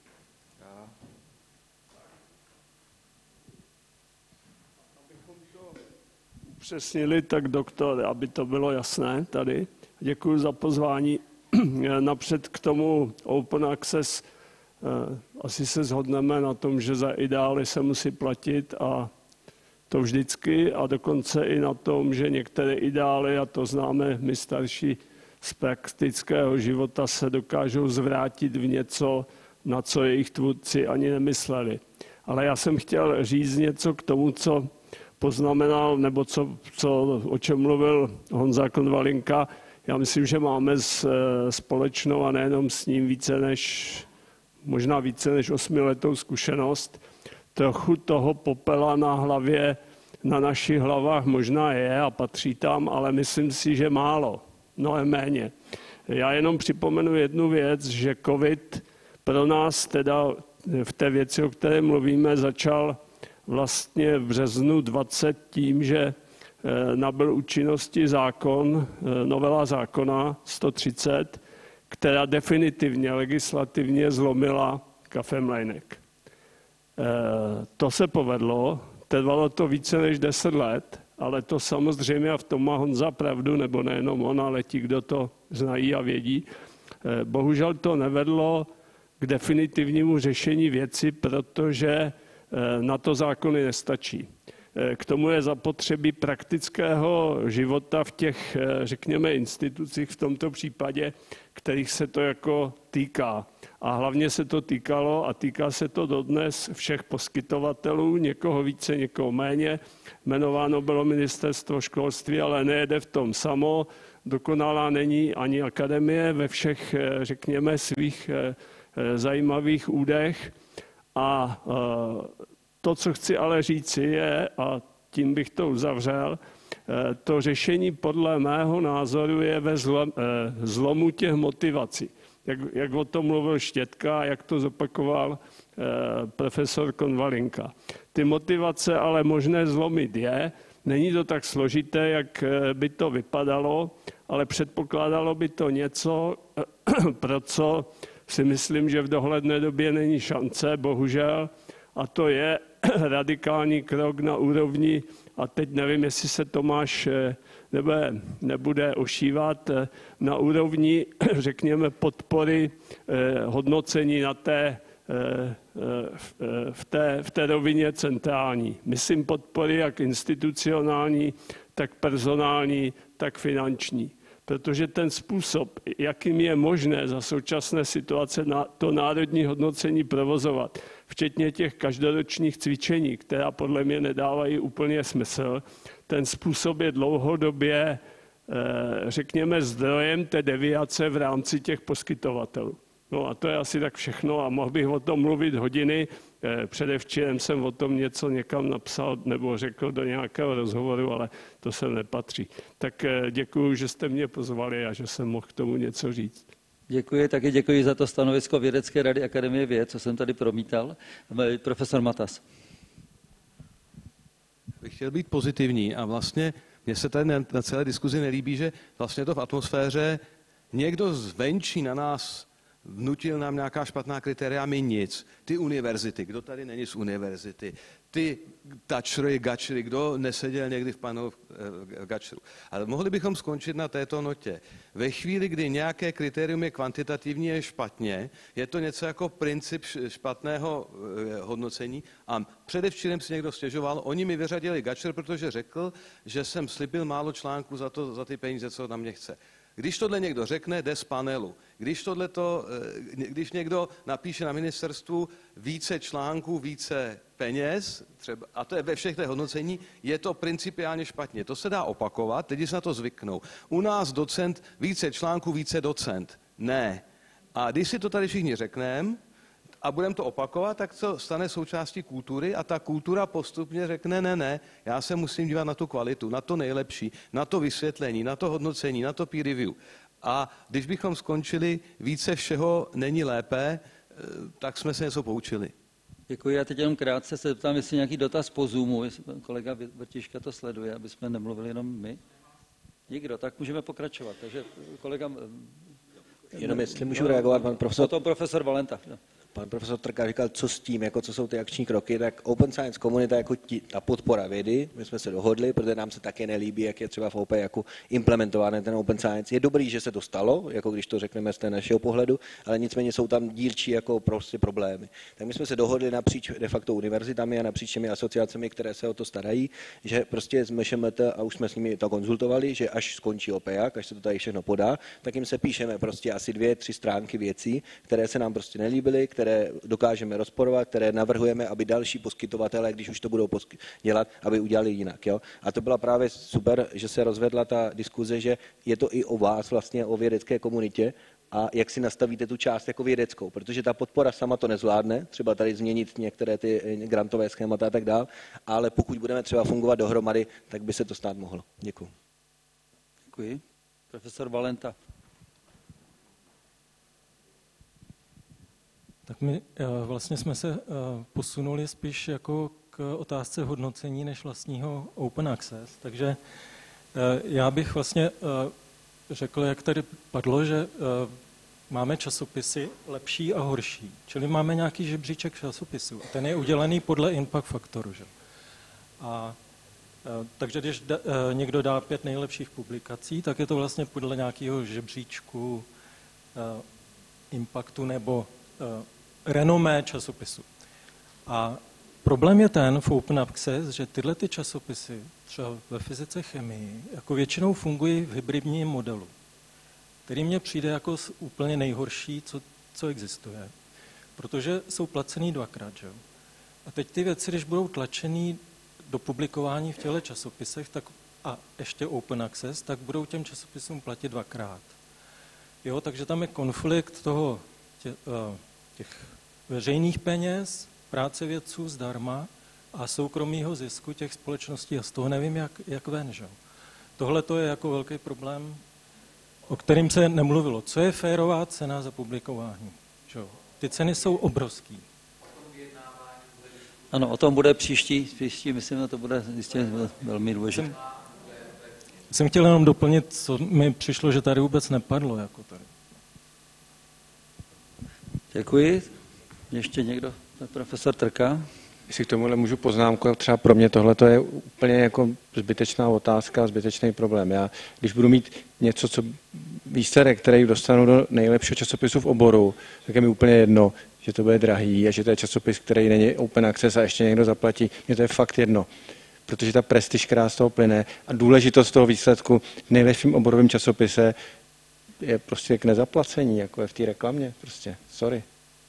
Upřesnili, tak doktor, aby to bylo jasné tady. Děkuji za pozvání. Napřed k tomu Open Access. Asi se shodneme na tom, že za ideály se musí platit, a to vždycky, a dokonce i na tom, že některé ideály, a to známe my starší z praktického života, se dokážou zvrátit v něco, na co jejich tvůrci ani nemysleli. Ale já jsem chtěl říct něco k tomu, co poznamenal, nebo co, co, o čem mluvil Honza Konvalinka. Já myslím, že máme společnou, a nejenom s ním, více než, možná více než osmiletou zkušenost. Trochu toho popela na hlavě, na našich hlavách možná je a patří tam, ale myslím si, že málo, mnohem méně. Já jenom připomenu jednu věc, že covid pro nás teda v té věci, o které mluvíme, začal vlastně v březnu dvacet tím, že nabyl účinnosti zákon, novela zákona sto třicet, která definitivně legislativně zlomila kafemlejnek. To se povedlo, trvalo to více než deset let, ale to samozřejmě, a v tom má Honza pravdu, nebo nejenom on, ale ti, kdo to znají a vědí, bohužel to nevedlo k definitivnímu řešení věci, protože na to zákony nestačí. K tomu je zapotřebí praktického života v těch, řekněme, institucích v tomto případě, kterých se to jako týká. A hlavně se to týkalo a týká se to dodnes všech poskytovatelů, někoho více, někoho méně. Jmenováno bylo ministerstvo školství, ale nejede v tom samo. Dokonalá není ani akademie ve všech, řekněme, svých zajímavých údech. A to, co chci ale říci, je, a tím bych to uzavřel, to řešení podle mého názoru je ve zlomu těch motivací. jak, jak o tom mluvil Štětka a jak to zopakoval eh, profesor Konvalinka. Ty motivace ale možné zlomit je. Není to tak složité, jak by to vypadalo, ale předpokládalo by to něco, pro co si myslím, že v dohledné době není šance, bohužel, a to je radikální krok na úrovni, a teď nevím, jestli se Tomáš nebe, nebude ošívat, na úrovni, řekněme, podpory hodnocení na té, v té, v té rovině centrální. Myslím podpory jak institucionální, tak personální, tak finanční. Protože ten způsob, jakým je možné za současné situace na to národní hodnocení provozovat, včetně těch každoročních cvičení, která podle mě nedávají úplně smysl, ten způsob je dlouhodobě, řekněme, zdrojem té deviace v rámci těch poskytovatelů. No a to je asi tak všechno a mohl bych o tom mluvit hodiny. Předevčírem jsem o tom něco někam napsal nebo řekl do nějakého rozhovoru, ale to sem nepatří. Tak děkuji, že jste mě pozvali a že jsem mohl k tomu něco říct. Děkuji, taky děkuji za to stanovisko Vědecké rady Akademie věd, co jsem tady promítal. Profesor Matas. Bych chtěl být pozitivní a vlastně mně se tady na celé diskuzi nelíbí, že vlastně to v atmosféře někdo zvenčí na nás vnutil nám nějaká špatná kritéria, my nic. Ty univerzity, kdo tady není z univerzity, ty tačry, gačry, kdo neseděl někdy v panu v gačru. Ale mohli bychom skončit na této notě. Ve chvíli, kdy nějaké kritérium je kvantitativní, je špatně, je to něco jako princip špatného hodnocení a předevčírem si někdo stěžoval, oni mi vyřadili gačr, protože řekl, že jsem slíbil málo článků za, to, za ty peníze, co na mě chce. Když tohle někdo řekne, jde z panelu. Když, tohleto, když někdo napíše na ministerstvu více článků, více peněz, třeba, a to je ve všech těch hodnocení, je to principiálně špatně. To se dá opakovat, lidi se na to zvyknou. U nás docent, více článků, více docent. Ne. A když si to tady všichni řekneme, a budeme to opakovat, tak to stane součástí kultury a ta kultura postupně řekne, ne, ne, já se musím dívat na tu kvalitu, na to nejlepší, na to vysvětlení, na to hodnocení, na to peer review. A když bychom skončili více všeho není lépe, tak jsme se něco poučili. Děkuji. Já teď jenom krátce se zeptám, jestli nějaký dotaz po Zoomu, jestli kolega Vrtiška to sleduje, aby jsme nemluvili jenom my. Nikdo, tak můžeme pokračovat. Takže kolega... Jenom jestli můžu reagovat, pan profesor... Potom profesor Valenta. Pan profesor Trka říkal, co s tím, jako co jsou ty akční kroky, tak Open Science komunita jako tí, ta podpora vědy, my jsme se dohodli, protože nám se také nelíbí, jak je třeba v O P jako implementovaný ten Open Science. Je dobrý, že se to stalo, jako když to řekneme z té našeho pohledu, ale nicméně jsou tam dílčí jako prostě problémy. Tak my jsme se dohodli napříč de facto univerzitami a napříč těmi asociacemi, které se o to starají, že prostě z M Š M T, a už jsme s nimi to konzultovali, že až skončí O P A, až se to tady všechno podá, tak jim se píšeme prostě asi dvě, tři stránky věcí, které se nám prostě nelíbily, které které dokážeme rozporovat, které navrhujeme, aby další poskytovatelé, když už to budou dělat, aby udělali jinak. Jo? A to byla právě super, že se rozvedla ta diskuze, že je to i o vás, vlastně o vědecké komunitě, a jak si nastavíte tu část jako vědeckou, protože ta podpora sama to nezvládne, třeba tady změnit některé ty grantové schémata a tak dál, ale pokud budeme třeba fungovat dohromady, tak by se to stát mohlo. Děkuji. Děkuji. Profesor Valenta. Tak my vlastně jsme se posunuli spíš jako k otázce hodnocení než vlastního open access, takže já bych vlastně řekl, jak tady padlo, že máme časopisy lepší a horší, čili máme nějaký žebříček časopisů a ten je udělaný podle impact faktoru. Že? A takže když da, někdo dá pět nejlepších publikací, tak je to vlastně podle nějakého žebříčku impactu nebo renomé časopisu. A problém je ten v Open Access, že tyhle ty časopisy, třeba ve fyzice, chemii, jako většinou fungují v hybridním modelu, který mně přijde jako úplně nejhorší, co, co existuje. Protože jsou placený dvakrát. Že? A teď ty věci, když budou tlačený do publikování v těchto časopisech tak, a ještě Open Access, tak budou těm časopisům platit dvakrát. Jo, takže tam je konflikt toho tě, těch veřejných peněz, práce vědců zdarma a soukromého zisku těch společností a z toho nevím, jak, jak ven. Že? Tohle to je jako velký problém o kterým se nemluvilo. Co je férová cena za publikování? Čo? Ty ceny jsou obrovský. Ano, o tom bude příští, příští myslím, že to bude jistě velmi důležité. Jsem chtěl jenom doplnit, co mi přišlo, že tady vůbec nepadlo. Jako tady. Děkuji. Ještě někdo? Profesor Trka. Jestli k tomuhle můžu poznámku, třeba pro mě tohle je úplně jako zbytečná otázka, zbytečný problém. Já, když budu mít něco, co výsledek, který dostanu do nejlepšího časopisu v oboru, tak je mi úplně jedno, že to bude drahý a že to je časopis, který není open access a ještě někdo zaplatí. Mně to je fakt jedno, protože ta prestiž, která z toho plyne a důležitost toho výsledku v nejlepším oborovém časopise je prostě k nezaplacení, jako je v té reklamě. Prostě, sorry.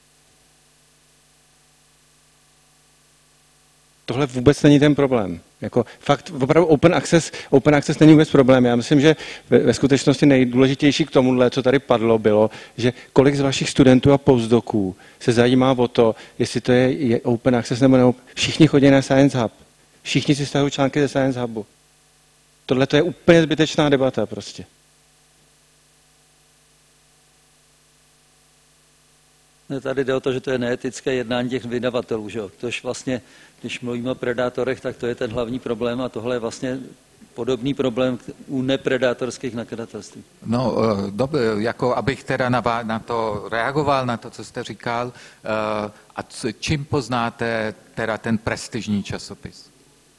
Tohle vůbec není ten problém. Jako fakt, opravdu open access, open access není vůbec problém. Já myslím, že ve, ve skutečnosti nejdůležitější k tomuhle, co tady padlo, bylo, že kolik z vašich studentů a postdoků se zajímá o to, jestli to je, je open access nebo ne. Všichni chodí na Science Hub. Všichni si stahují články ze Science Hubu. Tohle to je úplně zbytečná debata prostě. Ne, tady jde o to, že to je neetické jednání těch vydavatelů, že jo? Tož vlastně, když mluvíme o predátorech, tak to je ten hlavní problém a tohle je vlastně podobný problém u nepredátorských nakladatelství. No, dobře, jako abych teda na, na to reagoval, na to, co jste říkal, a co, čím poznáte teda ten prestižní časopis?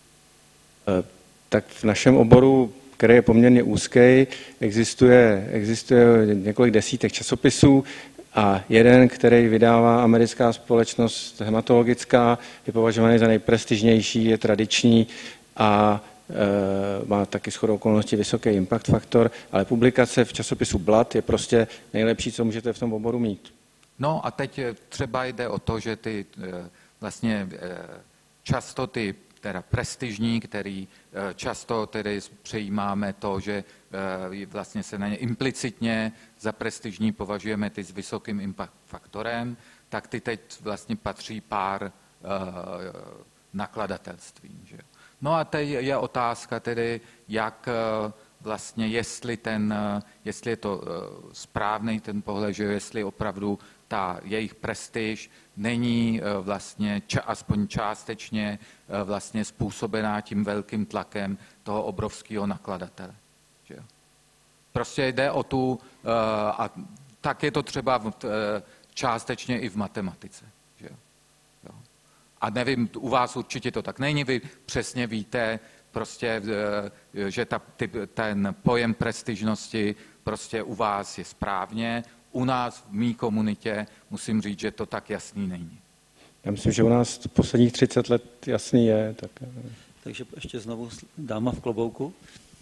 Tak v našem oboru, který je poměrně úzký, existuje, existuje několik desítek časopisů, a jeden, který vydává americká společnost hematologická, je považovaný za nejprestižnější, je tradiční a e, má taky shodou okolností vysoký impact faktor, ale publikace v časopisu Blood je prostě nejlepší, co můžete v tom oboru mít. No a teď třeba jde o to, že ty vlastně často ty teda prestižní, který často tedy přejímáme to, že vlastně se na ně implicitně za prestižní považujeme ty s vysokým impact faktorem, tak ty teď vlastně patří pár uh, nakladatelstvím. Že? No a teď je otázka tedy, jak uh, vlastně, jestli, ten, uh, jestli je to uh, správný ten pohled, že jestli opravdu ta jejich prestiž není uh, vlastně ča, aspoň částečně uh, vlastně způsobená tím velkým tlakem toho obrovského nakladatele. Že? Prostě jde o tu, uh, a tak je to třeba v, uh, částečně i v matematice. Že? Jo. A nevím, u vás určitě to tak není, vy přesně víte, prostě, uh, že ta, ty, ten pojem prestižnosti prostě u vás je správně, u nás v mý komunitě musím říct, že to tak jasný není. Já myslím, že u nás posledních třicet let jasný je. Tak... Takže ještě znovu dáma v klobouku.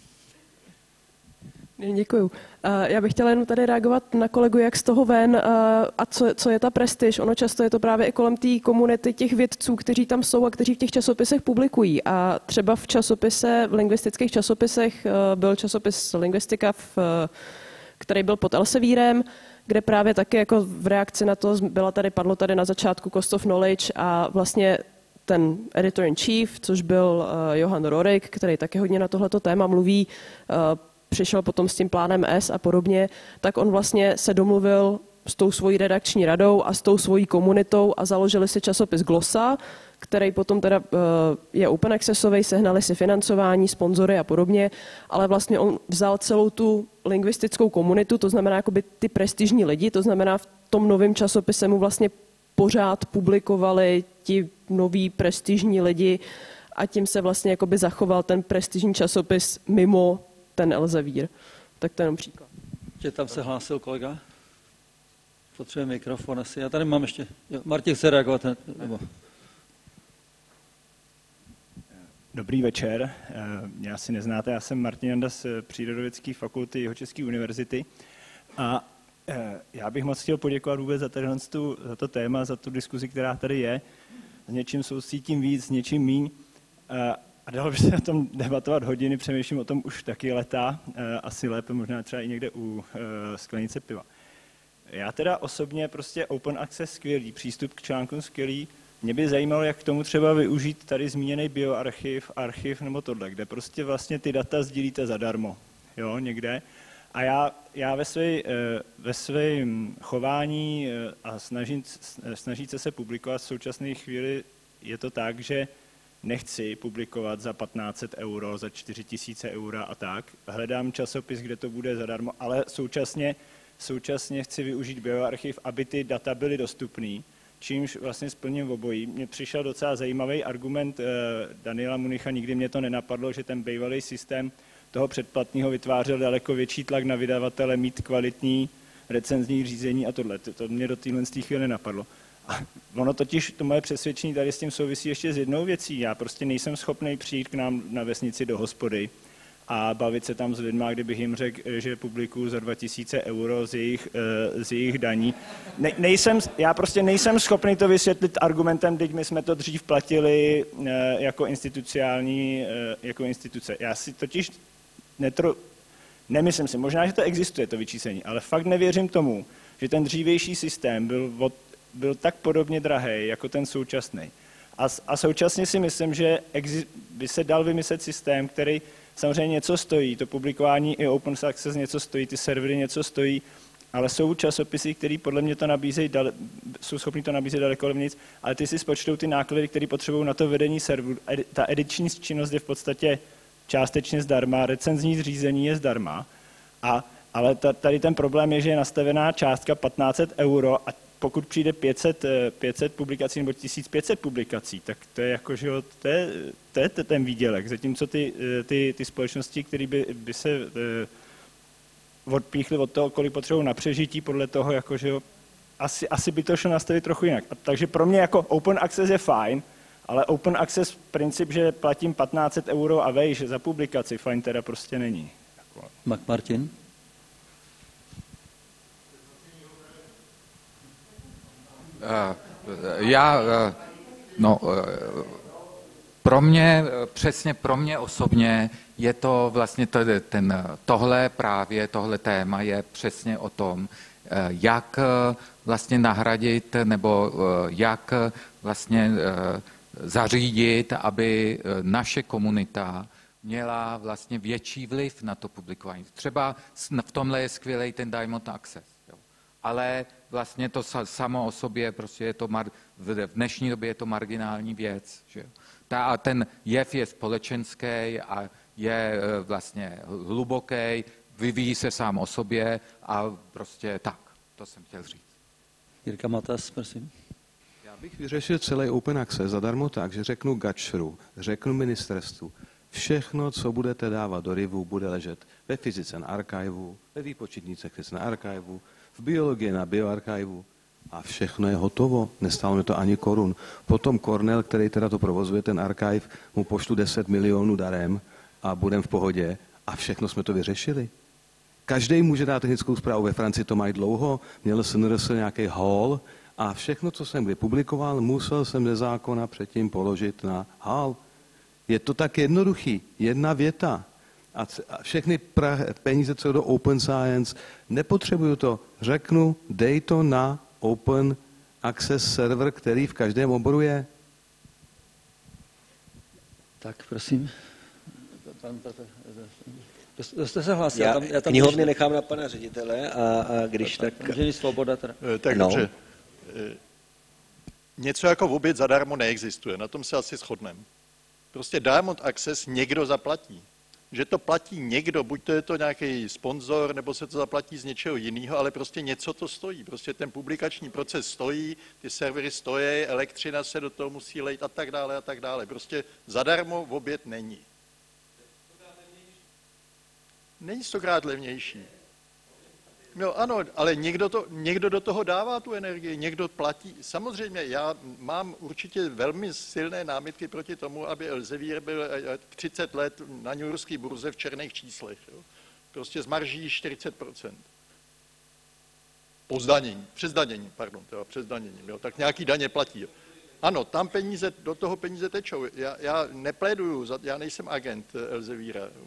Děkuju. Já bych chtěla jenom tady reagovat na kolegu, jak z toho ven a co, co je ta prestiž. Ono často je to právě i kolem té komunity těch vědců, kteří tam jsou a kteří v těch časopisech publikují. A třeba v časopise, v lingvistických časopisech byl časopis Lingvistika, v, který byl pod Elsevierem, kde právě taky jako v reakci na to byla tady, padlo tady na začátku Cost of Knowledge a vlastně ten editor-in-chief, což byl Johan Rorik, který taky hodně na tohleto téma mluví, přišel potom s tím plánem S a podobně, tak on vlastně se domluvil s tou svojí redakční radou a s tou svojí komunitou a založili si časopis Glosa, který potom teda je open accessový, sehnali si financování, sponzory a podobně, ale vlastně on vzal celou tu lingvistickou komunitu, to znamená jakoby ty prestižní lidi, to znamená v tom novém časopise mu vlastně pořád publikovali ti noví prestižní lidi a tím se vlastně jakoby zachoval ten prestižní časopis mimo ten Elsevier. Tak to je jenom příklad. Že tam se hlásil kolega? Potřebuje mikrofon asi. Já tady mám ještě. Jo, Martin chce reagovat. Nebo... Dobrý večer. Já si neznáte, já jsem Martin Janda z Přírodovědské fakulty Jihočeské univerzity a já bych moc chtěl poděkovat vůbec za, tu, za to téma, za tu diskuzi, která tady je. S něčím soucítím víc, s něčím míň. A dalo by se o tom debatovat hodiny, přemýšlím o tom už taky leta, asi lépe možná třeba i někde u sklenice piva. Já teda osobně prostě open access skvělý, přístup k článkům skvělý. Mě by zajímalo, jak k tomu třeba využít tady zmíněný bioarchiv, archiv nebo tohle, kde prostě vlastně ty data sdílíte zadarmo, jo, někde. A já, já ve, své, ve svém chování a snažit, snažit se se publikovat v současné chvíli je to tak, že nechci publikovat za patnáct set euro, za čtyři tisíce eura a tak. Hledám časopis, kde to bude zadarmo, ale současně, současně chci využít bioarchiv, aby ty data byly dostupné, čímž vlastně splním obojí. Mně přišel docela zajímavý argument Daniela Municha, nikdy mě to nenapadlo, že ten bývalý systém toho předplatného vytvářel daleko větší tlak na vydavatele mít kvalitní recenzní řízení a tohle. To mě do téhle chvíle nenapadlo. A ono totiž, to moje přesvědčení tady s tím souvisí ještě s jednou věcí. Já prostě nejsem schopný přijít k nám na vesnici do hospody a bavit se tam s lidma, kdybych jim řekl, že publikuju za dva tisíce euro z jejich, z jejich daní. Ne, nejsem, já prostě nejsem schopný to vysvětlit argumentem, teď my jsme to dřív platili jako instituciální, jako instituce. Já si totiž netro, nemyslím si, možná, že to existuje, to vyčíslení, ale fakt nevěřím tomu, že ten dřívější systém byl, od, byl tak podobně drahý, jako ten současný. A, a současně si myslím, že exi, by se dal vymyslet systém, který samozřejmě něco stojí, to publikování i open access něco stojí, ty servery něco stojí, ale jsou časopisy, které podle mě to nabízejí, dale, jsou schopni to nabízet daleko levnějc, ale ty si spočtou ty náklady, které potřebují na to vedení serveru. Ta ediční činnost je v podstatě částečně zdarma, recenzní řízení je zdarma, a, ale ta, tady ten problém je, že je nastavená částka patnáct set euro a pokud přijde pět set, pět set publikací nebo tisíc pět set publikací, tak to je jako, že to je, to je ten výdělek. Zatímco ty, ty, ty společnosti, které by, by se odpíchly od toho, kolik potřebují na přežití, podle toho, jako, že asi, asi by to šlo nastavit trochu jinak. A takže pro mě jako open access je fajn, ale open access princip, že platím patnáct set euro a vejš za publikaci, fajn teda prostě není. Mac Martin? Uh, já, uh, no, uh, pro mě, přesně pro mě osobně je to vlastně to, ten, tohle právě, tohle téma je přesně o tom, uh, jak uh, vlastně nahradit nebo uh, jak uh, vlastně uh, zařídit, aby naše komunita měla vlastně větší vliv na to publikování. Třeba v tomhle je skvělý ten Diamond Access. Jo. Ale vlastně to samo o sobě, prostě je to mar- v dnešní době je to marginální věc. Že jo. Ta, a ten jev je společenský a je vlastně hluboký, vyvíjí se sám o sobě a prostě tak. To jsem chtěl říct. Jirka Matas, prosím. Já bych vyřešil celý open access zadarmo tak, že řeknu Gatšru, řeknu ministerstvu, všechno, co budete dávat do rivu, bude ležet ve fyzice na archivu, ve výpočetnících na archivu, v biologii na bioarchivu a všechno je hotovo. Nestálo mi to ani korun. Potom Cornell, který teda to provozuje, ten archiv, mu pošlu deset milionů darem a budem v pohodě a všechno jsme to vyřešili. Každý může dát technickou zprávu, ve Francii to mají dlouho, měl S N R S nějaký hall, a všechno, co jsem kdy publikoval, musel jsem ze zákona předtím položit na hal. Je to tak jednoduchý, jedna věta. A všechny peníze, co do Open Science, nepotřebuju to. Řeknu, dej to na Open Access server, který v každém oboru je. Tak, prosím. Jste se hlásil. Já, já tam, já tam knihovny nechám na pana ředitele a, a když tak... Může svoboda teda. Tak no. dobře. Něco jako oběd zadarmo neexistuje, na tom se asi shodneme. Prostě Diamond Access někdo zaplatí. Že to platí někdo, buď to je to nějaký sponzor, nebo se to zaplatí z něčeho jiného, ale prostě něco to stojí. Prostě ten publikační proces stojí, ty servery stojí, elektřina se do toho musí lejt a tak dále a tak dále. Prostě zadarmo oběd není. Není stokrát levnější. No ano, ale někdo, to, někdo do toho dává tu energii, někdo platí. Samozřejmě já mám určitě velmi silné námitky proti tomu, aby Elsevier byl třicet let na newyorské burze v černých číslech. Jo. Prostě z marží čtyřicet procent. Po zdanění, přes zdanění, pardon, teda přes zdanění, jo, tak nějaký daně platí. Jo. Ano, tam peníze, do toho peníze tečou. Já, já nepléduju, já nejsem agent Elseviera. Jo.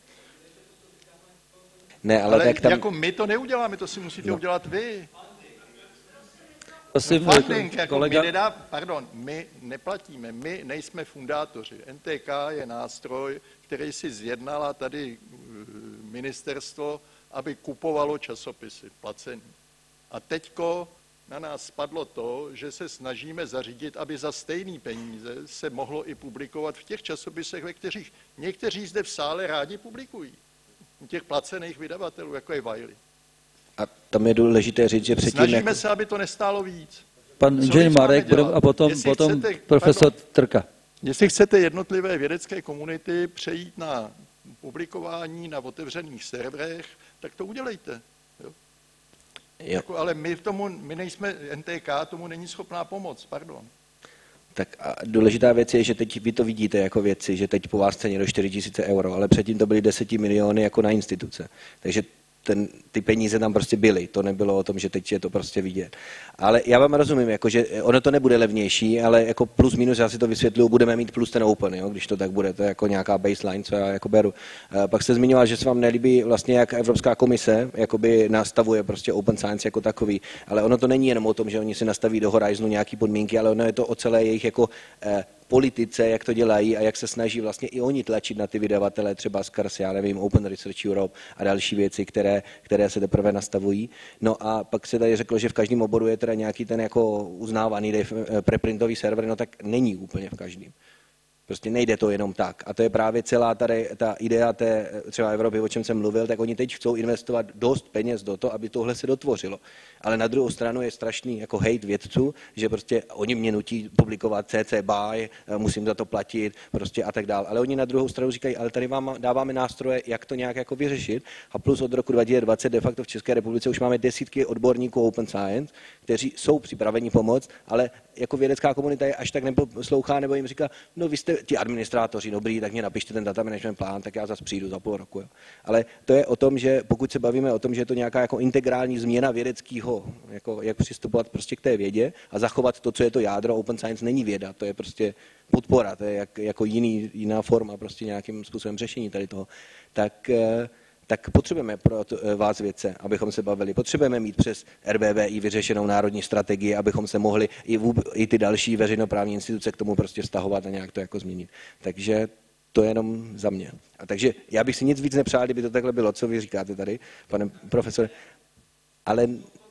Ne, ale, ale tak tam... jako my to neuděláme, to si musíte no. udělat vy. Prosím, no, funding, jako kolega... my nedá, pardon, my neplatíme, my nejsme fundátoři. N T K je nástroj, který si zjednala tady ministerstvo aby kupovalo časopisy placený. A teďko na nás spadlo to, že se snažíme zařídit, aby za stejné peníze se mohlo i publikovat v těch časopisech, ve kterých někteří zde v sále rádi publikují. U těch placených vydavatelů, jako je Wiley. A tam je důležité říct, že předtím... Snažíme jako... se, aby to nestálo víc. Pan inženýr Marek bude, a potom, potom chcete, profesor pardon, Trka. Jestli chcete jednotlivé vědecké komunity přejít na publikování na otevřených serverech, tak to udělejte. Jo? Jako, ale my, v tomu, my nejsme, N T K tomu není schopná pomoct, pardon. Tak a důležitá věc je, že teď vy to vidíte jako věci, že teď po vás ceně do čtyři tisíce euro, ale předtím to byly deset miliony jako na instituce. Takže ten, ty peníze tam prostě byly. To nebylo o tom, že teď je to prostě vidět. Ale já vám rozumím, jako, že ono to nebude levnější, ale jako plus minus, já si to vysvětluju, budeme mít plus ten open, jo, když to tak bude. To je jako nějaká baseline, co já jako beru. A pak jste zmiňoval, že se vám nelíbí vlastně, jak Evropská komise jakoby nastavuje prostě open science jako takový. Ale ono to není jenom o tom, že oni si nastaví do Horizonu nějaké podmínky, ale ono je to o celé jejich jako eh, politice, jak to dělají a jak se snaží vlastně i oni tlačit na ty vydavatele, třeba skrz, já nevím, Open Research Europe a další věci, které, které se teprve nastavují. No a pak se tady řeklo, že v každém oboru je teda nějaký ten jako uznávaný preprintový server, no tak není úplně v každém. Prostě nejde to jenom tak. A to je právě celá tady ta idea té třeba Evropy, o čem jsem mluvil, tak oni teď chcou investovat dost peněz do toho, aby tohle se dotvořilo. Ale na druhou stranu je strašný jako hejt vědců, že prostě oni mě nutí publikovat C C B Y, musím za to platit prostě a tak dále. Ale oni na druhou stranu říkají, ale tady vám dáváme nástroje, jak to nějak jako vyřešit. A plus od roku dva tisíce dvacet de facto v České republice už máme desítky odborníků Open Science, kteří jsou připraveni pomoct, ale jako vědecká komunita je až tak neposlouchá, nebo jim říká, no vy jste ti administrátoři, dobrý, tak mě napište ten data management plán, tak já zase přijdu za půl roku. Jo. Ale to je o tom, že pokud se bavíme o tom, že je to nějaká jako integrální změna vědeckého, jako jak přistupovat prostě k té vědě a zachovat to, co je to jádro, Open Science není věda, to je prostě podpora, to je jak, jako jiný, jiná forma prostě nějakým způsobem řešení tady toho. Tak tak potřebujeme pro vás vědce, abychom se bavili. Potřebujeme mít přes R B V I vyřešenou národní strategii, abychom se mohli i, vůb, i ty další veřejnoprávní instituce k tomu prostě vztahovat a nějak to jako změnit. Takže to je jenom za mě. A takže já bych si nic víc nepřál, kdyby to takhle bylo, co vy říkáte tady, pane profesore. Ale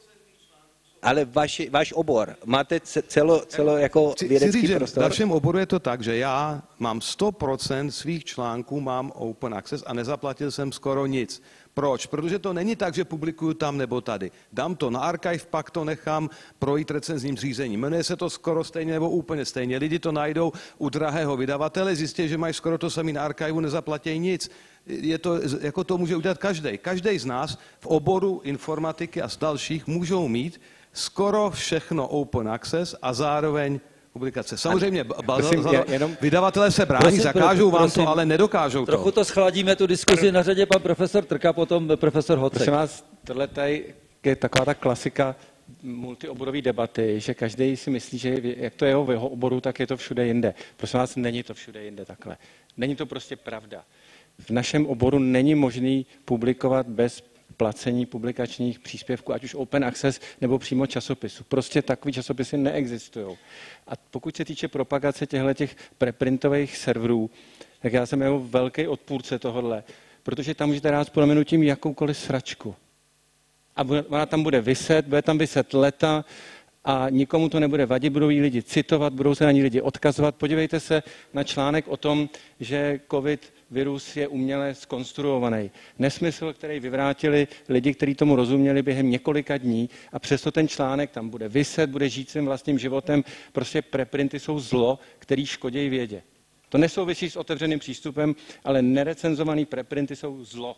ale vaši, váš obor, máte celo, celo jako vědecký chci říct, prostor? V našem oboru je to tak, že já mám sto procent svých článků, mám open access a nezaplatil jsem skoro nic. Proč? Protože to není tak, že publikuju tam nebo tady. Dám to na archive, pak to nechám projít recenzním řízením. Jmenuje se to skoro stejně nebo úplně stejně. Lidi to najdou u drahého vydavatele, zjistí, že mají skoro to samý na archivu, nezaplatí nic. Je to, jako to může udělat každý. Každý z nás v oboru informatiky a z dalších můžou mít skoro všechno open access a zároveň publikace. Samozřejmě prosím, jenom, vydavatelé se brání, prosím, zakážou vám prosím, to, ale nedokážou trochu to. Trochu to schladíme, tu diskuzi, na řadě pan profesor Trka, potom profesor Hocek. Prosím vás, tohle tady je taková ta klasika multioborové debaty, že každý si myslí, že jak to je v jeho oboru, tak je to všude jinde. Prosím vás, není to všude jinde takhle. Není to prostě pravda. V našem oboru není možný publikovat bez placení publikačních příspěvků, ať už open access nebo přímo časopisu. Prostě takový časopisy neexistují. A pokud se týče propagace těchto preprintových serverů, tak já jsem jeho velký odpůrce tohohle, protože tam můžete dát s prominutím jakoukoliv sračku. A ona tam bude viset, bude tam viset leta a nikomu to nebude vadit, budou jí lidi citovat, budou se na ní lidi odkazovat. Podívejte se na článek o tom, že covid virus je uměle zkonstruovaný. Nesmysl, který vyvrátili lidi, kteří tomu rozuměli během několika dní a přesto ten článek tam bude viset, bude žít svým vlastním životem. Prostě preprinty jsou zlo, který škodí vědě. To nesouvisí s otevřeným přístupem, ale nerecenzovaný preprinty jsou zlo.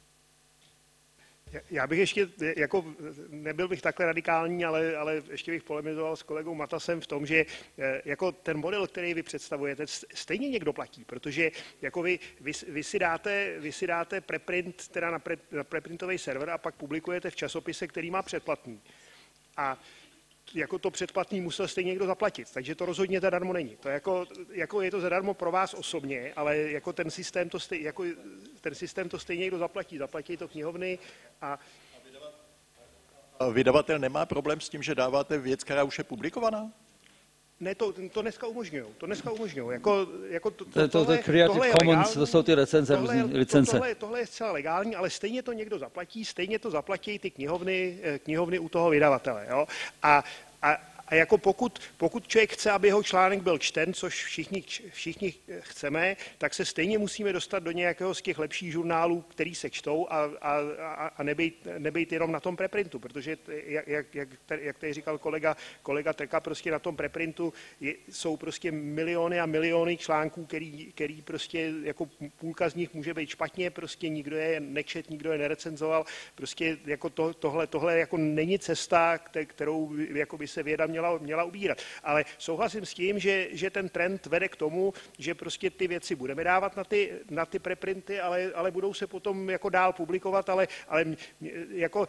Já bych ještě, jako nebyl bych takhle radikální, ale, ale ještě bych polemizoval s kolegou Matasem v tom, že jako ten model, který vy představujete, stejně někdo platí, protože jako vy, vy, vy, si, dáte, vy si dáte preprint teda na, pre, na preprintový server a pak publikujete v časopise, který má předplatný. A jako to předplatný musel stejně někdo zaplatit, takže to rozhodně zadarmo není. To jako, jako je to zadarmo pro vás osobně, ale jako ten systém to stejně, jako ten systém to stejně někdo zaplatí. Zaplatí to knihovny a... a vydavatel nemá problém s tím, že dáváte věc, která už je publikovaná? Ne, to, to dneska umožňují. To dneska umožňují. Jako, jako to, to, to, to Creative Commons, to jsou ty recenze, tohle, licence. To, tohle, tohle je zcela legální, ale stejně to někdo zaplatí, stejně to zaplatí ty knihovny, knihovny u toho vydavatele. Jo? A, a, a jako pokud, pokud člověk chce, aby jeho článek byl čten, což všichni, všichni chceme, tak se stejně musíme dostat do nějakého z těch lepších žurnálů, který se čtou a, a, a nebejt, nebejt jenom na tom preprintu, protože jak, jak, jak, jak tady říkal kolega, kolega Trka, prostě na tom preprintu je, jsou prostě miliony a miliony článků, který, který prostě jako půlka z nich může být špatně, prostě nikdo je nečet, nikdo je nerecenzoval, prostě jako to, tohle, tohle jako není cesta, kterou jako by se věda měla Měla, měla ubírat. Ale souhlasím s tím, že, že ten trend vede k tomu, že prostě ty věci budeme dávat na ty, na ty preprinty, ale, ale budou se potom jako dál publikovat, ale, ale jako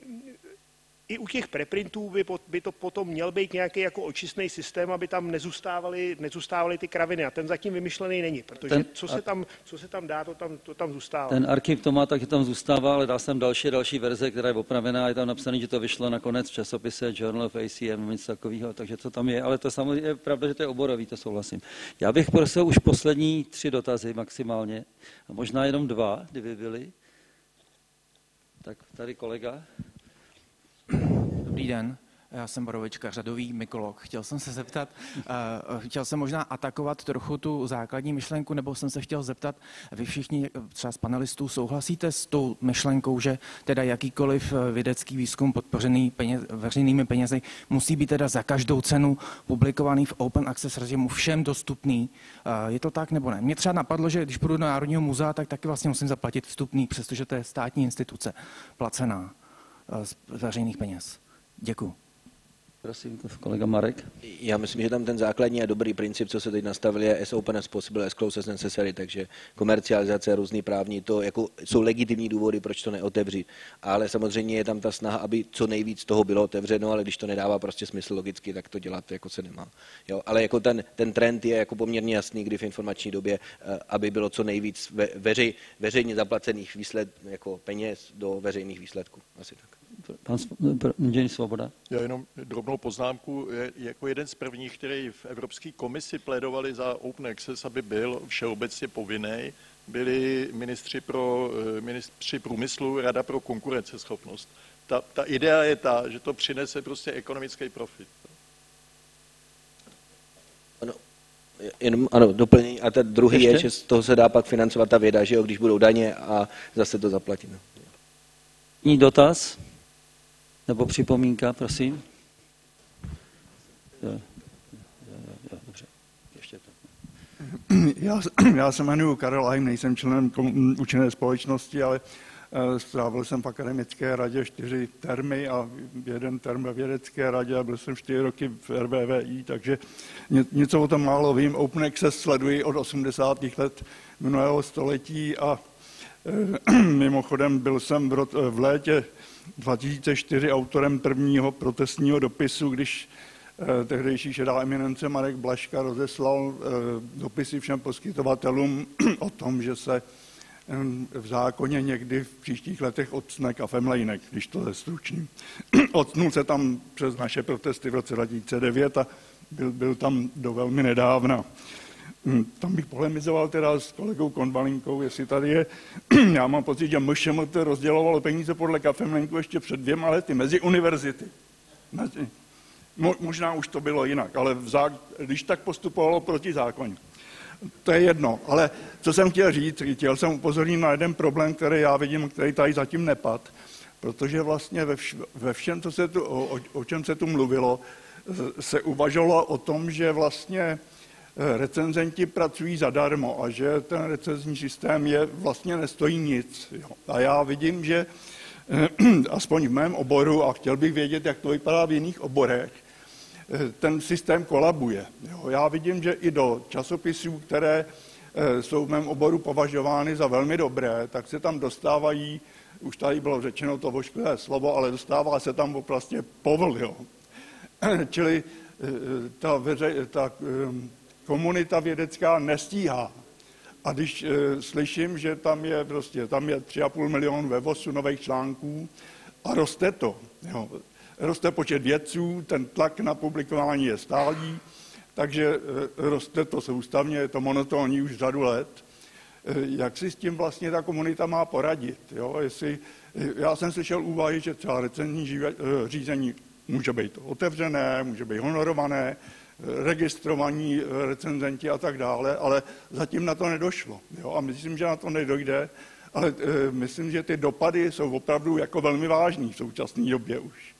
i u těch preprintů by, by to potom měl být nějaký jako očistný systém, aby tam nezůstávaly, nezůstávaly ty kraviny. A ten zatím vymyšlený není, protože ten, co, se tam, co se tam dá, to tam, to tam zůstává. Ten archiv to má, taky tam zůstává, ale dal jsem další další verze, která je opravená. Je tam napsané, že to vyšlo nakonec v časopise Journal of A C M, něco takového, takže to tam je. Ale to samozřejmě je pravda, že to je oborový, to souhlasím. Já bych prosil už poslední tři dotazy maximálně, a možná jenom dva, kdyby byly. Tak tady kolega. Dobrý den, já jsem Borovička, řadový mykolog. Chtěl jsem se zeptat, uh, chtěl jsem možná atakovat trochu tu základní myšlenku, nebo jsem se chtěl zeptat, vy všichni třeba z panelistů souhlasíte s tou myšlenkou, že teda jakýkoliv vědecký výzkum podpořený peněz, veřejnými penězi musí být teda za každou cenu publikovaný v open access režimu, všem dostupný. Uh, je to tak nebo ne? Mně třeba napadlo, že když půjdu do Národního muzea, tak taky vlastně musím zaplatit vstupný, přestože to je státní instituce placená z veřejných peněz. Děkuji. Prosím, kolega Marek. Já myslím, že tam ten základní a dobrý princip, co se teď nastavil, je as open as possible, as close as necessary, takže komercializace, různý právní, to jako jsou legitimní důvody, proč to neotevřít. Ale samozřejmě je tam ta snaha, aby co nejvíc toho bylo otevřeno, ale když to nedává prostě smysl logicky, tak to dělat jako se nemá. Jo, ale jako ten, ten trend je jako poměrně jasný, kdy v informační době, aby bylo co nejvíc ve, veřej, veřejně zaplacených výsled, jako peněz do veřejných výsledků. Asi tak. Pan inženýr Svoboda. Já jenom drobnou poznámku. Je jako jeden z prvních, který v Evropské komisi plédovali za open access, aby byl všeobecně povinný, byli ministři, pro, ministři průmyslu, Rada pro konkurenceschopnost. Ta, ta idea je ta, že to přinese prostě ekonomický profit. Ano, jenom, ano, doplnění. A ten druhý Ještě? je, že z toho se dá pak financovat ta věda, že jo, když budou daně a zase to zaplatí. No. Dotaz? Nebo připomínka, prosím? Jo, jo, jo, dobře. Ještě to. Já, já se jmenuji Karel Heim, nejsem členem učené společnosti, ale uh, strávil jsem v akademické radě čtyři termy a jeden term ve vědecké radě a byl jsem čtyři roky v R V V I, takže ně, něco o tom málo vím. Open Access sleduji od osmdesátých let minulého století a uh, mimochodem byl jsem v, rot, v létě dva tisíce čtyři autorem prvního protestního dopisu, když eh, tehdejší šedá eminence Marek Blažka rozeslal eh, dopisy všem poskytovatelům o tom, že se eh, v zákoně někdy v příštích letech odsne kafemlejnek, když to zestručním. Odsnul se tam přes naše protesty v roce dva tisíce devět a byl, byl tam do velmi nedávna. Tam bych polemizoval teda s kolegou Konvalinkou, jestli tady je. Já mám pocit, že M Š M T rozdělovalo peníze podle kafemlejnku ještě před dvěma lety mezi univerzity. Mezi. Mo, možná už to bylo jinak, ale v zá, když tak postupovalo proti zákonu. To je jedno, ale co jsem chtěl říct, chtěl jsem upozornit na jeden problém, který já vidím, který tady zatím nepad, protože vlastně ve, vš, ve všem, co se tu, o, o čem se tu mluvilo, se uvažovalo o tom, že vlastně recenzenti pracují zadarmo a že ten recenzní systém je vlastně nestojí nic. Jo. A já vidím, že aspoň v mém oboru, a chtěl bych vědět, jak to vypadá v jiných oborech, ten systém kolabuje. Jo. Já vidím, že i do časopisů, které jsou v mém oboru považovány za velmi dobré, tak se tam dostávají, už tady bylo řečeno to vošklivé slovo, ale dostává se tam vlastně povl. Jo. Čili ta, veře, ta komunita vědecká nestíhá. A když e, slyším, že tam je prostě, tam je tři a půl milionu ve vosu nových článků a roste to. Jo. Roste počet vědců, ten tlak na publikování je stálý, takže roste to soustavně, je to monotónní už řadu let. Jak si s tím vlastně ta komunita má poradit? Jo? Jestli, já jsem slyšel úvahy, že třeba recenzní řízení může být otevřené, může být honorované, registrovaní recenzenti a tak dále, ale zatím na to nedošlo. Jo? A myslím, že na to nedojde, ale e, myslím, že ty dopady jsou opravdu jako velmi vážný v současné době už.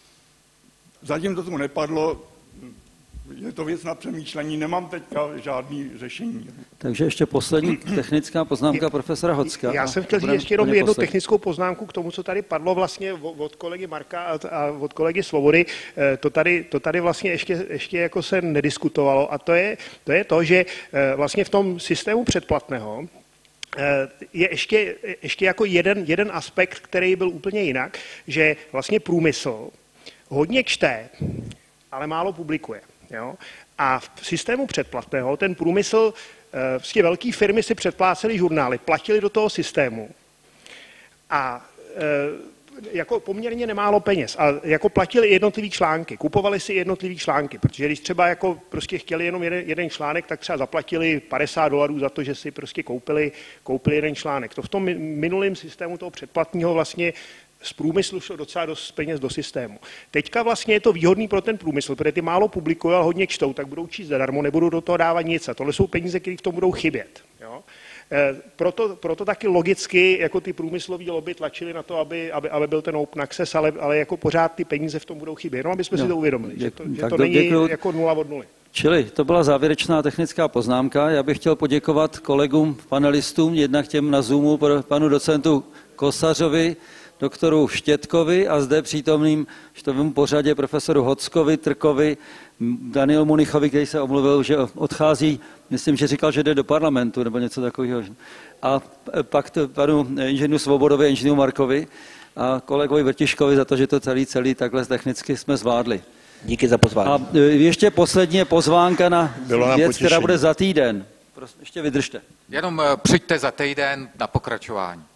Zatím to tu nepadlo, je to věc na přemýšlení, nemám teďka žádný řešení. Takže ještě poslední technická poznámka profesora Hocka. Já jsem chtěl říct ještě jenom jednu technickou poznámku k tomu, co tady padlo vlastně od kolegy Marka a od kolegy Svobody. To tady, to tady vlastně ještě, ještě jako se nediskutovalo a to je, to je to, že vlastně v tom systému předplatného je ještě, ještě jako jeden, jeden aspekt, který byl úplně jinak, že vlastně průmysl hodně čte, ale málo publikuje. Jo? A v systému předplatného ten průmysl, vlastně velké firmy si předplácely žurnály, platili do toho systému a jako poměrně nemálo peněz a jako platili jednotlivý články, kupovali si jednotlivý články, protože když třeba jako prostě chtěli jenom jeden, jeden článek, tak třeba zaplatili padesát dolarů za to, že si prostě koupili, koupili jeden článek. To v tom minulém systému toho předplatního vlastně z průmyslu šlo docela dost peněz do systému. Teďka vlastně je to výhodný pro ten průmysl, protože ty málo publikují a hodně čtou, tak budou číst zadarmo, nebudou do toho dávat nic. A tohle jsou peníze, které v tom budou chybět. Jo? E, proto, proto taky logicky jako ty průmyslový lobby tlačili na to, aby, aby, aby byl ten open access, ale, ale jako pořád ty peníze v tom budou chybět. Jenom aby jsme no, si to uvědomili, děk, že to, že to není děkuju. Jako nula od nuly. Čili to byla závěrečná technická poznámka. Já bych chtěl poděkovat kolegům panelistům, jednak těm na Zoomu, panu docentu Kosařovi, doktoru Štětkovi a zde přítomným štovému pořadě profesoru Hockovi, Trkovi, Danielu Munichovi, který se omluvil, že odchází, myslím, že říkal, že jde do parlamentu nebo něco takového. A pak to panu inženýru Svobodovi, inženýru Markovi a kolegovi Vrtiškovi za to, že to celý, celý takhle technicky jsme zvládli. Díky za pozvání. A ještě poslední pozvánka na věc, která bude za týden. Prostě ještě vydržte. Jenom přijďte za týden na pokračování.